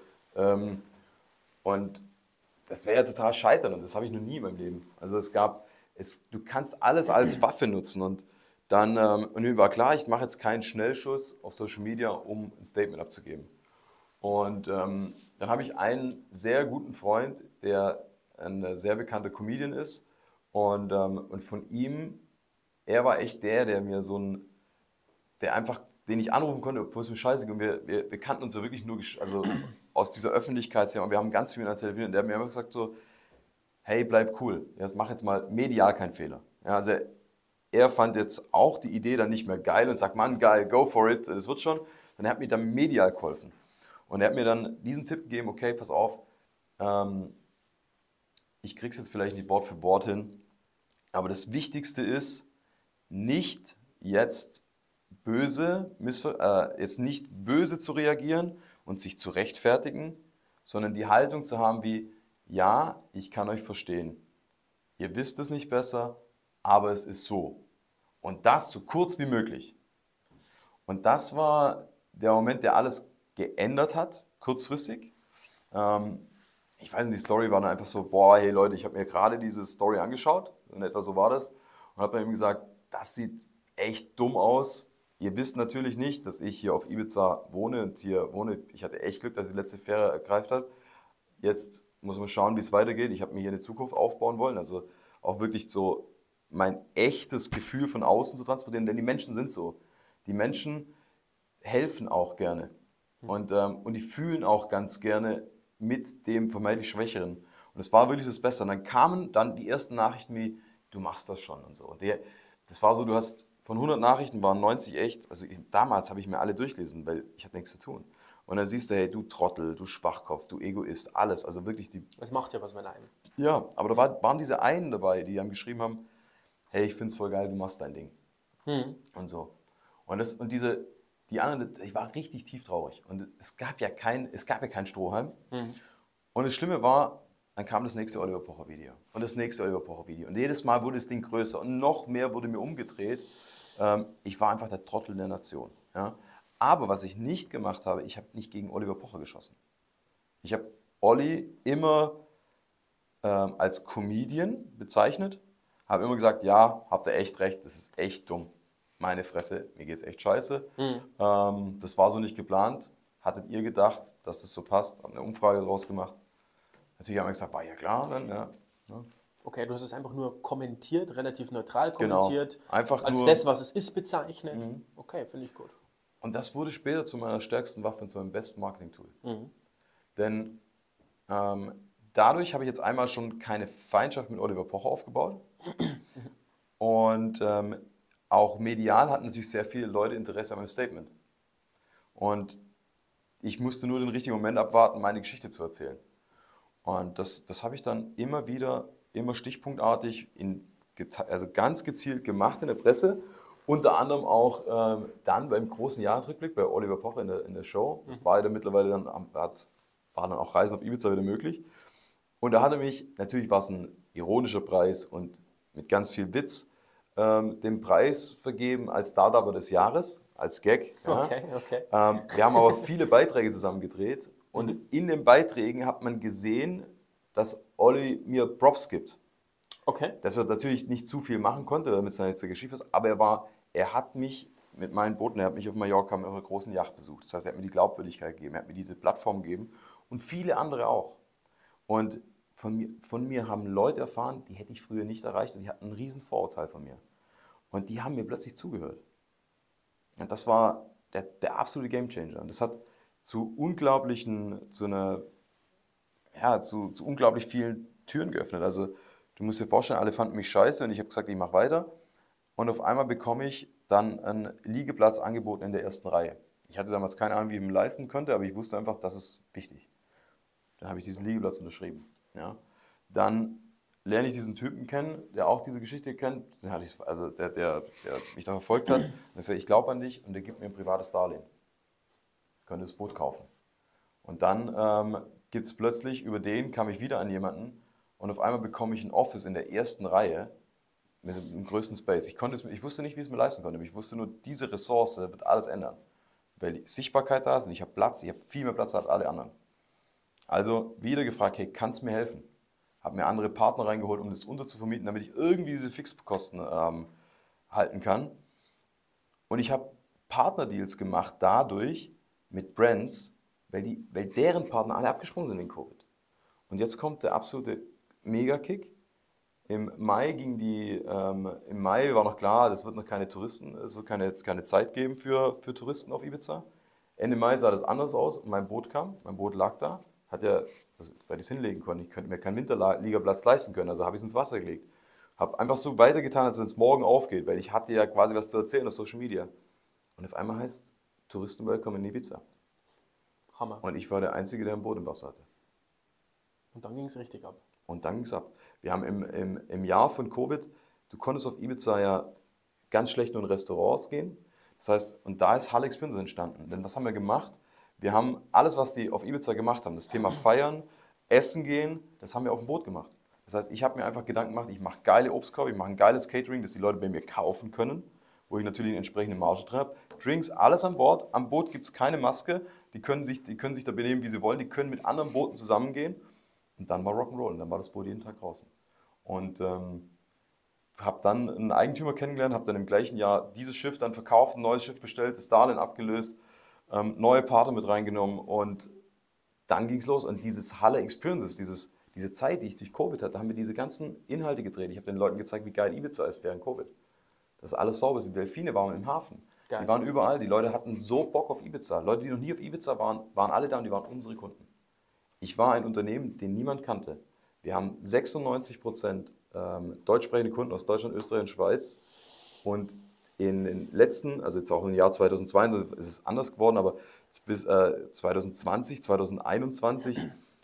und das wäre ja total scheitern und das habe ich noch nie in meinem Leben. Also du kannst alles als Waffe nutzen und dann, und mir war klar, ich mache jetzt keinen Schnellschuss auf Social Media, um ein Statement abzugeben. Und dann habe ich einen sehr guten Freund, der ein sehr bekannter Comedian ist und von ihm, er war echt der mir den ich anrufen konnte, obwohl es mir scheiße ging. Und wir kannten uns ja wirklich nur aus dieser Öffentlichkeit her und wir haben ganz viel in der Telefon und der hat mir immer gesagt so, hey, bleib cool, jetzt mach jetzt mal medial keinen Fehler. Ja, also er fand jetzt auch die Idee dann nicht mehr geil und sagt, Mann, geil, go for it, das wird schon. Und er hat mir dann medial geholfen. Und er hat mir dann diesen Tipp gegeben, okay, pass auf, ich krieg's jetzt vielleicht nicht Wort für Wort hin, aber das Wichtigste ist, nicht jetzt jetzt nicht böse zu reagieren und sich zu rechtfertigen, sondern die Haltung zu haben wie, ja, ich kann euch verstehen. Ihr wisst es nicht besser, aber es ist so. Und das so kurz wie möglich. Und das war der Moment, der alles geändert hat, kurzfristig. Ich weiß nicht, die Story war dann einfach so, boah, hey Leute, ich habe mir gerade diese Story angeschaut, in etwa so war das, und habe dann ihm gesagt, das sieht echt dumm aus. Ihr wisst natürlich nicht, dass ich hier auf Ibiza wohne und hier wohne. Ich hatte echt Glück, dass die letzte Fähre ergreift hat. Jetzt muss man schauen, wie es weitergeht. Ich habe mir hier eine Zukunft aufbauen wollen, also auch wirklich so mein echtes Gefühl von außen zu transportieren, denn die Menschen sind so. Die Menschen helfen auch gerne und die fühlen auch ganz gerne mit dem vermeintlich Schwächeren. Und es war wirklich das Beste. Und dann kamen dann die ersten Nachrichten wie, du machst das schon und so. Und das war so, du hast von 100 Nachrichten waren 90 echt. Also damals habe ich mir alle durchgelesen, weil ich hatte nichts zu tun. Und dann siehst du, hey, du Trottel, du Schwachkopf, du Egoist, alles. Also wirklich die. Es macht ja was mit einem. Ja, aber da waren diese einen dabei, die haben geschrieben haben, hey, ich find's voll geil, du machst dein Ding. Und so. Die anderen, ich war richtig tief traurig. Und es gab ja kein Strohhalm. Und das Schlimme war, dann kam das nächste Oliver Pocher Video. Und das nächste Oliver Pocher Video. Und jedes Mal wurde das Ding größer. Und noch mehr wurde mir umgedreht. Ich war einfach der Trottel der Nation. Ja? Aber was ich nicht gemacht habe, ich habe nicht gegen Oliver Pocher geschossen. Ich habe Olli immer als Comedian bezeichnet. Habe immer gesagt, ja, habt ihr echt recht, das ist echt dumm. Meine Fresse, mir geht's echt scheiße. Das war so nicht geplant. Hattet ihr gedacht, dass das so passt? Habe eine Umfrage daraus gemacht. Natürlich haben wir gesagt, war ja klar, dann, ja. Okay, du hast es einfach nur kommentiert, relativ neutral Genau. kommentiert, Einfach als nur, das, was es ist, bezeichnet. Okay, finde ich gut. und das wurde später zu meiner stärksten Waffe und zu meinem besten Marketing-Tool. Denn dadurch habe ich jetzt einmal schon keine Feindschaft mit Oliver Pocher aufgebaut. Und auch medial hatten natürlich sehr viele Leute Interesse an meinem Statement. Und ich musste nur den richtigen Moment abwarten, meine Geschichte zu erzählen. Und das habe ich dann immer wieder, immer stichpunktartig, also ganz gezielt gemacht in der Presse. Unter anderem auch dann beim großen Jahresrückblick bei Oliver Pocher in der Show. Das war ja dann mittlerweile waren dann auch Reisen auf Ibiza wieder möglich. Und da hat er mich, natürlich war es ein ironischer Preis und mit ganz viel Witz, den Preis vergeben als Startupper des Jahres, als Gag. Ja. Okay. Wir haben aber viele Beiträge zusammen gedreht und in den Beiträgen hat man gesehen, dass Olli mir Props gibt. Okay. Dass er natürlich nicht zu viel machen konnte, damit es dann nicht so geschieht ist, aber er hat mich mit meinen Booten, er hat mich auf Mallorca mit einer großen Yacht besucht. Das heißt, er hat mir die Glaubwürdigkeit gegeben, er hat mir diese Plattform gegeben und viele andere auch. Und von mir haben Leute erfahren, die hätte ich früher nicht erreicht und die hatten einen riesen Vorurteil von mir. Und die haben mir plötzlich zugehört. Und das war der absolute Gamechanger. Und das hat zu unglaublich vielen Türen geöffnet. Also du musst dir vorstellen, alle fanden mich scheiße und ich habe gesagt, ich mache weiter. Und auf einmal bekomme ich dann einen Liegeplatz angeboten in der ersten Reihe. Ich hatte damals keine Ahnung, wie ich ihn leisten konnte, aber ich wusste einfach, das ist wichtig. Dann habe ich diesen Liegeplatz unterschrieben. Ja. Dann lerne ich diesen Typen kennen, der auch diese Geschichte kennt, der mich da verfolgt hat. Und ich sage, ich glaube an dich und der gibt mir ein privates Darlehen. Ich könnte das Boot kaufen. Und dann gibt es plötzlich, über den kam ich wieder an jemanden und auf einmal bekomme ich ein Office in der ersten Reihe mit dem größten Space. Ich wusste nicht, wie ich es mir leisten konnte, aber ich wusste nur, diese Ressource wird alles ändern. Weil die Sichtbarkeit da ist und ich habe Platz, ich habe viel mehr Platz als alle anderen. Also wieder gefragt, hey, kannst du mir helfen? Habe mir andere Partner reingeholt, um das unterzuvermieten, damit ich irgendwie diese Fixkosten halten kann. Und ich habe Partnerdeals gemacht dadurch mit Brands, weil deren Partner alle abgesprungen sind in Covid. Und jetzt kommt der absolute Mega-Kick. Im Mai war noch klar, es wird noch keine Touristen, es wird keine Zeit geben für Touristen auf Ibiza. Ende Mai sah das anders aus und mein Boot kam, mein Boot lag da, weil ich es hinlegen konnte. Ich könnte mir keinen Winterliegeplatz leisten können, also habe ich es ins Wasser gelegt. Habe einfach so weitergetan, als wenn es morgen aufgeht, weil ich hatte ja quasi was zu erzählen auf Social Media. Und auf einmal heißt es Touristen-Welcome in Ibiza. Hammer. Und ich war der Einzige, der ein Boot im Wasser hatte. Und dann ging es richtig ab. Und dann ging es ab. Wir haben im Jahr von Covid, du konntest auf Ibiza ja ganz schlecht nur in Restaurants gehen. Das heißt, und da ist Halle Experience entstanden. Denn was haben wir gemacht? Wir haben alles, was die auf Ibiza gemacht haben, das Thema Feiern, Essen gehen, das haben wir auf dem Boot gemacht. Das heißt, ich habe mir einfach Gedanken gemacht, ich mache geile Obstkorb, ich mache ein geiles Catering, das die Leute bei mir kaufen können, wo ich natürlich eine entsprechende Marge drin habe. Drinks, alles an Bord. Am Boot gibt es keine Maske, die können sich da benehmen, wie sie wollen, die können mit anderen Booten zusammengehen. Und dann war Rock'n'Roll und dann war das Boot jeden Tag draußen. Und habe dann einen Eigentümer kennengelernt, habe dann im gleichen Jahr dieses Schiff dann verkauft, ein neues Schiff bestellt, das Darlehen abgelöst, neue Partner mit reingenommen und dann ging es los. Und dieses Halle Experiences, diese Zeit, die ich durch Covid hatte, haben wir diese ganzen Inhalte gedreht. Ich habe den Leuten gezeigt, wie geil Ibiza ist während Covid. Das ist alles sauber. Die Delfine waren im Hafen. Geil. Die waren überall. Die Leute hatten so Bock auf Ibiza. Leute, die noch nie auf Ibiza waren, waren alle da und die waren unsere Kunden. Ich war ein Unternehmen, den niemand kannte. Wir haben 96% deutschsprechende Kunden aus Deutschland, Österreich und Schweiz. Und in den letzten, also jetzt auch im Jahr 2022 ist es anders geworden, aber bis 2020, 2021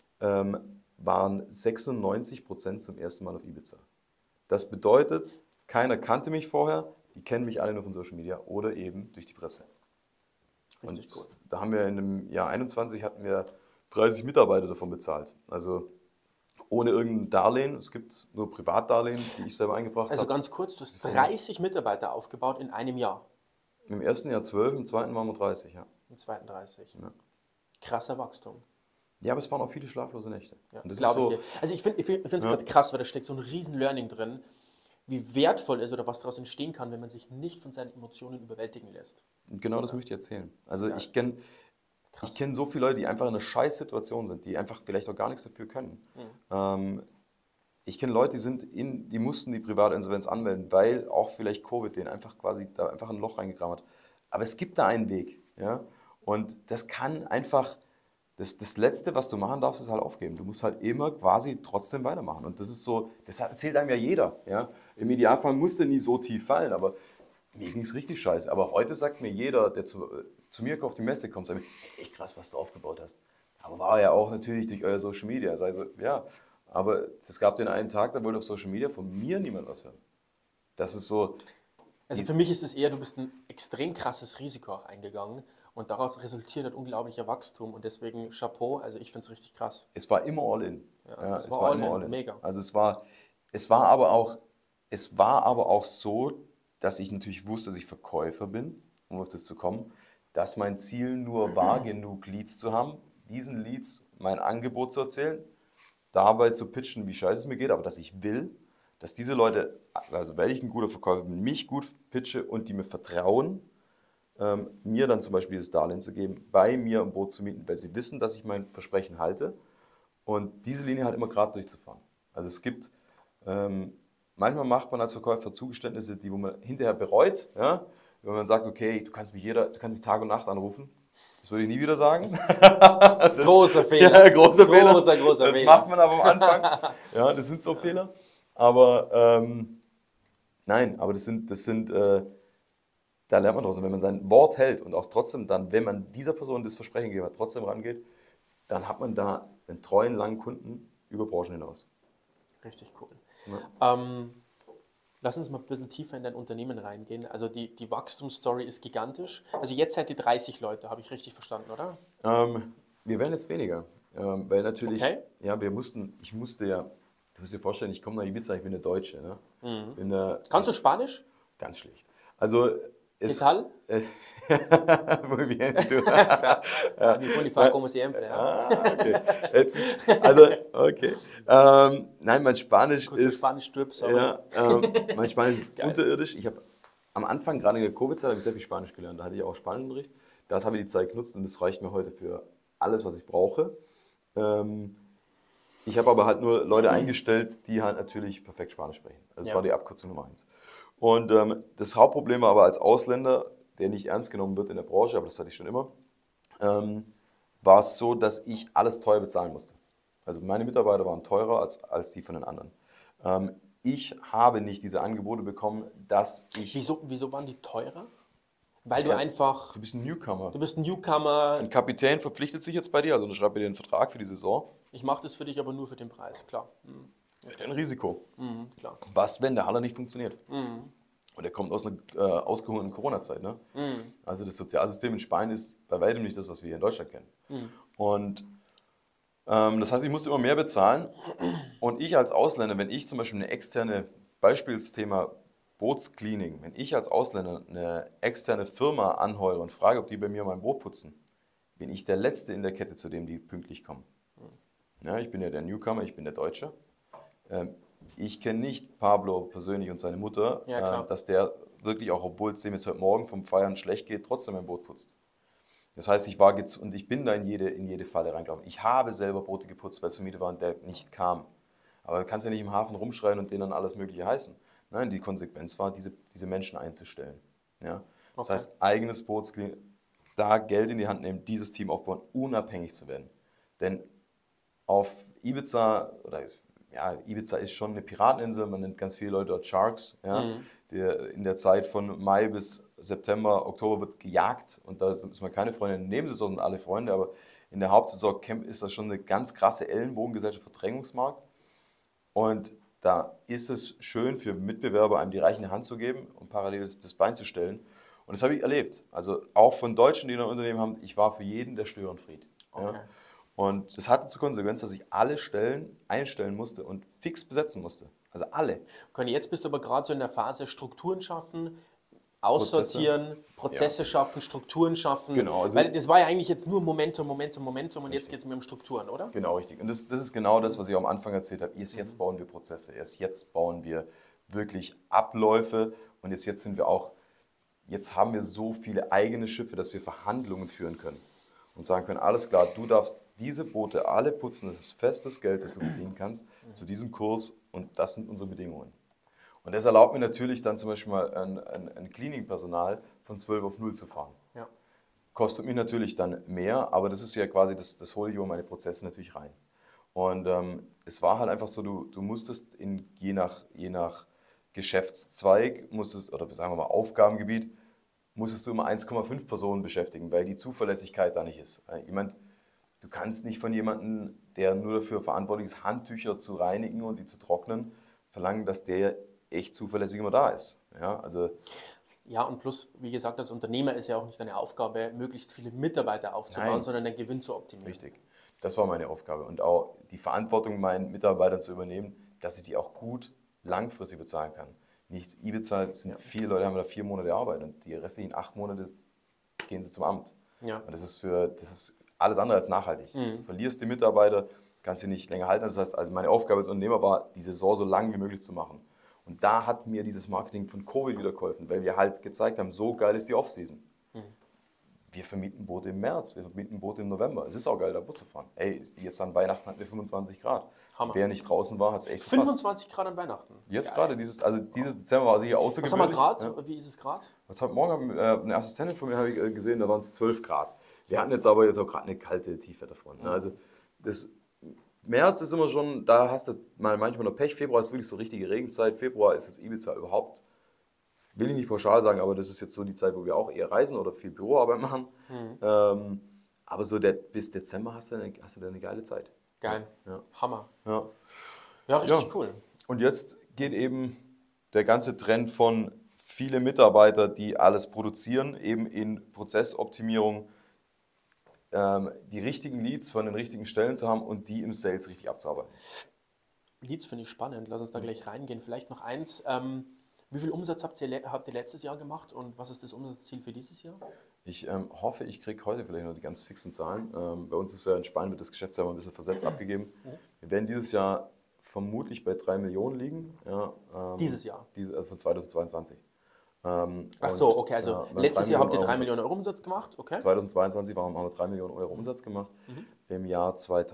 waren 96% zum ersten Mal auf Ibiza. Das bedeutet, keiner kannte mich vorher, die kennen mich alle nur von Social Media oder eben durch die Presse. Richtig und cool. Da haben wir in dem Jahr 21 hatten wir 30 Mitarbeiter davon bezahlt. Also ohne irgendein Darlehen. Es gibt nur Privatdarlehen, die ich selber eingebracht habe. Also ganz kurz, du hast 30 Mitarbeiter aufgebaut in einem Jahr. Im ersten Jahr 12, im zweiten waren wir 30, ja. Im zweiten 30. Ja. Krasser Wachstum. Ja, aber es waren auch viele schlaflose Nächte. Ja, und das ist so, also ich finde es gerade krass, weil da steckt so ein riesen Learning drin, wie wertvoll ist oder was daraus entstehen kann, wenn man sich nicht von seinen Emotionen überwältigen lässt. Und genau das möchte ich erzählen. Also ja. Ich kenne so viele Leute, die einfach in einer Scheißsituation sind, die einfach vielleicht auch gar nichts dafür können. Mhm. Ich kenne Leute, die mussten die Privatinsolvenz anmelden, weil auch vielleicht Covid denen einfach quasi da einfach ein Loch reingegraben hat. Aber es gibt da einen Weg. Ja? Und das kann einfach, das Letzte, was du machen darfst, ist halt aufgeben. Du musst halt immer quasi trotzdem weitermachen. Und das ist so, das erzählt einem ja jeder. Ja? Im Idealfall musste nie so tief fallen, aber mir ging es richtig scheiße. Aber heute sagt mir jeder, der zu mir auf die Messe kommt, sagt mir, echt krass, was du aufgebaut hast. Aber war ja auch natürlich durch euer Social Media. Also ja, aber es gab den einen Tag, da wollte auf Social Media von mir niemand was hören. Das ist so. Also für mich ist es eher, du bist ein extrem krasses Risiko auch eingegangen und daraus resultiert ein unglaublicher Wachstum und deswegen Chapeau, also ich finde es richtig krass. Es war immer all in. Ja, es war immer all in, mega. Also es war aber auch so, dass ich natürlich wusste, dass ich Verkäufer bin, um auf das zu kommen, dass mein Ziel nur war, genug Leads zu haben, diesen Leads mein Angebot zu erzählen, dabei zu pitchen, wie scheiße es mir geht, aber dass ich will, dass diese Leute, also weil ich ein guter Verkäufer bin, mich gut pitche und die mir vertrauen, mir dann zum Beispiel das Darlehen zu geben, bei mir ein Boot zu mieten, weil sie wissen, dass ich mein Versprechen halte und diese Linie halt immer gerade durchzufahren. Also es gibt, manchmal macht man als Verkäufer Zugeständnisse, wo man hinterher bereut, ja? Wenn man sagt, okay, du kannst mich Tag und Nacht anrufen. Das würde ich nie wieder sagen. Großer Fehler. Ja, großer Fehler. Großer das Fehler. Macht man aber am Anfang. Ja, das sind so Fehler. Aber nein, aber da lernt man trotzdem, wenn man sein Wort hält und auch trotzdem dann, wenn man dieser Person das Versprechen gegeben hat, trotzdem rangeht, dann hat man da einen treuen, langen Kunden über Branchen hinaus. Richtig cool. Ja. Lass uns mal ein bisschen tiefer in dein Unternehmen reingehen. Also die Wachstumsstory ist gigantisch. Also jetzt seid ihr 30 Leute, habe ich richtig verstanden, oder? Wir werden jetzt weniger, weil natürlich, okay. Ja, du musst dir vorstellen, ich komme nach Ibiza, ich bin eine Deutsche. Ne? Mhm. Kannst du Spanisch? Ganz schlecht. Also ¿Qué tal? Muy bien, tú. Mi Polifar como siempre. Ja. Okay. Okay. Nein, mein Spanisch Kurzer ist... Spanisch-Strip, ja, mein Spanisch ist unterirdisch. Ich habe am Anfang, gerade in der Covid-Zeit, sehr viel Spanisch gelernt. Da hatte ich auch Spanischunterricht. Da habe ich die Zeit genutzt und das reicht mir heute für alles, was ich brauche. Ich habe aber halt nur Leute eingestellt, die halt natürlich perfekt Spanisch sprechen. Das war die Abkürzung Nummer 1. Und das Hauptproblem aber als Ausländer, der nicht ernst genommen wird in der Branche, aber das hatte ich schon immer, war es so, dass ich alles teuer bezahlen musste. Also meine Mitarbeiter waren teurer als die von den anderen. ich habe nicht diese Angebote bekommen, dass ich... Wieso waren die teurer? Weil Ja, du einfach, du bist ein Newcomer. du bist ein Newcomer, Ein Kapitän verpflichtet sich jetzt bei dir, also unterschreibt dir den Vertrag für die Saison. ich mache das für dich aber nur für den Preis, klar. Ein Risiko. Klar. Was, wenn der Haller nicht funktioniert? Und er kommt aus einer ausgehungerte Corona-Zeit. Ne? Also das Sozialsystem in Spanien ist bei weitem nicht das, was wir hier in Deutschland kennen. Und das heißt, ich musste immer mehr bezahlen. Und ich als Ausländer, wenn ich zum Beispiel eine externe, Beispielsthema Bootscleaning, wenn ich als Ausländer eine externe Firma anheure und frage, ob die bei mir mein Boot putzen, bin ich der Letzte in der Kette, zu dem die pünktlich kommen. Ja, ich bin ja der Newcomer, ich bin der Deutsche. Ich kenne nicht Pablo persönlich und seine Mutter, Ja, klar. dass der wirklich auch, obwohl es dem jetzt heute Morgen vom Feiern schlecht geht, trotzdem ein Boot putzt. Das heißt, ich bin da in jede Falle reingelaufen. Ich habe selber Boote geputzt, weil es Vermieter war und der nicht kam. Aber du kannst ja nicht im Hafen rumschreien und denen dann alles Mögliche heißen. Nein, die Konsequenz war, diese Menschen einzustellen. Ja? Das Okay. heißt, eigenes Bootscleaning, da Geld in die Hand nehmen, dieses Team aufbauen, unabhängig zu werden. Denn auf Ibiza, oder ja, Ibiza ist schon eine Pirateninsel, man nennt ganz viele Leute dort Sharks. Ja? In der Zeit von Mai bis September, Oktober wird gejagt und da ist man keine Freunde. In der Nebensaison sind alle Freunde, aber in der Hauptsaison ist das schon eine ganz krasse Ellenbogengesellschaft, Verdrängungsmarkt. Und da ist es schön für Mitbewerber, einem die reichende Hand zu geben und parallel das Bein zu stellen. Und das habe ich erlebt. Also auch von Deutschen, die ein Unternehmen haben, ich war für jeden der Störenfried. Okay. Ja. Und das hatte zur Konsequenz, dass ich alle Stellen einstellen musste und fix besetzen musste. Also alle. Conny, jetzt bist du aber gerade so in der Phase Strukturen schaffen, aussortieren, Prozesse schaffen, Strukturen schaffen. Genau, also- Weil das war ja eigentlich jetzt nur Momentum und jetzt geht es mir um Strukturen, oder? Genau, richtig. Und das ist genau das, was ich am Anfang erzählt habe. Jetzt bauen wir Prozesse, jetzt bauen wir wirklich Abläufe und jetzt haben wir so viele eigene Schiffe, dass wir Verhandlungen führen können und sagen können, alles klar, du darfst diese Boote alle putzen, das ist festes Geld, das du verdienen kannst, zu diesem Kurs und das sind unsere Bedingungen. Und das erlaubt mir natürlich dann zum Beispiel mal ein Cleaning-Personal von 12 auf 0 zu fahren. Ja. Kostet mich natürlich dann mehr, aber das ist ja quasi, das hole ich über meine Prozesse natürlich rein. Und es war halt einfach so, du musstest je nach Geschäftszweig, oder sagen wir mal Aufgabengebiet, musstest du immer 1,5 Personen beschäftigen, weil die Zuverlässigkeit da nicht ist. Ich meine, du kannst nicht von jemandem, der nur dafür verantwortlich ist, Handtücher zu reinigen und die zu trocknen, verlangen, dass der echt zuverlässig immer da ist. Ja, also Ja, und plus, wie gesagt, als Unternehmer ist ja auch nicht deine Aufgabe, möglichst viele Mitarbeiter aufzubauen, Nein. sondern den Gewinn zu optimieren. richtig. Das war meine Aufgabe. Und auch die Verantwortung meinen Mitarbeitern zu übernehmen, dass ich die auch gut langfristig bezahlen kann. Nicht Ibiza sind viele Leute, haben da 4 Monate Arbeit und die restlichen 8 Monate gehen sie zum Amt. Ja. Und das ist alles andere als nachhaltig. Du verlierst die Mitarbeiter, kannst sie nicht länger halten. Das heißt, also meine Aufgabe als Unternehmer war, die Saison so lang wie möglich zu machen. Und da hat mir dieses Marketing von Covid wieder geholfen, weil wir halt gezeigt haben, so geil ist die Offseason. Wir vermieten Boote im März, wir vermieten Boote im November. Es ist auch geil, da Boot zu fahren. Ey, jetzt an Weihnachten hatten wir 25 Grad. Hammer. Wer nicht draußen war, hat es echt verpasst. 25 Grad an Weihnachten. Jetzt gerade, dieses Dezember war sicher Was außergewöhnlich. haben wir Grad? Ja. Wie ist es Grad? Heute Morgen eine Assistentin von mir habe ich gesehen, da waren es 12 Grad. Wir hatten jetzt aber auch gerade eine kalte Tiefwetterfront. Ne? Also das März ist immer schon, da hast du manchmal noch Pech. Februar ist wirklich so richtige Regenzeit. Februar ist jetzt Ibiza überhaupt, will ich nicht pauschal sagen, aber das ist jetzt so die Zeit, wo wir auch eher reisen oder viel Büroarbeit machen. Aber so bis Dezember hast du da eine geile Zeit. Geil. Ja. Hammer. Ja. Ja, richtig Ja. cool. Und jetzt geht eben der ganze Trend von viele Mitarbeiter, die alles produzieren, eben in Prozessoptimierung, die richtigen Leads von den richtigen Stellen zu haben und die im Sales richtig abzuarbeiten. Leads finde ich spannend. Lass uns da gleich reingehen. Vielleicht noch eins. Wie viel Umsatz habt ihr letztes Jahr gemacht und was ist das Umsatzziel für dieses Jahr? Ich hoffe, ich kriege heute vielleicht noch die ganz fixen Zahlen. Bei uns ist ja in Spanien wird das Geschäftsjahr mal ein bisschen versetzt abgegeben. Wir werden dieses Jahr vermutlich bei 3 Millionen liegen. Ja, Dieses Jahr? Also von 2022. Ach so, okay. Also ja, letztes Jahr habt ihr 3 Umsatz. Millionen Euro Umsatz gemacht, okay? 2022 haben wir 3 Millionen Euro Umsatz gemacht. Im Jahr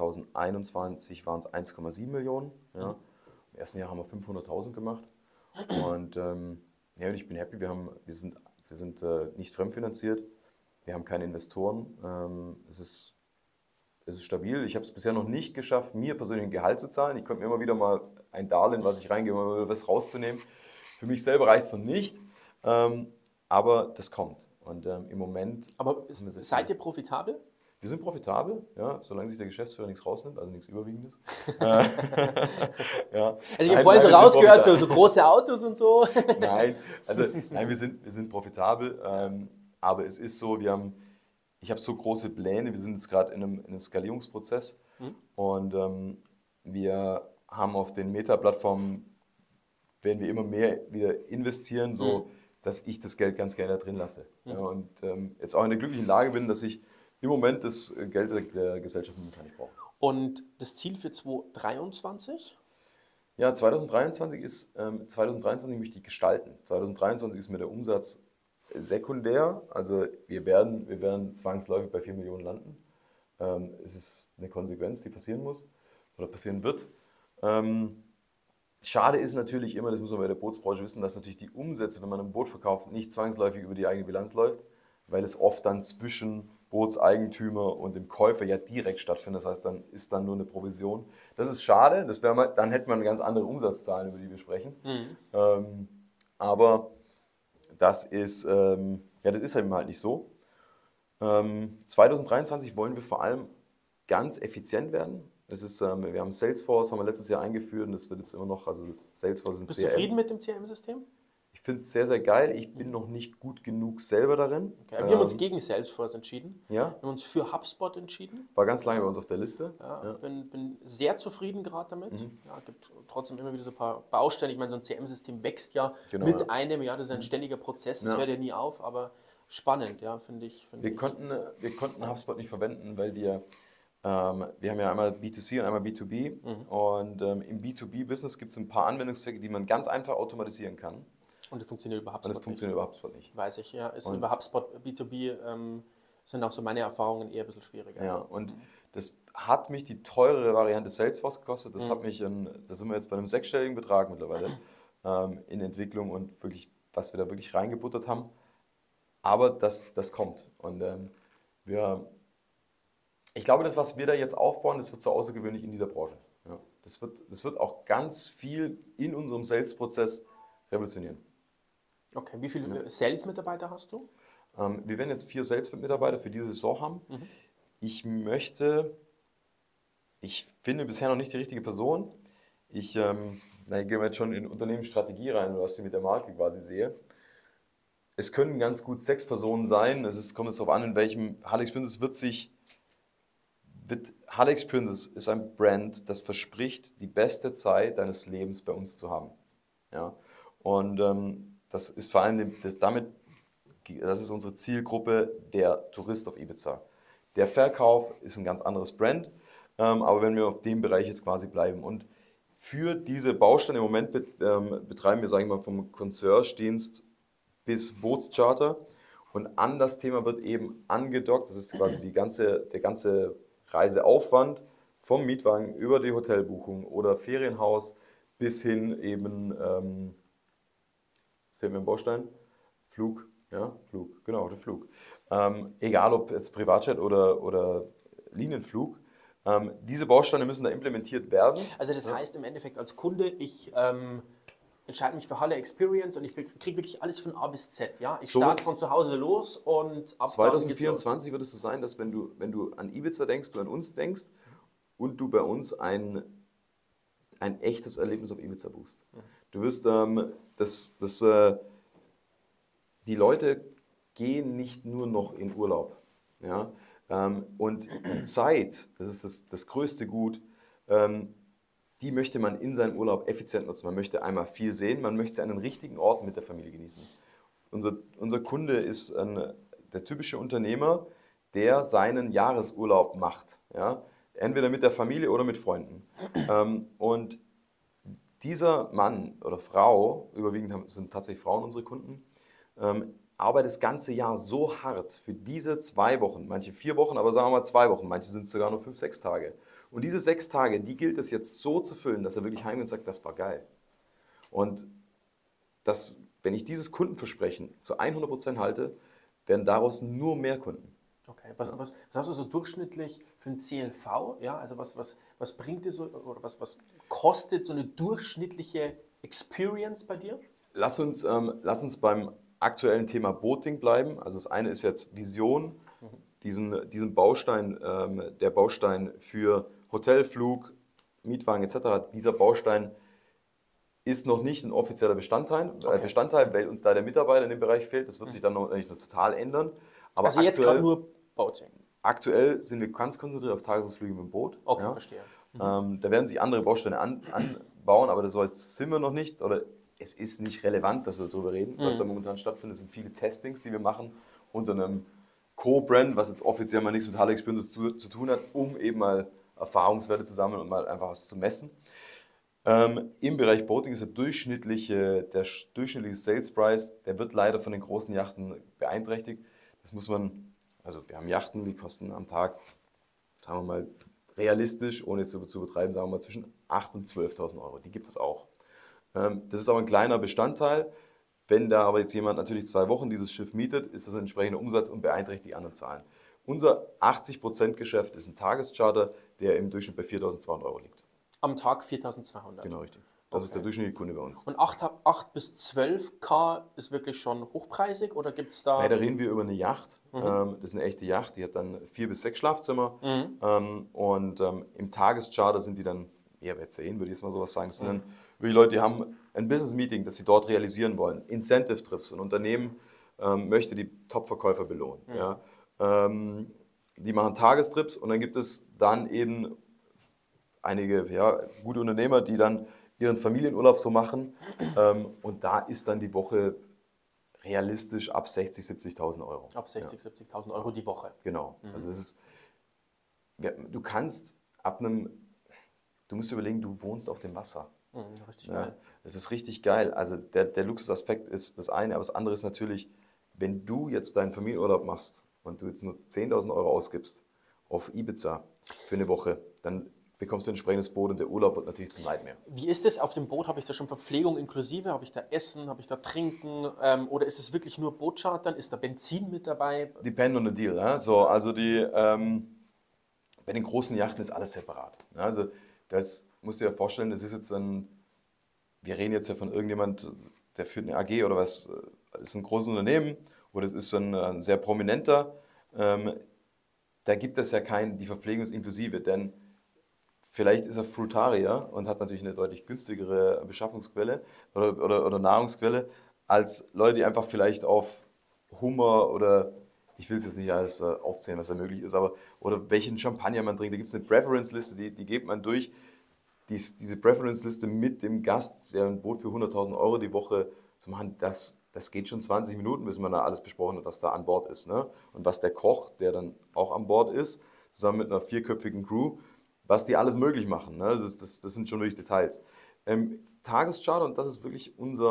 2021 waren es 1,7 Millionen. Ja. Im ersten Jahr haben wir 500.000 gemacht. Und und ich bin happy. Wir sind nicht fremdfinanziert. Wir haben keine Investoren. Es ist stabil. Ich habe es bisher noch nicht geschafft, mir persönlich ein Gehalt zu zahlen. Ich konnte mir immer wieder mal ein Darlehen, was ich reingebe, um was rauszunehmen. Für mich selber reicht es noch nicht, aber das kommt. Und im Moment... Aber seid ihr profitabel? Wir sind profitabel, ja, solange sich der Geschäftsführer nichts rausnimmt, also nichts Überwiegendes. Ja. Also ich habe vorhin so rausgehört, so große Autos und so. Nein, wir sind profitabel, aber es ist so, ich habe so große Pläne, wir sind jetzt gerade in einem Skalierungsprozess und wir haben auf den Meta-Plattformen, werden wir immer mehr wieder investieren, so dass ich das Geld ganz gerne da drin lasse. Ja, und jetzt auch in der glücklichen Lage bin, dass ich im Moment das Geld der Gesellschaft momentan nicht brauche. Und das Ziel für 2023? Ja, 2023 möchte ich gestalten. 2023 ist mir der Umsatz sekundär, also wir werden zwangsläufig bei 4 Millionen landen. Es ist eine Konsequenz, die passieren muss oder passieren wird. Schade ist natürlich immer, das muss man bei der Bootsbranche wissen, dass natürlich die Umsätze, wenn man ein Boot verkauft, nicht zwangsläufig über die eigene Bilanz läuft, weil es oft dann zwischen Bootseigentümer und dem Käufer ja direkt stattfindet. Das heißt, dann ist dann nur eine Provision. Das ist schade, dann hätte man ganz andere Umsatzzahlen, über die wir sprechen. Aber das ist eben halt nicht so. 2023 wollen wir vor allem ganz effizient werden. Das ist, wir haben Salesforce, haben wir letztes Jahr eingeführt und das wird jetzt immer noch, also das Salesforce ist ein CRM. Bist du zufrieden mit dem CRM-System? Ich finde es sehr, sehr geil. Ich bin noch nicht gut genug selber darin. Okay. Wir haben uns gegen Salesforce entschieden. Ja? Wir haben uns für HubSpot entschieden. War ganz lange bei uns auf der Liste. Ja. Bin sehr zufrieden gerade damit. Ja, gibt trotzdem immer wieder so ein paar Baustellen. Ich meine, so ein CRM-System wächst ja mit einem. Ja, das ist ein ständiger Prozess. Das hört ja nie auf, aber spannend, ja, finde ich. Wir konnten HubSpot nicht verwenden, weil wir haben ja einmal B2C und einmal B2B. Und im B2B-Business gibt es ein paar Anwendungszwecke, die man ganz einfach automatisieren kann. Und das funktioniert über HubSpot nicht. Und das funktioniert über HubSpot nicht. Weiß ich, ja. Ist über HubSpot B2B sind auch so meine Erfahrungen eher ein bisschen schwieriger. Ja, und das hat mich die teurere Variante Salesforce gekostet. Das da sind wir jetzt bei einem 6-stelligen Betrag mittlerweile in Entwicklung und wirklich, was wir da wirklich reingebuttert haben. Aber das kommt. Und ich glaube, das, was wir da jetzt aufbauen, das wird so außergewöhnlich in dieser Branche. Ja, das wird auch ganz viel in unserem Sales-Prozess revolutionieren. Okay, wie viele Sales-Mitarbeiter hast du? Wir werden jetzt 4 Sales-Mitarbeiter für diese Saison haben. Ich finde bisher noch nicht die richtige Person. Ich gehe jetzt schon in Unternehmensstrategie rein, was ich mit der Marke quasi sehe. Es können ganz gut 6 Personen sein. Kommt jetzt darauf an, in welchem Halle Experience Halle Experience ist ein Brand, das verspricht, die beste Zeit deines Lebens bei uns zu haben. Ja? Und das ist vor allem, das ist unsere Zielgruppe, der Tourist auf Ibiza. Der Verkauf ist ein ganz anderes Brand, aber wenn wir auf dem Bereich jetzt quasi bleiben und für diese Bausteine im Moment betreiben wir, sage ich mal, vom Concierge-Dienst bis Bootscharter und an das Thema wird eben angedockt, das ist quasi der ganze Reiseaufwand vom Mietwagen über die Hotelbuchung oder Ferienhaus bis hin eben, jetzt fehlt mir ein Baustein, Flug, genau, der Flug. Egal ob jetzt Privatjet oder Linienflug, diese Bausteine müssen da implementiert werden. Also das heißt im Endeffekt als Kunde, ich entscheide mich für Halle Experience und ich kriege wirklich alles von A bis Z. Ja? Ich starte von zu Hause los und ab 2024 wird es so sein, dass wenn du an Ibiza denkst, du an uns denkst und du bei uns ein echtes Erlebnis auf Ibiza buchst. Du wirst, die Leute gehen nicht nur noch in Urlaub. Ja? Und die Zeit, das ist das größte Gut, die möchte man in seinem Urlaub effizient nutzen. Man möchte einmal viel sehen, man möchte sie an den richtigen Orten mit der Familie genießen. Unser Kunde ist der typische Unternehmer, der seinen Jahresurlaub macht. Ja? Entweder mit der Familie oder mit Freunden. Und dieser Mann oder Frau, überwiegend sind tatsächlich Frauen unsere Kunden, arbeitet das ganze Jahr so hart für diese 2 Wochen, manche 4 Wochen, aber sagen wir mal 2 Wochen, manche sind sogar nur 5, 6 Tage. Und diese 6 Tage, die gilt es jetzt so zu füllen, dass er wirklich heimgeht und sagt, das war geil. Und wenn ich dieses Kundenversprechen zu 100% halte, werden daraus nur mehr Kunden. Okay, was hast du so durchschnittlich für ein CLV? Ja, also was bringt dir so oder was kostet so eine durchschnittliche Experience bei dir? Lass uns beim aktuellen Thema Boating bleiben. Also das eine ist jetzt Vision, diesen Baustein, der Baustein für Hotelflug, Mietwagen etc. Dieser Baustein ist noch nicht ein offizieller Bestandteil, weil uns da der Mitarbeiter in dem Bereich fehlt. Das wird sich dann noch nicht noch total ändern. Aber Also jetzt gerade nur Boating. aktuell sind wir ganz konzentriert auf Tagesausflüge mit dem Boot. Okay, Ja. verstehe. Da werden sich andere Bausteine anbauen, aber so als sind wir noch nicht. Oder es ist nicht relevant, dass wir darüber reden. Was da momentan stattfindet, sind viele Testings, die wir machen unter einem Co-Brand, was jetzt offiziell mal nichts mit Harley Experience zu tun hat, um eben mal Erfahrungswerte zu sammeln und mal einfach was zu messen. Im Bereich Boating ist der durchschnittliche Sales Price, der wird leider von den großen Yachten beeinträchtigt. Das muss man, also wir haben Yachten, die kosten am Tag, sagen wir mal, realistisch, ohne jetzt zu betreiben, sagen wir mal zwischen 8.000 und 12.000 Euro. Die gibt es auch. Das ist aber ein kleiner Bestandteil. Wenn da aber jetzt jemand natürlich 2 Wochen dieses Schiff mietet, ist das ein entsprechender Umsatz und beeinträchtigt die anderen Zahlen. Unser 80% Geschäft ist ein Tagescharter, der im Durchschnitt bei 4.200 Euro liegt. Am Tag 4.200. Genau, richtig. Das ist der durchschnittliche Kunde bei uns. Und 8 bis 12K ist wirklich schon hochpreisig oder gibt es da... Ja, da reden wir über eine Yacht. Das ist eine echte Yacht, die hat dann 4 bis 6 Schlafzimmer. Im Tagescharter sind die dann eher bei 10, würde ich jetzt mal sowas sagen. Das sind dann wirklich Leute, die haben ein Business-Meeting, das sie dort realisieren wollen. Incentive-Trips. Ein Unternehmen möchte die Top-Verkäufer belohnen. Ja. Die machen Tagestrips und dann gibt es dann eben einige gute Unternehmer, die dann ihren Familienurlaub so machen. Und da ist dann die Woche realistisch ab 60.000, 70.000 Euro. Ab 60.000, 70.000 Euro die Woche. Genau. Also das ist, du kannst du musst überlegen, du wohnst auf dem Wasser. Richtig geil. Das ist richtig geil. Also der Luxusaspekt ist das eine, aber das andere ist natürlich, wenn du jetzt deinen Familienurlaub machst und du jetzt nur 10.000 Euro ausgibst auf Ibiza für eine Woche, dann bekommst du ein entsprechendes Boot und der Urlaub wird natürlich zum Nightmare. Wie ist es auf dem Boot? Habe ich da schon Verpflegung inklusive? Habe ich da Essen? Habe ich da Trinken? Oder ist es wirklich nur Bootchartern? Ist da Benzin mit dabei? Depend on the deal. Ja? So, also bei den großen Yachten ist alles separat. Ja? Also das musst du dir vorstellen, das ist jetzt wir reden jetzt ja von irgendjemand, der führt eine AG oder was, das ist ein großes Unternehmen oder das ist ein sehr prominenter. Da gibt es ja die Verpflegung ist inklusive, denn vielleicht ist er Frutarier und hat natürlich eine deutlich günstigere Beschaffungsquelle oder Nahrungsquelle als Leute, die einfach vielleicht auf Hummer oder, ich will es jetzt nicht alles aufzählen, was da möglich ist, aber oder welchen Champagner man trinkt. Da gibt es eine Preference-Liste, die geht man durch. Diese Preference-Liste mit dem Gast, der ein Boot für 100.000 Euro die Woche zu machen, das geht schon 20 Minuten, bis man da alles besprochen hat, was da an Bord ist. Ne? Und was der Koch, der dann auch an Bord ist, zusammen mit einer 4-köpfigen Crew, was die alles möglich machen. Ne? Das sind schon wirklich Details. Tagescharter, und das ist wirklich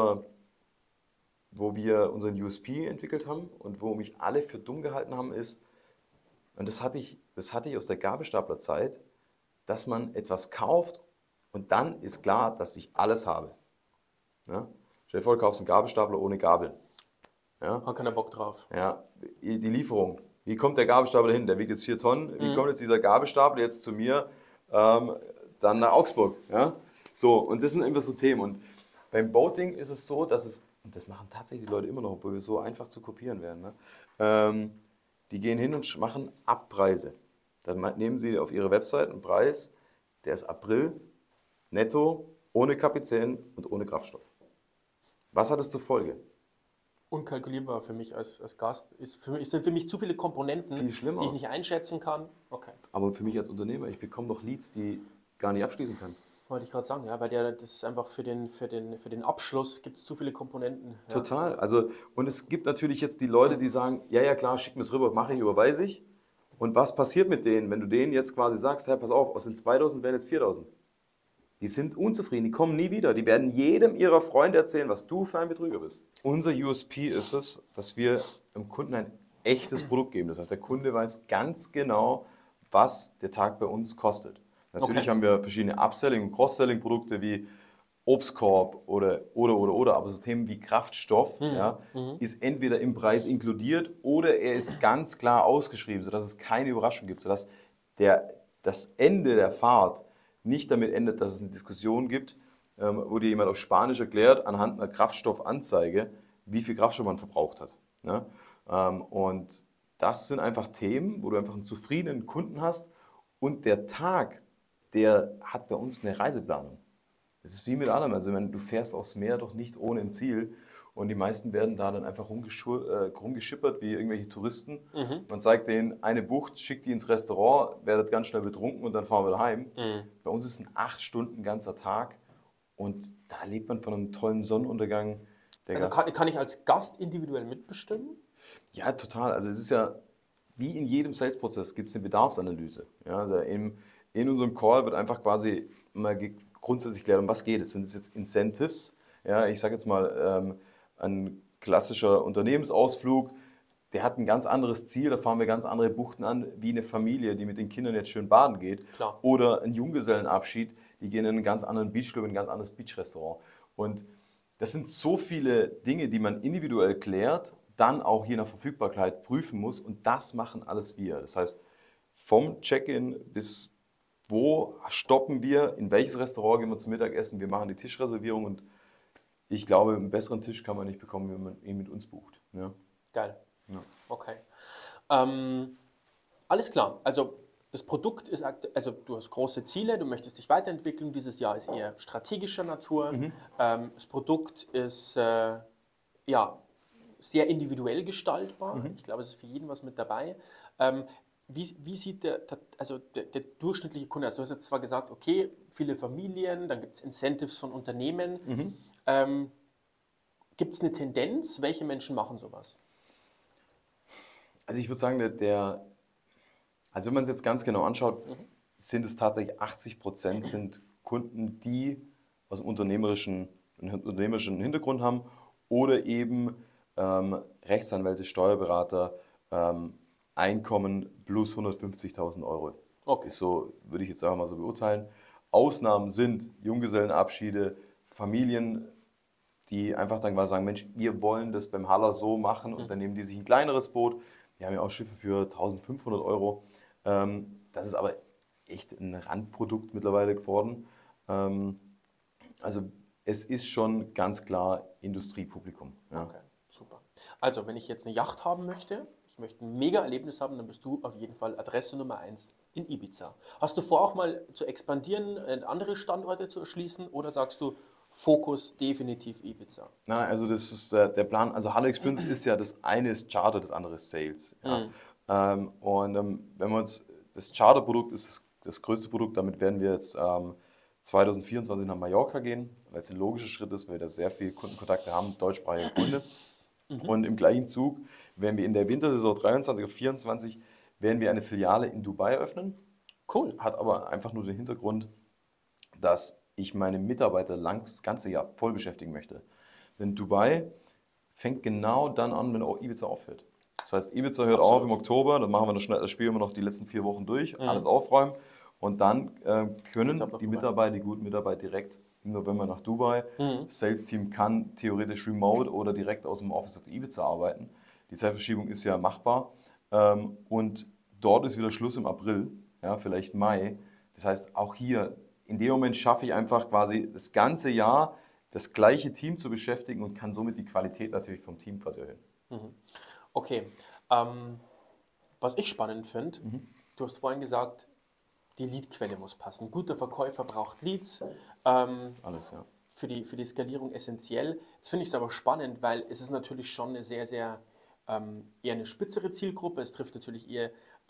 wo wir unseren USP entwickelt haben und wo mich alle für dumm gehalten haben, ist, und das hatte ich aus der Gabelstaplerzeit, dass man etwas kauft und dann ist klar, dass ich alles habe. Ja? Stell dir vor, du kaufst einen Gabelstapler ohne Gabel. Ja? Hat keiner Bock drauf. Ja, die Lieferung. Wie kommt der Gabelstapler hin? Der wiegt jetzt 4 Tonnen. Wie kommt jetzt dieser Gabelstapler jetzt zu mir, dann nach Augsburg? Ja? So, und das sind einfach so Themen. Und beim Boating ist es so, dass und das machen tatsächlich die Leute immer noch, obwohl wir so einfach zu kopieren werden. Ne? Die gehen hin und machen Abpreise. Dann nehmen sie auf ihre Website einen Preis, der ist April, netto, ohne Kapitän und ohne Kraftstoff. Was hat es zur Folge? Unkalkulierbar für mich als Gast. Sind für mich zu viele Komponenten, Viel schlimmer. die ich nicht einschätzen kann. Okay. Aber für mich als Unternehmer, ich bekomme doch Leads, die ich gar nicht abschließen kann. Wollte ich gerade sagen, ja, weil das ist einfach für den Abschluss gibt es zu viele Komponenten. Ja. Total. Also, und es gibt natürlich jetzt die Leute, die sagen, ja klar, schick mir es rüber, mache ich, überweise ich. Und was passiert mit denen, wenn du denen jetzt quasi sagst, hey, pass auf, aus den 2.000 werden jetzt 4.000? Die sind unzufrieden, die kommen nie wieder. Die werden jedem ihrer Freunde erzählen, was du für ein Betrüger bist. Unser USP ist es, dass wir dem Kunden ein echtes Produkt geben. Das heißt, der Kunde weiß ganz genau, was der Tag bei uns kostet. Natürlich haben wir verschiedene Upselling- und Cross-Selling-Produkte wie Obstkorb oder, aber so Themen wie Kraftstoff ja, ist entweder im Preis inkludiert oder er ist ganz klar ausgeschrieben, sodass es keine Überraschung gibt, sodass das Ende der Fahrt nicht damit endet, dass es eine Diskussion gibt, wo dir jemand auf Spanisch erklärt, anhand einer Kraftstoffanzeige, wie viel Kraftstoff man verbraucht hat. Ne? Und das sind einfach Themen, wo du einfach einen zufriedenen Kunden hast und der Tag, der hat bei uns eine Reiseplanung. Es ist wie mit allem, also wenn du fährst aufs Meer doch nicht ohne ein Ziel und die meisten werden da dann einfach rumgeschippert wie irgendwelche Touristen. Man zeigt denen eine Bucht, schickt die ins Restaurant, werdet ganz schnell betrunken und dann fahren wir wieder heim. Bei uns ist ein 8 Stunden ganzer Tag und da lebt man von einem tollen Sonnenuntergang. Also kann ich als Gast individuell mitbestimmen? Ja, total. Also es ist ja, wie in jedem Sales-Prozess gibt es eine Bedarfsanalyse. Ja, also in unserem Call wird einfach quasi mal grundsätzlich geklärt, um was geht es. Sind es jetzt Incentives? Ja, ich sage jetzt mal, ein klassischer Unternehmensausflug, der hat ein ganz anderes Ziel, da fahren wir ganz andere Buchten an, wie eine Familie, die mit den Kindern jetzt schön baden geht. Klar. Oder ein Junggesellenabschied, die gehen in einen ganz anderen Beachclub, in ein ganz anderes Beachrestaurant. Und das sind so viele Dinge, die man individuell klärt, dann auch je nach Verfügbarkeit prüfen muss und das machen alles wir. Das heißt, vom Check-in bis wo stoppen wir, in welches Restaurant gehen wir zum Mittagessen, wir machen die Tischreservierung und ich glaube, einen besseren Tisch kann man nicht bekommen, wenn man ihn mit uns bucht. Ja. Geil. Ja. Okay. Alles klar. Also das Produkt ist, also du hast große Ziele, du möchtest dich weiterentwickeln. Dieses Jahr ist eher strategischer Natur. Das Produkt ist ja sehr individuell gestaltbar. Ich glaube, es ist für jeden was mit dabei. Wie sieht der durchschnittliche Kunde aus? Du hast jetzt zwar gesagt, okay, viele Familien, dann gibt es Incentives von Unternehmen. Gibt es eine Tendenz? Welche Menschen machen sowas? Also ich würde sagen, also wenn man es jetzt ganz genau anschaut, sind es tatsächlich 80% sind Kunden, die aus einem unternehmerischen Hintergrund haben oder eben Rechtsanwälte, Steuerberater, Einkommen plus 150.000 Euro. Okay. Ist so, würde ich jetzt einfach mal so beurteilen. Ausnahmen sind Junggesellenabschiede, Familien, die einfach dann mal sagen, Mensch, wir wollen das beim Haller so machen und dann nehmen die sich ein kleineres Boot. Wir haben ja auch Schiffe für 1.500 Euro. Das ist aber echt ein Randprodukt mittlerweile geworden. Also es ist schon ganz klar Industriepublikum. Ja. Okay, super. Also, wenn ich jetzt eine Yacht haben möchte, ich möchte ein Mega-Erlebnis haben, dann bist du auf jeden Fall Adresse Nummer 1 in Ibiza. Hast du vor, auch mal zu expandieren, andere Standorte zu erschließen oder sagst du, Fokus definitiv Ibiza? Na, also das ist der Plan. Also Haller Experience ist ja das eine ist Charter, das andere ist Sales. Ja. Wenn wir uns das Charter-Produkt ist das größte Produkt, damit werden wir jetzt 2024 nach Mallorca gehen, weil es ein logischer Schritt ist, weil wir da sehr viel Kundenkontakte haben, deutschsprachige Kunde. Und im gleichen Zug werden wir in der Wintersaison 23 auf 24 werden wir eine Filiale in Dubai eröffnen. Cool. Hat aber einfach nur den Hintergrund, dass ich meine Mitarbeiter das ganze Jahr voll beschäftigen möchte. Denn Dubai fängt genau dann an, wenn auch Ibiza aufhört. Das heißt, Ibiza hört auf im Oktober, dann machen wir das spielen wir noch die letzten 4 Wochen durch, alles aufräumen und dann können die Mitarbeiter, die guten Mitarbeiter direkt im November nach Dubai. Das Sales-Team kann theoretisch remote oder direkt aus dem Office of Ibiza arbeiten. Die Zeitverschiebung ist ja machbar und dort ist wieder Schluss im April, ja, vielleicht Mai. Das heißt, auch hier in dem Moment schaffe ich einfach quasi das ganze Jahr das gleiche Team zu beschäftigen und kann somit die Qualität natürlich vom Team quasi erhöhen. Okay. Was ich spannend finde, du hast vorhin gesagt, die Leadquelle muss passen. Ein guter Verkäufer braucht Leads. Alles, ja. Für die Skalierung essentiell. Jetzt finde ich es aber spannend, weil es ist natürlich schon eine sehr, sehr eher eine spitzere Zielgruppe. Es trifft natürlich eher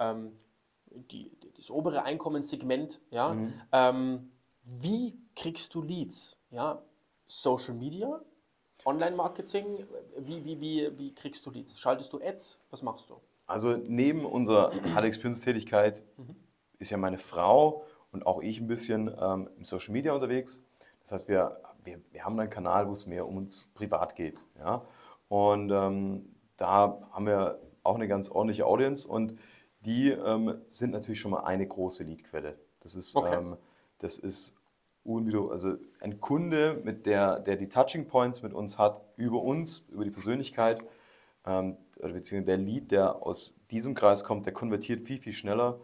das obere Einkommenssegment. Ja? Wie kriegst du Leads? Ja? Social Media, Online-Marketing, wie kriegst du Leads? Schaltest du Ads? Was machst du? Also neben unserer Haller Experience-Tätigkeit ist ja meine Frau und auch ich ein bisschen im Social Media unterwegs. Das heißt, wir haben einen Kanal, wo es mehr um uns privat geht. Ja? Und da haben wir auch eine ganz ordentliche Audience und die sind natürlich schon mal eine große Leadquelle. Das ist, Okay. das ist also ein Kunde, der die Touching Points mit uns hat, über die Persönlichkeit, oder beziehungsweise der Lead, der aus diesem Kreis kommt, der konvertiert viel, viel schneller,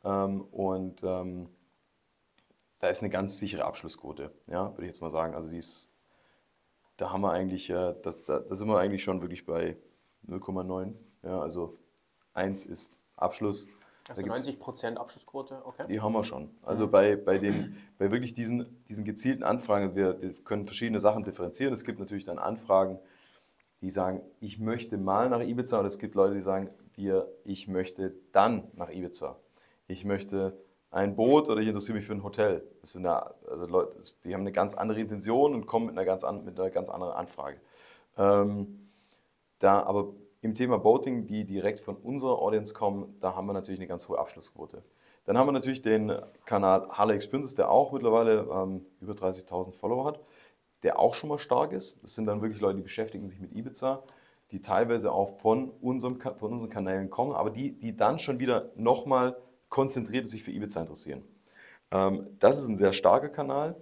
da ist eine ganz sichere Abschlussquote, ja, würde ich jetzt mal sagen. Also da haben wir eigentlich, da sind wir eigentlich schon wirklich bei 0,9. Ja, also 1 ist Abschluss. Also 90% Abschlussquote, okay. Die haben wir schon. Also bei wirklich diesen gezielten Anfragen, also wir können verschiedene Sachen differenzieren. Es gibt natürlich dann Anfragen, die sagen, ich möchte mal nach Ibiza, und es gibt Leute, die sagen, ich möchte dann nach Ibiza. Ich möchte ein Boot oder ich interessiere mich für ein Hotel. Das sind also Leute, die haben eine ganz andere Intention und kommen mit einer ganz anderen Anfrage. Aber im Thema Boating, die direkt von unserer Audience kommen, da haben wir natürlich eine ganz hohe Abschlussquote. Dann haben wir natürlich den Kanal Harley Experiences, der auch mittlerweile über 30.000 Follower hat, der auch schon mal stark ist. Das sind dann wirklich Leute, die beschäftigen sich mit Ibiza, die teilweise auch von unseren Kanälen kommen, aber die dann schon wieder nochmal konzentriert sich für Ibiza interessieren. Das ist ein sehr starker Kanal,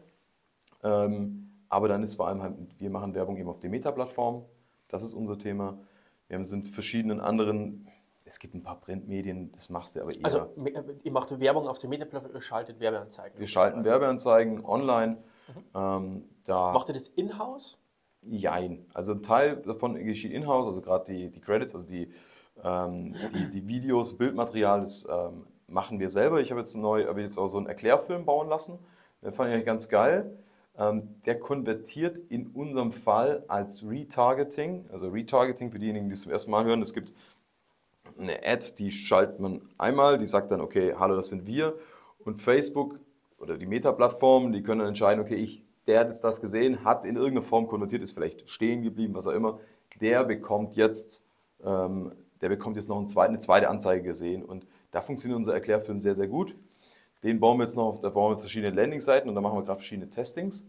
aber dann ist vor allem halt, wir machen Werbung eben auf der Meta-Plattform, das ist unser Thema. Wir sind verschiedenen anderen, es gibt ein paar Printmedien, das machst du aber eher. Also ihr macht Werbung auf der Meta-Plattform, ihr schaltet Werbeanzeigen. Wir schalten Werbeanzeigen online. Macht ihr das in-house? Jein. Also ein Teil davon geschieht in-house, also gerade die Credits, also die Videos, Bildmaterial, das machen wir selber. Ich habe jetzt auch so einen Erklärfilm bauen lassen. Den fand ich eigentlich ganz geil. Der konvertiert in unserem Fall als Retargeting. Also Retargeting für diejenigen, die es zum ersten Mal hören. Es gibt eine Ad, die schaltet man einmal, die sagt dann, okay, hallo, das sind wir. Und Facebook oder die Meta-Plattformen, die können dann entscheiden, okay, der hat jetzt das gesehen, hat in irgendeiner Form konvertiert, ist vielleicht stehen geblieben, was auch immer. Der bekommt jetzt noch eine zweite Anzeige gesehen. Und da funktioniert unser Erklärfilm sehr, sehr gut. Da bauen wir verschiedene Landingseiten und da machen wir gerade verschiedene Testings,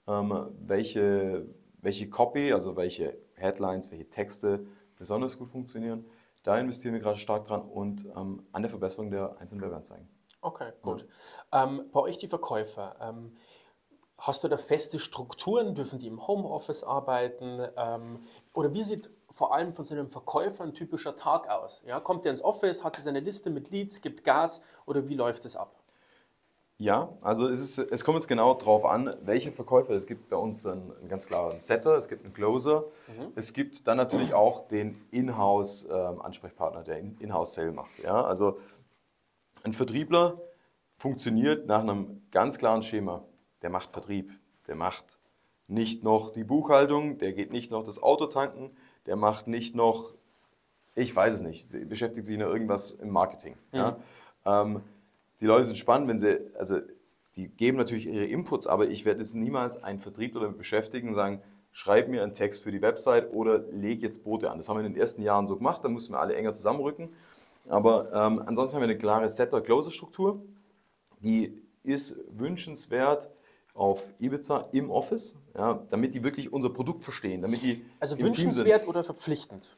welche Copy, also welche Headlines, welche Texte besonders gut funktionieren. Da investieren wir gerade stark dran und an der Verbesserung der einzelnen Werbeanzeigen. Okay, gut. Bei euch die Verkäufer, hast du da feste Strukturen? Dürfen die im Homeoffice arbeiten? Oder wie sieht vor allem von so einem Verkäufer ein typischer Tag aus? Ja, kommt der ins Office, hat er seine Liste mit Leads, gibt Gas oder wie läuft das ab? Ja, also es kommt jetzt genau darauf an, welche Verkäufer. Es gibt bei uns einen ganz klaren Setter, es gibt einen Closer. Es gibt dann natürlich auch den Inhouse-Ansprechpartner, der Inhouse-Sale macht. Ja? Also ein Vertriebler funktioniert nach einem ganz klaren Schema. Der macht Vertrieb, der macht nicht noch die Buchhaltung, der geht nicht noch das Auto tanken, der macht nicht noch, ich weiß es nicht, beschäftigt sich noch irgendwas im Marketing. Ja? Die Leute sind spannend, die geben natürlich ihre Inputs, aber ich werde jetzt niemals einen Vertriebler damit beschäftigen und sagen, schreib mir einen Text für die Website oder leg jetzt Boote an. Das haben wir in den ersten Jahren so gemacht, da mussten wir alle enger zusammenrücken. Aber ansonsten haben wir eine klare Setter-Closer-Struktur, die ist wünschenswert auf Ibiza im Office, ja, damit die wirklich unser Produkt verstehen, damit die also im wünschenswert oder verpflichtend?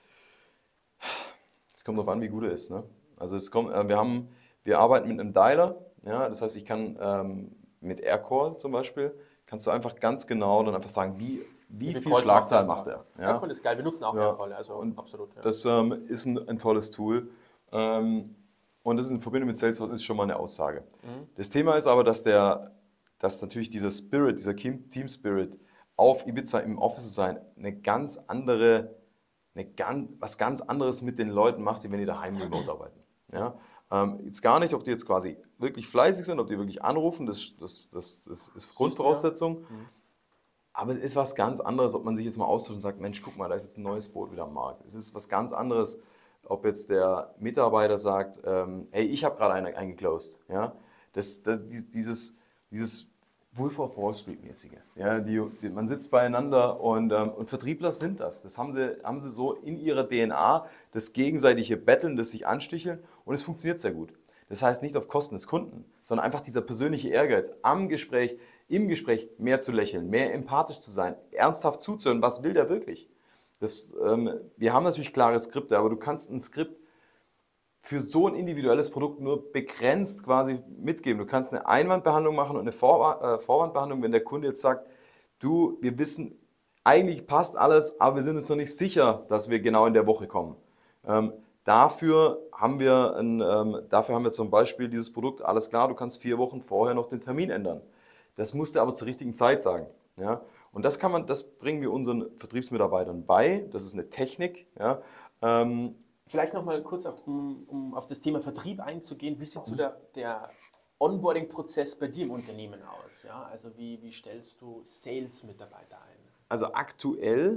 Es kommt darauf an, wie gut er ist. Ne? Also wir arbeiten mit einem Dialer, ja, das heißt, ich kann mit Aircall zum Beispiel, kannst du einfach ganz genau dann einfach sagen, wie viel Schlagzahl macht er. Ja? Aircall ist geil, wir nutzen auch Aircall, also absolut. Ja. Das ist ein tolles Tool und das in Verbindung mit Salesforce ist schon mal eine Aussage. Das Thema ist aber, dass natürlich dieser Spirit, dieser Team Spirit auf Ibiza im Office zu sein, was ganz anderes mit den Leuten macht, die wenn die daheim remote arbeiten. Ja? Jetzt gar nicht, ob die jetzt quasi wirklich fleißig sind, ob die wirklich anrufen, das ist Grundvoraussetzung. Aber es ist was ganz anderes, ob man sich jetzt mal austauscht und sagt, Mensch, guck mal, da ist jetzt ein neues Boot wieder am Markt. Es ist was ganz anderes, ob jetzt der Mitarbeiter sagt, hey, ich habe gerade einen eingeclosed. Ja? Dieses Wolf of Wall Street mäßige. Ja? Man sitzt beieinander und Vertriebler sind das. Das haben sie so in ihrer DNA, das gegenseitige Betteln, das sich ansticheln und es funktioniert sehr gut. Das heißt nicht auf Kosten des Kunden, sondern einfach dieser persönliche Ehrgeiz im Gespräch mehr zu lächeln, mehr empathisch zu sein, ernsthaft zuzuhören, was will der wirklich? Wir haben natürlich klare Skripte, aber du kannst ein Skript für so ein individuelles Produkt nur begrenzt quasi mitgeben. Du kannst eine Einwandbehandlung machen und eine Vorwandbehandlung, wenn der Kunde jetzt sagt, du, wir wissen, eigentlich passt alles, aber wir sind uns noch nicht sicher, dass wir genau in der Woche kommen. Dafür haben wir zum Beispiel dieses Produkt, alles klar, du kannst 4 Wochen vorher noch den Termin ändern. Das musst du aber zur richtigen Zeit sagen. Ja? Und das bringen wir unseren Vertriebsmitarbeitern bei. Das ist eine Technik. Ja? Vielleicht nochmal kurz, um auf das Thema Vertrieb einzugehen. Wie sieht so der Onboarding-Prozess bei dir im Unternehmen aus? Ja? Also wie stellst du Sales-Mitarbeiter ein? Also aktuell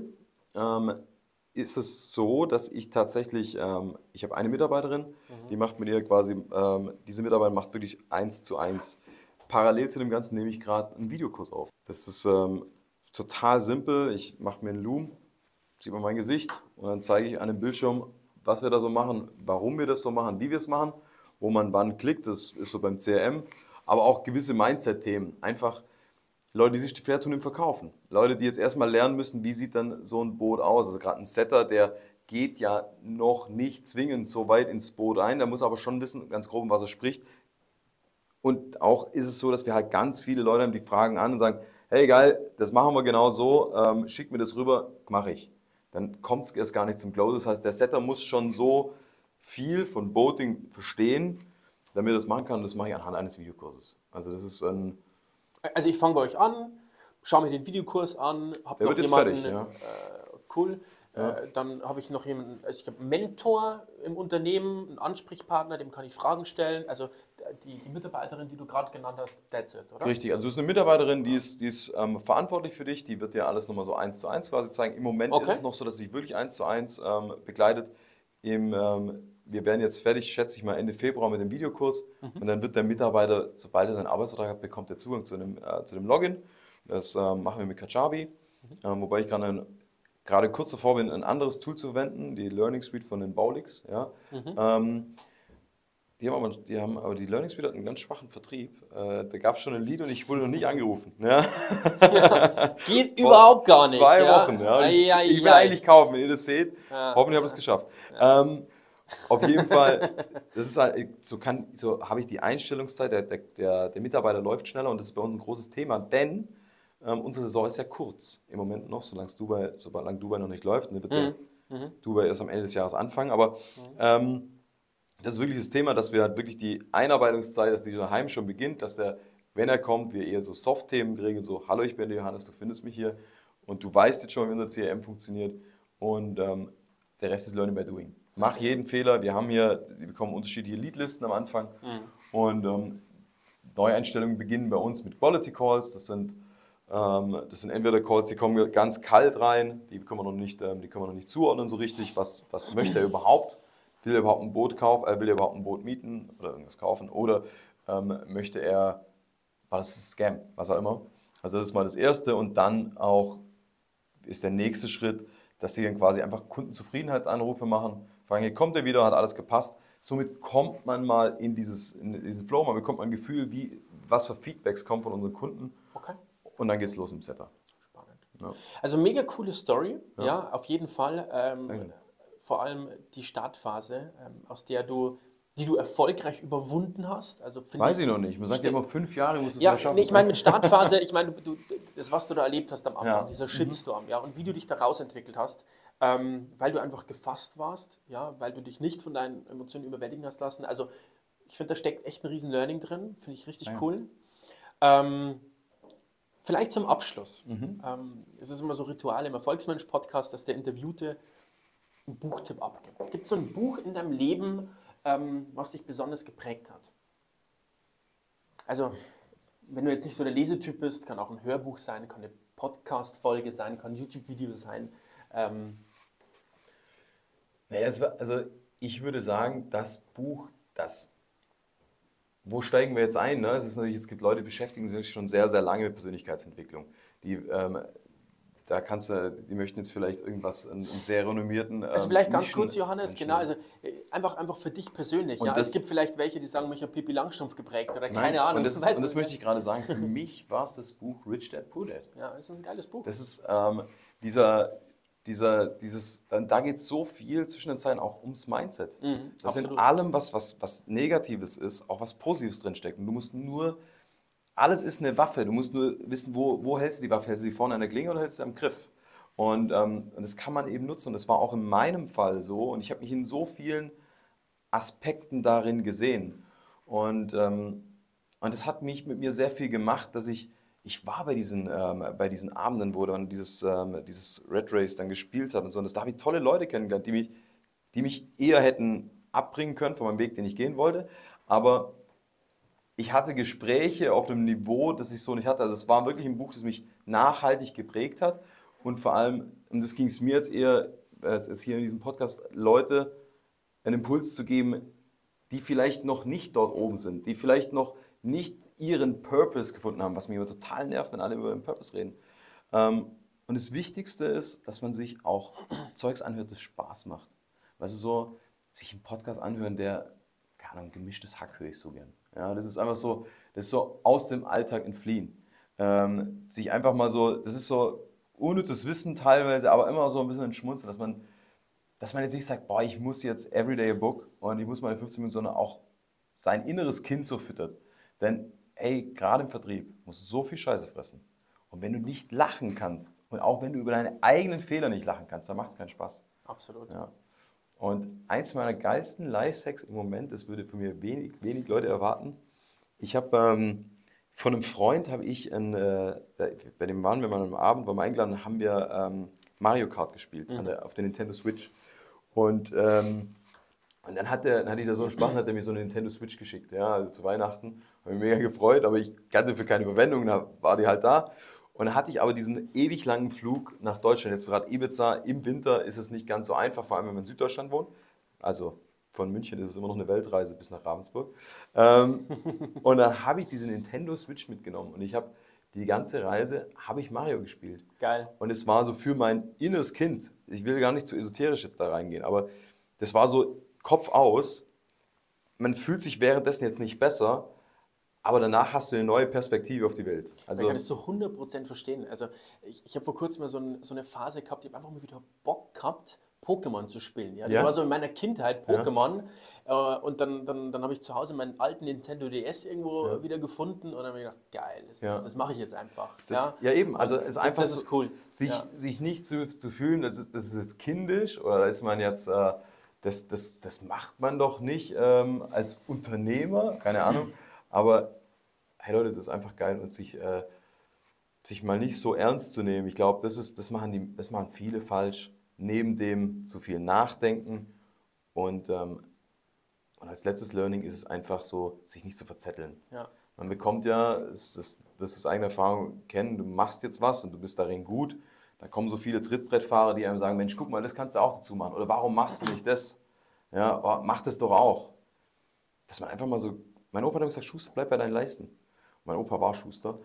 ist es so, dass ich tatsächlich, ich habe eine Mitarbeiterin, die macht mit ihr quasi, diese Mitarbeiterin macht wirklich 1:1. Parallel zu dem Ganzen nehme ich gerade einen Videokurs auf. Das ist total simpel. Ich mache mir einen Loom, sieht man mein Gesicht und dann zeige ich an dem Bildschirm, was wir da so machen, warum wir das so machen, wie wir es machen, wo man wann klickt, das ist so beim CRM, aber auch gewisse Mindset-Themen. Einfach Leute, die sich schwer tun im Verkaufen. Leute, die jetzt erstmal lernen müssen, wie sieht dann so ein Boot aus. Also gerade ein Setter, der geht ja noch nicht zwingend so weit ins Boot ein, der muss aber schon wissen, ganz grob, um was er spricht. Und auch ist es so, dass wir halt ganz viele Leute haben, die fragen an und sagen, hey geil, das machen wir genau so, schick mir das rüber, mache ich. Dann kommt es erst gar nicht zum Close. Das heißt, der Setter muss schon so viel von Boating verstehen, damit er das machen kann. Und das mache ich anhand eines Videokurses. Also das ist ein... Also ich fange bei euch an, schaue mir den Videokurs an, habe Der noch wird jetzt jemanden, fertig, ja. Cool, Ja. dann habe ich noch jemanden, also ich habe einen Mentor im Unternehmen, einen Ansprechpartner, dem kann ich Fragen stellen, also die Mitarbeiterin, die du gerade genannt hast, that's it, oder? Richtig, also es ist eine Mitarbeiterin, die ist verantwortlich für dich, die wird dir alles nochmal so 1:1 quasi zeigen. Im Moment Okay. ist es noch so, dass sie wirklich 1:1 begleitet. Wir werden jetzt fertig, schätze ich mal, Ende Februar mit dem Videokurs und dann wird der Mitarbeiter, sobald er seinen Arbeitsvertrag hat, bekommt er Zugang zu dem Login. Das machen wir mit Kajabi, wobei ich gerade kurz davor bin, ein anderes Tool zu verwenden, die Learning Suite von den Baulix. Ja. Die Learning Suite hat einen ganz schwachen Vertrieb. Da gab es schon ein Lied und ich wurde noch nicht angerufen. Ja. Geht überhaupt gar nicht. 2 Wochen. Ja. Ich will eigentlich kaufen, wenn ihr das seht. Hoffentlich habe ich es geschafft. Auf jeden Fall, das ist halt, so habe ich die Einstellungszeit, der Mitarbeiter läuft schneller und das ist bei uns ein großes Thema, denn unsere Saison ist ja kurz im Moment noch, solange Dubai noch nicht läuft. Und dann wird ja Dubai erst am Ende des Jahres anfangen, aber das ist wirklich das Thema, dass wir halt wirklich die Einarbeitungszeit, dass die daheim schon beginnt, dass wenn er kommt, wir eher so Soft-Themen regeln, so, hallo, ich bin der Johannes, du findest mich hier und du weißt jetzt schon, wie unser CRM funktioniert und der Rest ist Learning by Doing. Mach jeden Fehler, wir bekommen unterschiedliche Leadlisten am Anfang und Neueinstellungen beginnen bei uns mit Quality Calls, das sind entweder Calls, die kommen ganz kalt rein, die können wir noch nicht zuordnen so richtig, was möchte er überhaupt? Will er überhaupt ein Boot kaufen, will er überhaupt ein Boot mieten oder irgendwas kaufen oder möchte er, war das ein Scam, was auch immer. Also das ist mal das Erste und dann auch ist der nächste Schritt, dass sie dann quasi einfach Kundenzufriedenheitsanrufe machen, fragen, hier kommt er wieder, hat alles gepasst. Somit kommt man mal in diesen Flow, man bekommt ein Gefühl, was für Feedbacks kommen von unseren Kunden. Okay. Und dann geht es los im Setter. Spannend. Ja. Also mega coole Story, ja auf jeden Fall. Danke. Vor allem die Startphase, die du erfolgreich überwunden hast. Also Weiß ich noch nicht. Man sagt ja immer 5 Jahre, musst du es ja, mal schaffen. nee, ich meine mit Startphase, ich meine das, was du da erlebt hast am Anfang, Ja. dieser Shitstorm, ja, und wie du dich da rausentwickelt hast, weil du einfach gefasst warst, ja, weil du dich nicht von deinen Emotionen überwältigen hast lassen. Also ich finde, da steckt echt ein riesen Learning drin, finde ich richtig cool. Vielleicht zum Abschluss. Es ist immer so Ritual im Erfolgsmensch-Podcast, dass der Interviewte einen Buchtipp abgibt. Gibt es so ein Buch in deinem Leben, was dich besonders geprägt hat? Also, wenn du jetzt nicht so der Lesetyp bist, kann auch ein Hörbuch sein, kann eine Podcast-Folge sein, kann ein YouTube-Video sein. Also ich würde sagen, das Buch, wo steigen wir jetzt ein? Ne? Es gibt Leute, die beschäftigen sich schon sehr, sehr lange mit Persönlichkeitsentwicklung. Die möchten jetzt vielleicht irgendwas, einen sehr renommierten. Also vielleicht ganz kurz, Johannes, genau, also einfach für dich persönlich. Ja? Es gibt vielleicht welche, die sagen, mich hat Pippi Langstrumpf geprägt oder keine Ahnung. Und das möchte ich gerade sagen, für mich war es das Buch Rich Dad Poor Dad. Ja, das ist ein geiles Buch. Das ist da geht es so viel zwischen den Zeilen auch ums Mindset. Dass in absolut. allem, was Negatives ist, auch was Positives drinsteckt. Und du musst nur, alles ist eine Waffe, du musst nur wissen, wo hältst du die Waffe? Hältst du sie vorne an der Klinge oder hältst du sie am Griff? Und das kann man eben nutzen. Und das war auch in meinem Fall so. Und ich habe mich in so vielen Aspekten darin gesehen. Und das hat mich mit mir sehr viel gemacht, dass ich war bei diesen Abenden, wo dann dieses Red Race dann gespielt hat und so. Und da habe ich tolle Leute kennengelernt, die mich eher hätten abbringen können von meinem Weg, den ich gehen wollte. Aber ich hatte Gespräche auf einem Niveau, das ich so nicht hatte. Also es war wirklich ein Buch, das mich nachhaltig geprägt hat. Und vor allem, und das ging es mir jetzt eher, als hier in diesem Podcast, Leute einen Impuls zu geben, die vielleicht noch nicht dort oben sind, die vielleicht noch nicht ihren Purpose gefunden haben, was mich immer total nervt, wenn alle über ihren Purpose reden. Und das Wichtigste ist, dass man sich auch Zeugs anhört, das Spaß macht. Weißt du, so sich einen Podcast anhören, der, keine Ahnung, gemischtes Hack höre ich so gern. Ja, das ist einfach so, das ist so aus dem Alltag entfliehen. Sich einfach mal so, das ist so unnützes Wissen teilweise, aber immer so ein bisschen entschmunzeln, dass man jetzt nicht sagt, boah, ich muss jetzt everyday a book und ich muss meine 15 Minuten, sondern auch sein inneres Kind so füttert. Denn, ey, gerade im Vertrieb musst du so viel Scheiße fressen. Und wenn du nicht lachen kannst und auch wenn du über deine eigenen Fehler nicht lachen kannst, dann macht es keinen Spaß. Absolut. Ja. Und eins meiner geilsten Lifehacks im Moment, das würde von mir wenig Leute erwarten. Ich habe von einem Freund bei dem waren wir mal am Abend, waren wir eingeladen, haben wir Mario Kart gespielt auf der Nintendo Switch. Und dann hatte ich da so einen Spaß, hat er mir so eine Nintendo Switch geschickt, ja, also zu Weihnachten. Habe mich mega gefreut, aber ich kannte für keine Überwendung, da war die halt da. Und dann hatte ich aber diesen ewig langen Flug nach Deutschland. Jetzt gerade Ibiza, im Winter ist es nicht ganz so einfach, vor allem wenn man in Süddeutschland wohnt. Also von München ist es immer noch eine Weltreise bis nach Ravensburg. Und dann habe ich diese Nintendo Switch mitgenommen und ich habe die ganze Reise, habe ich Mario gespielt. Geil. Und es war so für mein inneres Kind, ich will gar nicht zu esoterisch jetzt da reingehen, aber das war so Kopf aus. Man fühlt sich währenddessen jetzt nicht besser, aber danach hast du eine neue Perspektive auf die Welt. Also, ich kann das so 100% verstehen. Also ich habe vor kurzem mal so eine Phase gehabt, ich habe einfach mal wieder Bock gehabt, Pokémon zu spielen. Ja? Das Ja? war so in meiner Kindheit Pokémon. Und dann habe ich zu Hause meinen alten Nintendo DS irgendwo wieder gefunden und dann habe ich gedacht, geil, das mache ich jetzt einfach. Ja, eben. Also es ist einfach das ist cool. Sich nicht zu fühlen, das ist jetzt kindisch oder da ist man jetzt, das macht man doch nicht als Unternehmer, keine Ahnung. Aber hey Leute, es ist einfach geil und sich mal nicht so ernst zu nehmen. Ich glaube, das machen viele falsch. Neben dem zu viel nachdenken und als letztes Learning ist es einfach so, sich nicht zu verzetteln. Ja. Man bekommt ja, das wirst du aus eigener Erfahrung kennen, du machst jetzt was und du bist darin gut. Da kommen so viele Trittbrettfahrer, die einem sagen, Mensch, guck mal, das kannst du auch dazu machen. Oder warum machst du nicht das? Ja, oh, mach das doch auch. Dass man einfach mal so, mein Opa hat immer gesagt, Schuster, bleib bei deinen Leisten. Mein Opa war Schuster.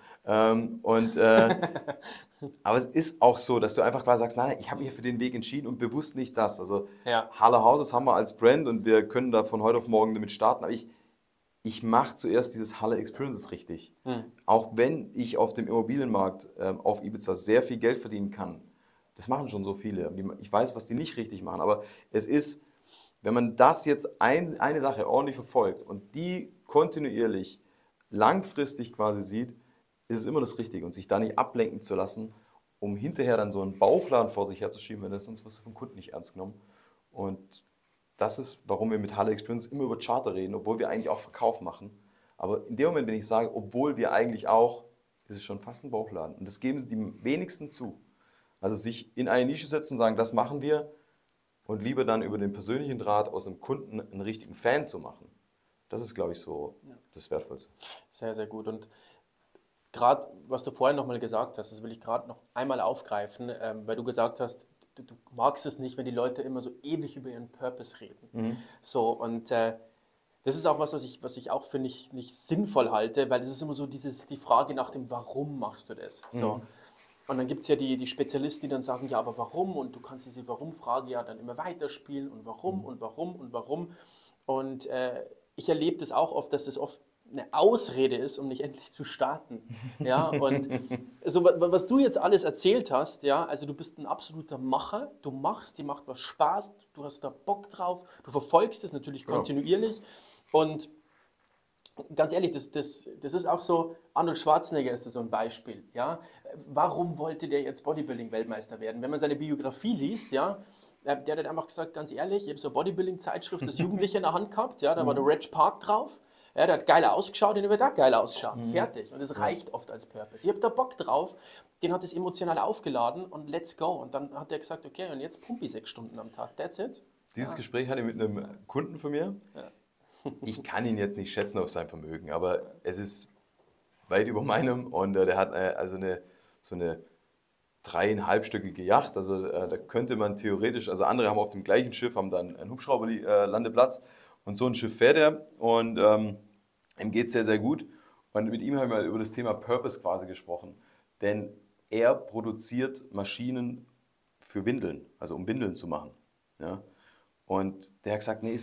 Aber es ist auch so, dass du einfach quasi sagst, nein, ich habe mich für den Weg entschieden und bewusst nicht das. Also Halle Houses haben wir als Brand und wir können da von heute auf morgen damit starten. Aber ich mache zuerst dieses Halle Experiences richtig. Auch wenn ich auf dem Immobilienmarkt auf Ibiza sehr viel Geld verdienen kann. Das machen schon so viele. Ich weiß, was die nicht richtig machen. Aber es ist, wenn man das jetzt eine Sache ordentlich verfolgt und die kontinuierlich langfristig quasi sieht, ist es immer das Richtige und sich da nicht ablenken zu lassen, um hinterher dann so einen Bauchladen vor sich herzuschieben, wenn das sonst wirst du vom Kunden nicht ernst genommen. Und das ist, warum wir mit Halle Experience immer über Charter reden, obwohl wir eigentlich auch Verkauf machen. Aber in dem Moment, wenn ich sage, obwohl wir eigentlich auch, ist es schon fast ein Bauchladen. Und das geben die wenigsten zu. Also sich in eine Nische setzen und sagen, das machen wir und lieber dann über den persönlichen Draht aus einem Kunden einen richtigen Fan zu machen. Das ist, glaube ich, so das Wertvollste. Sehr, sehr gut. Und gerade, was du vorhin nochmal gesagt hast, das will ich gerade noch einmal aufgreifen, weil du gesagt hast, du magst es nicht, wenn die Leute immer so ewig über ihren Purpose reden. So, und das ist auch was ich auch für nicht sinnvoll halte, weil das ist immer so die Frage nach dem, warum machst du das? So. Und dann gibt es ja die Spezialisten, die dann sagen, ja, aber warum? Und du kannst diese Warum-Frage ja dann immer weiterspielen und warum und warum und warum. Und ich erlebe das auch oft, dass das oft eine Ausrede ist, um nicht endlich zu starten. Ja, und so, was du jetzt alles erzählt hast, ja, also du bist ein absoluter Macher, du machst, dir macht was Spaß, du hast da Bock drauf, du verfolgst es natürlich kontinuierlich und ganz ehrlich, das ist auch so, Arnold Schwarzenegger ist da so ein Beispiel, ja. Warum wollte der jetzt Bodybuilding-Weltmeister werden? Wenn man seine Biografie liest, ja, der hat einfach gesagt, ganz ehrlich, ich habe so eine Bodybuilding-Zeitschrift als Jugendlicher in der Hand gehabt, ja, da war der Reg Park drauf, ja, der hat geil ausgeschaut, den wird auch geil ausschauen, fertig. Und das reicht oft als Purpose. Ich habe da Bock drauf, den hat das emotional aufgeladen und let's go. Und dann hat er gesagt, okay, und jetzt pumpe ich 6 Stunden am Tag, that's it. Dieses Gespräch hatte ich mit einem Kunden von mir. Ja. Ich kann ihn jetzt nicht schätzen auf sein Vermögen, aber es ist weit über meinem und der hat so eine 3,5-stöckige Yacht, also da könnte man theoretisch, also andere haben auf dem gleichen Schiff, haben dann einen Hubschrauberlandeplatz und so ein Schiff fährt er und ihm geht es sehr, sehr gut und mit ihm haben wir über das Thema Purpose quasi gesprochen, denn er produziert Maschinen für Windeln, also um Windeln zu machen, ja? Und der hat gesagt, nee,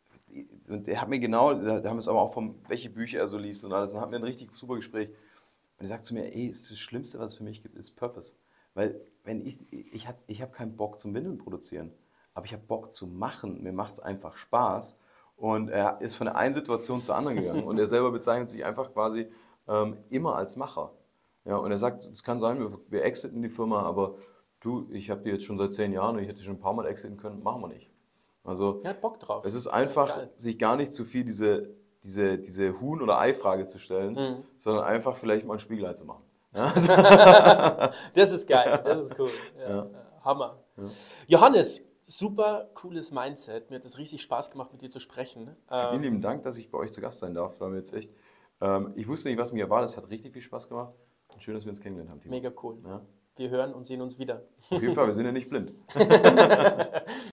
und der hat mir genau, da haben wir es aber auch welche Bücher er so liest und alles, und hatten wir ein richtig super Gespräch. Und er sagt zu mir, ey, das Schlimmste, was es für mich gibt, ist Purpose. Weil wenn ich habe keinen Bock zum Windeln produzieren, aber ich habe Bock zu machen, mir macht es einfach Spaß. Und er ist von der einen Situation zur anderen gegangen und er selber bezeichnet sich einfach quasi immer als Macher. Ja, und er sagt, es kann sein, wir exiten die Firma, aber du, ich habe die jetzt schon seit 10 Jahren und ich hätte schon ein paar Mal exiten können, machen wir nicht. Also Er hat Bock drauf. es ist einfach, geil. sich gar nicht zu viel diese Huhn- oder Ei-Frage zu stellen, sondern einfach vielleicht mal ein Spiegelei zu machen. Ja, also, Das ist geil, das ist cool. Ja, Hammer. Ja. Johannes, super cooles Mindset. Mir hat es richtig Spaß gemacht, mit dir zu sprechen. vielen lieben Dank, dass ich bei euch zu Gast sein darf. War mir jetzt echt, ich wusste nicht, was mir erwartet. Es hat richtig viel Spaß gemacht. Und schön, dass wir uns kennengelernt haben, Timo. Mega cool. Ja. Wir hören und sehen uns wieder. Auf jeden Fall, wir sind ja nicht blind.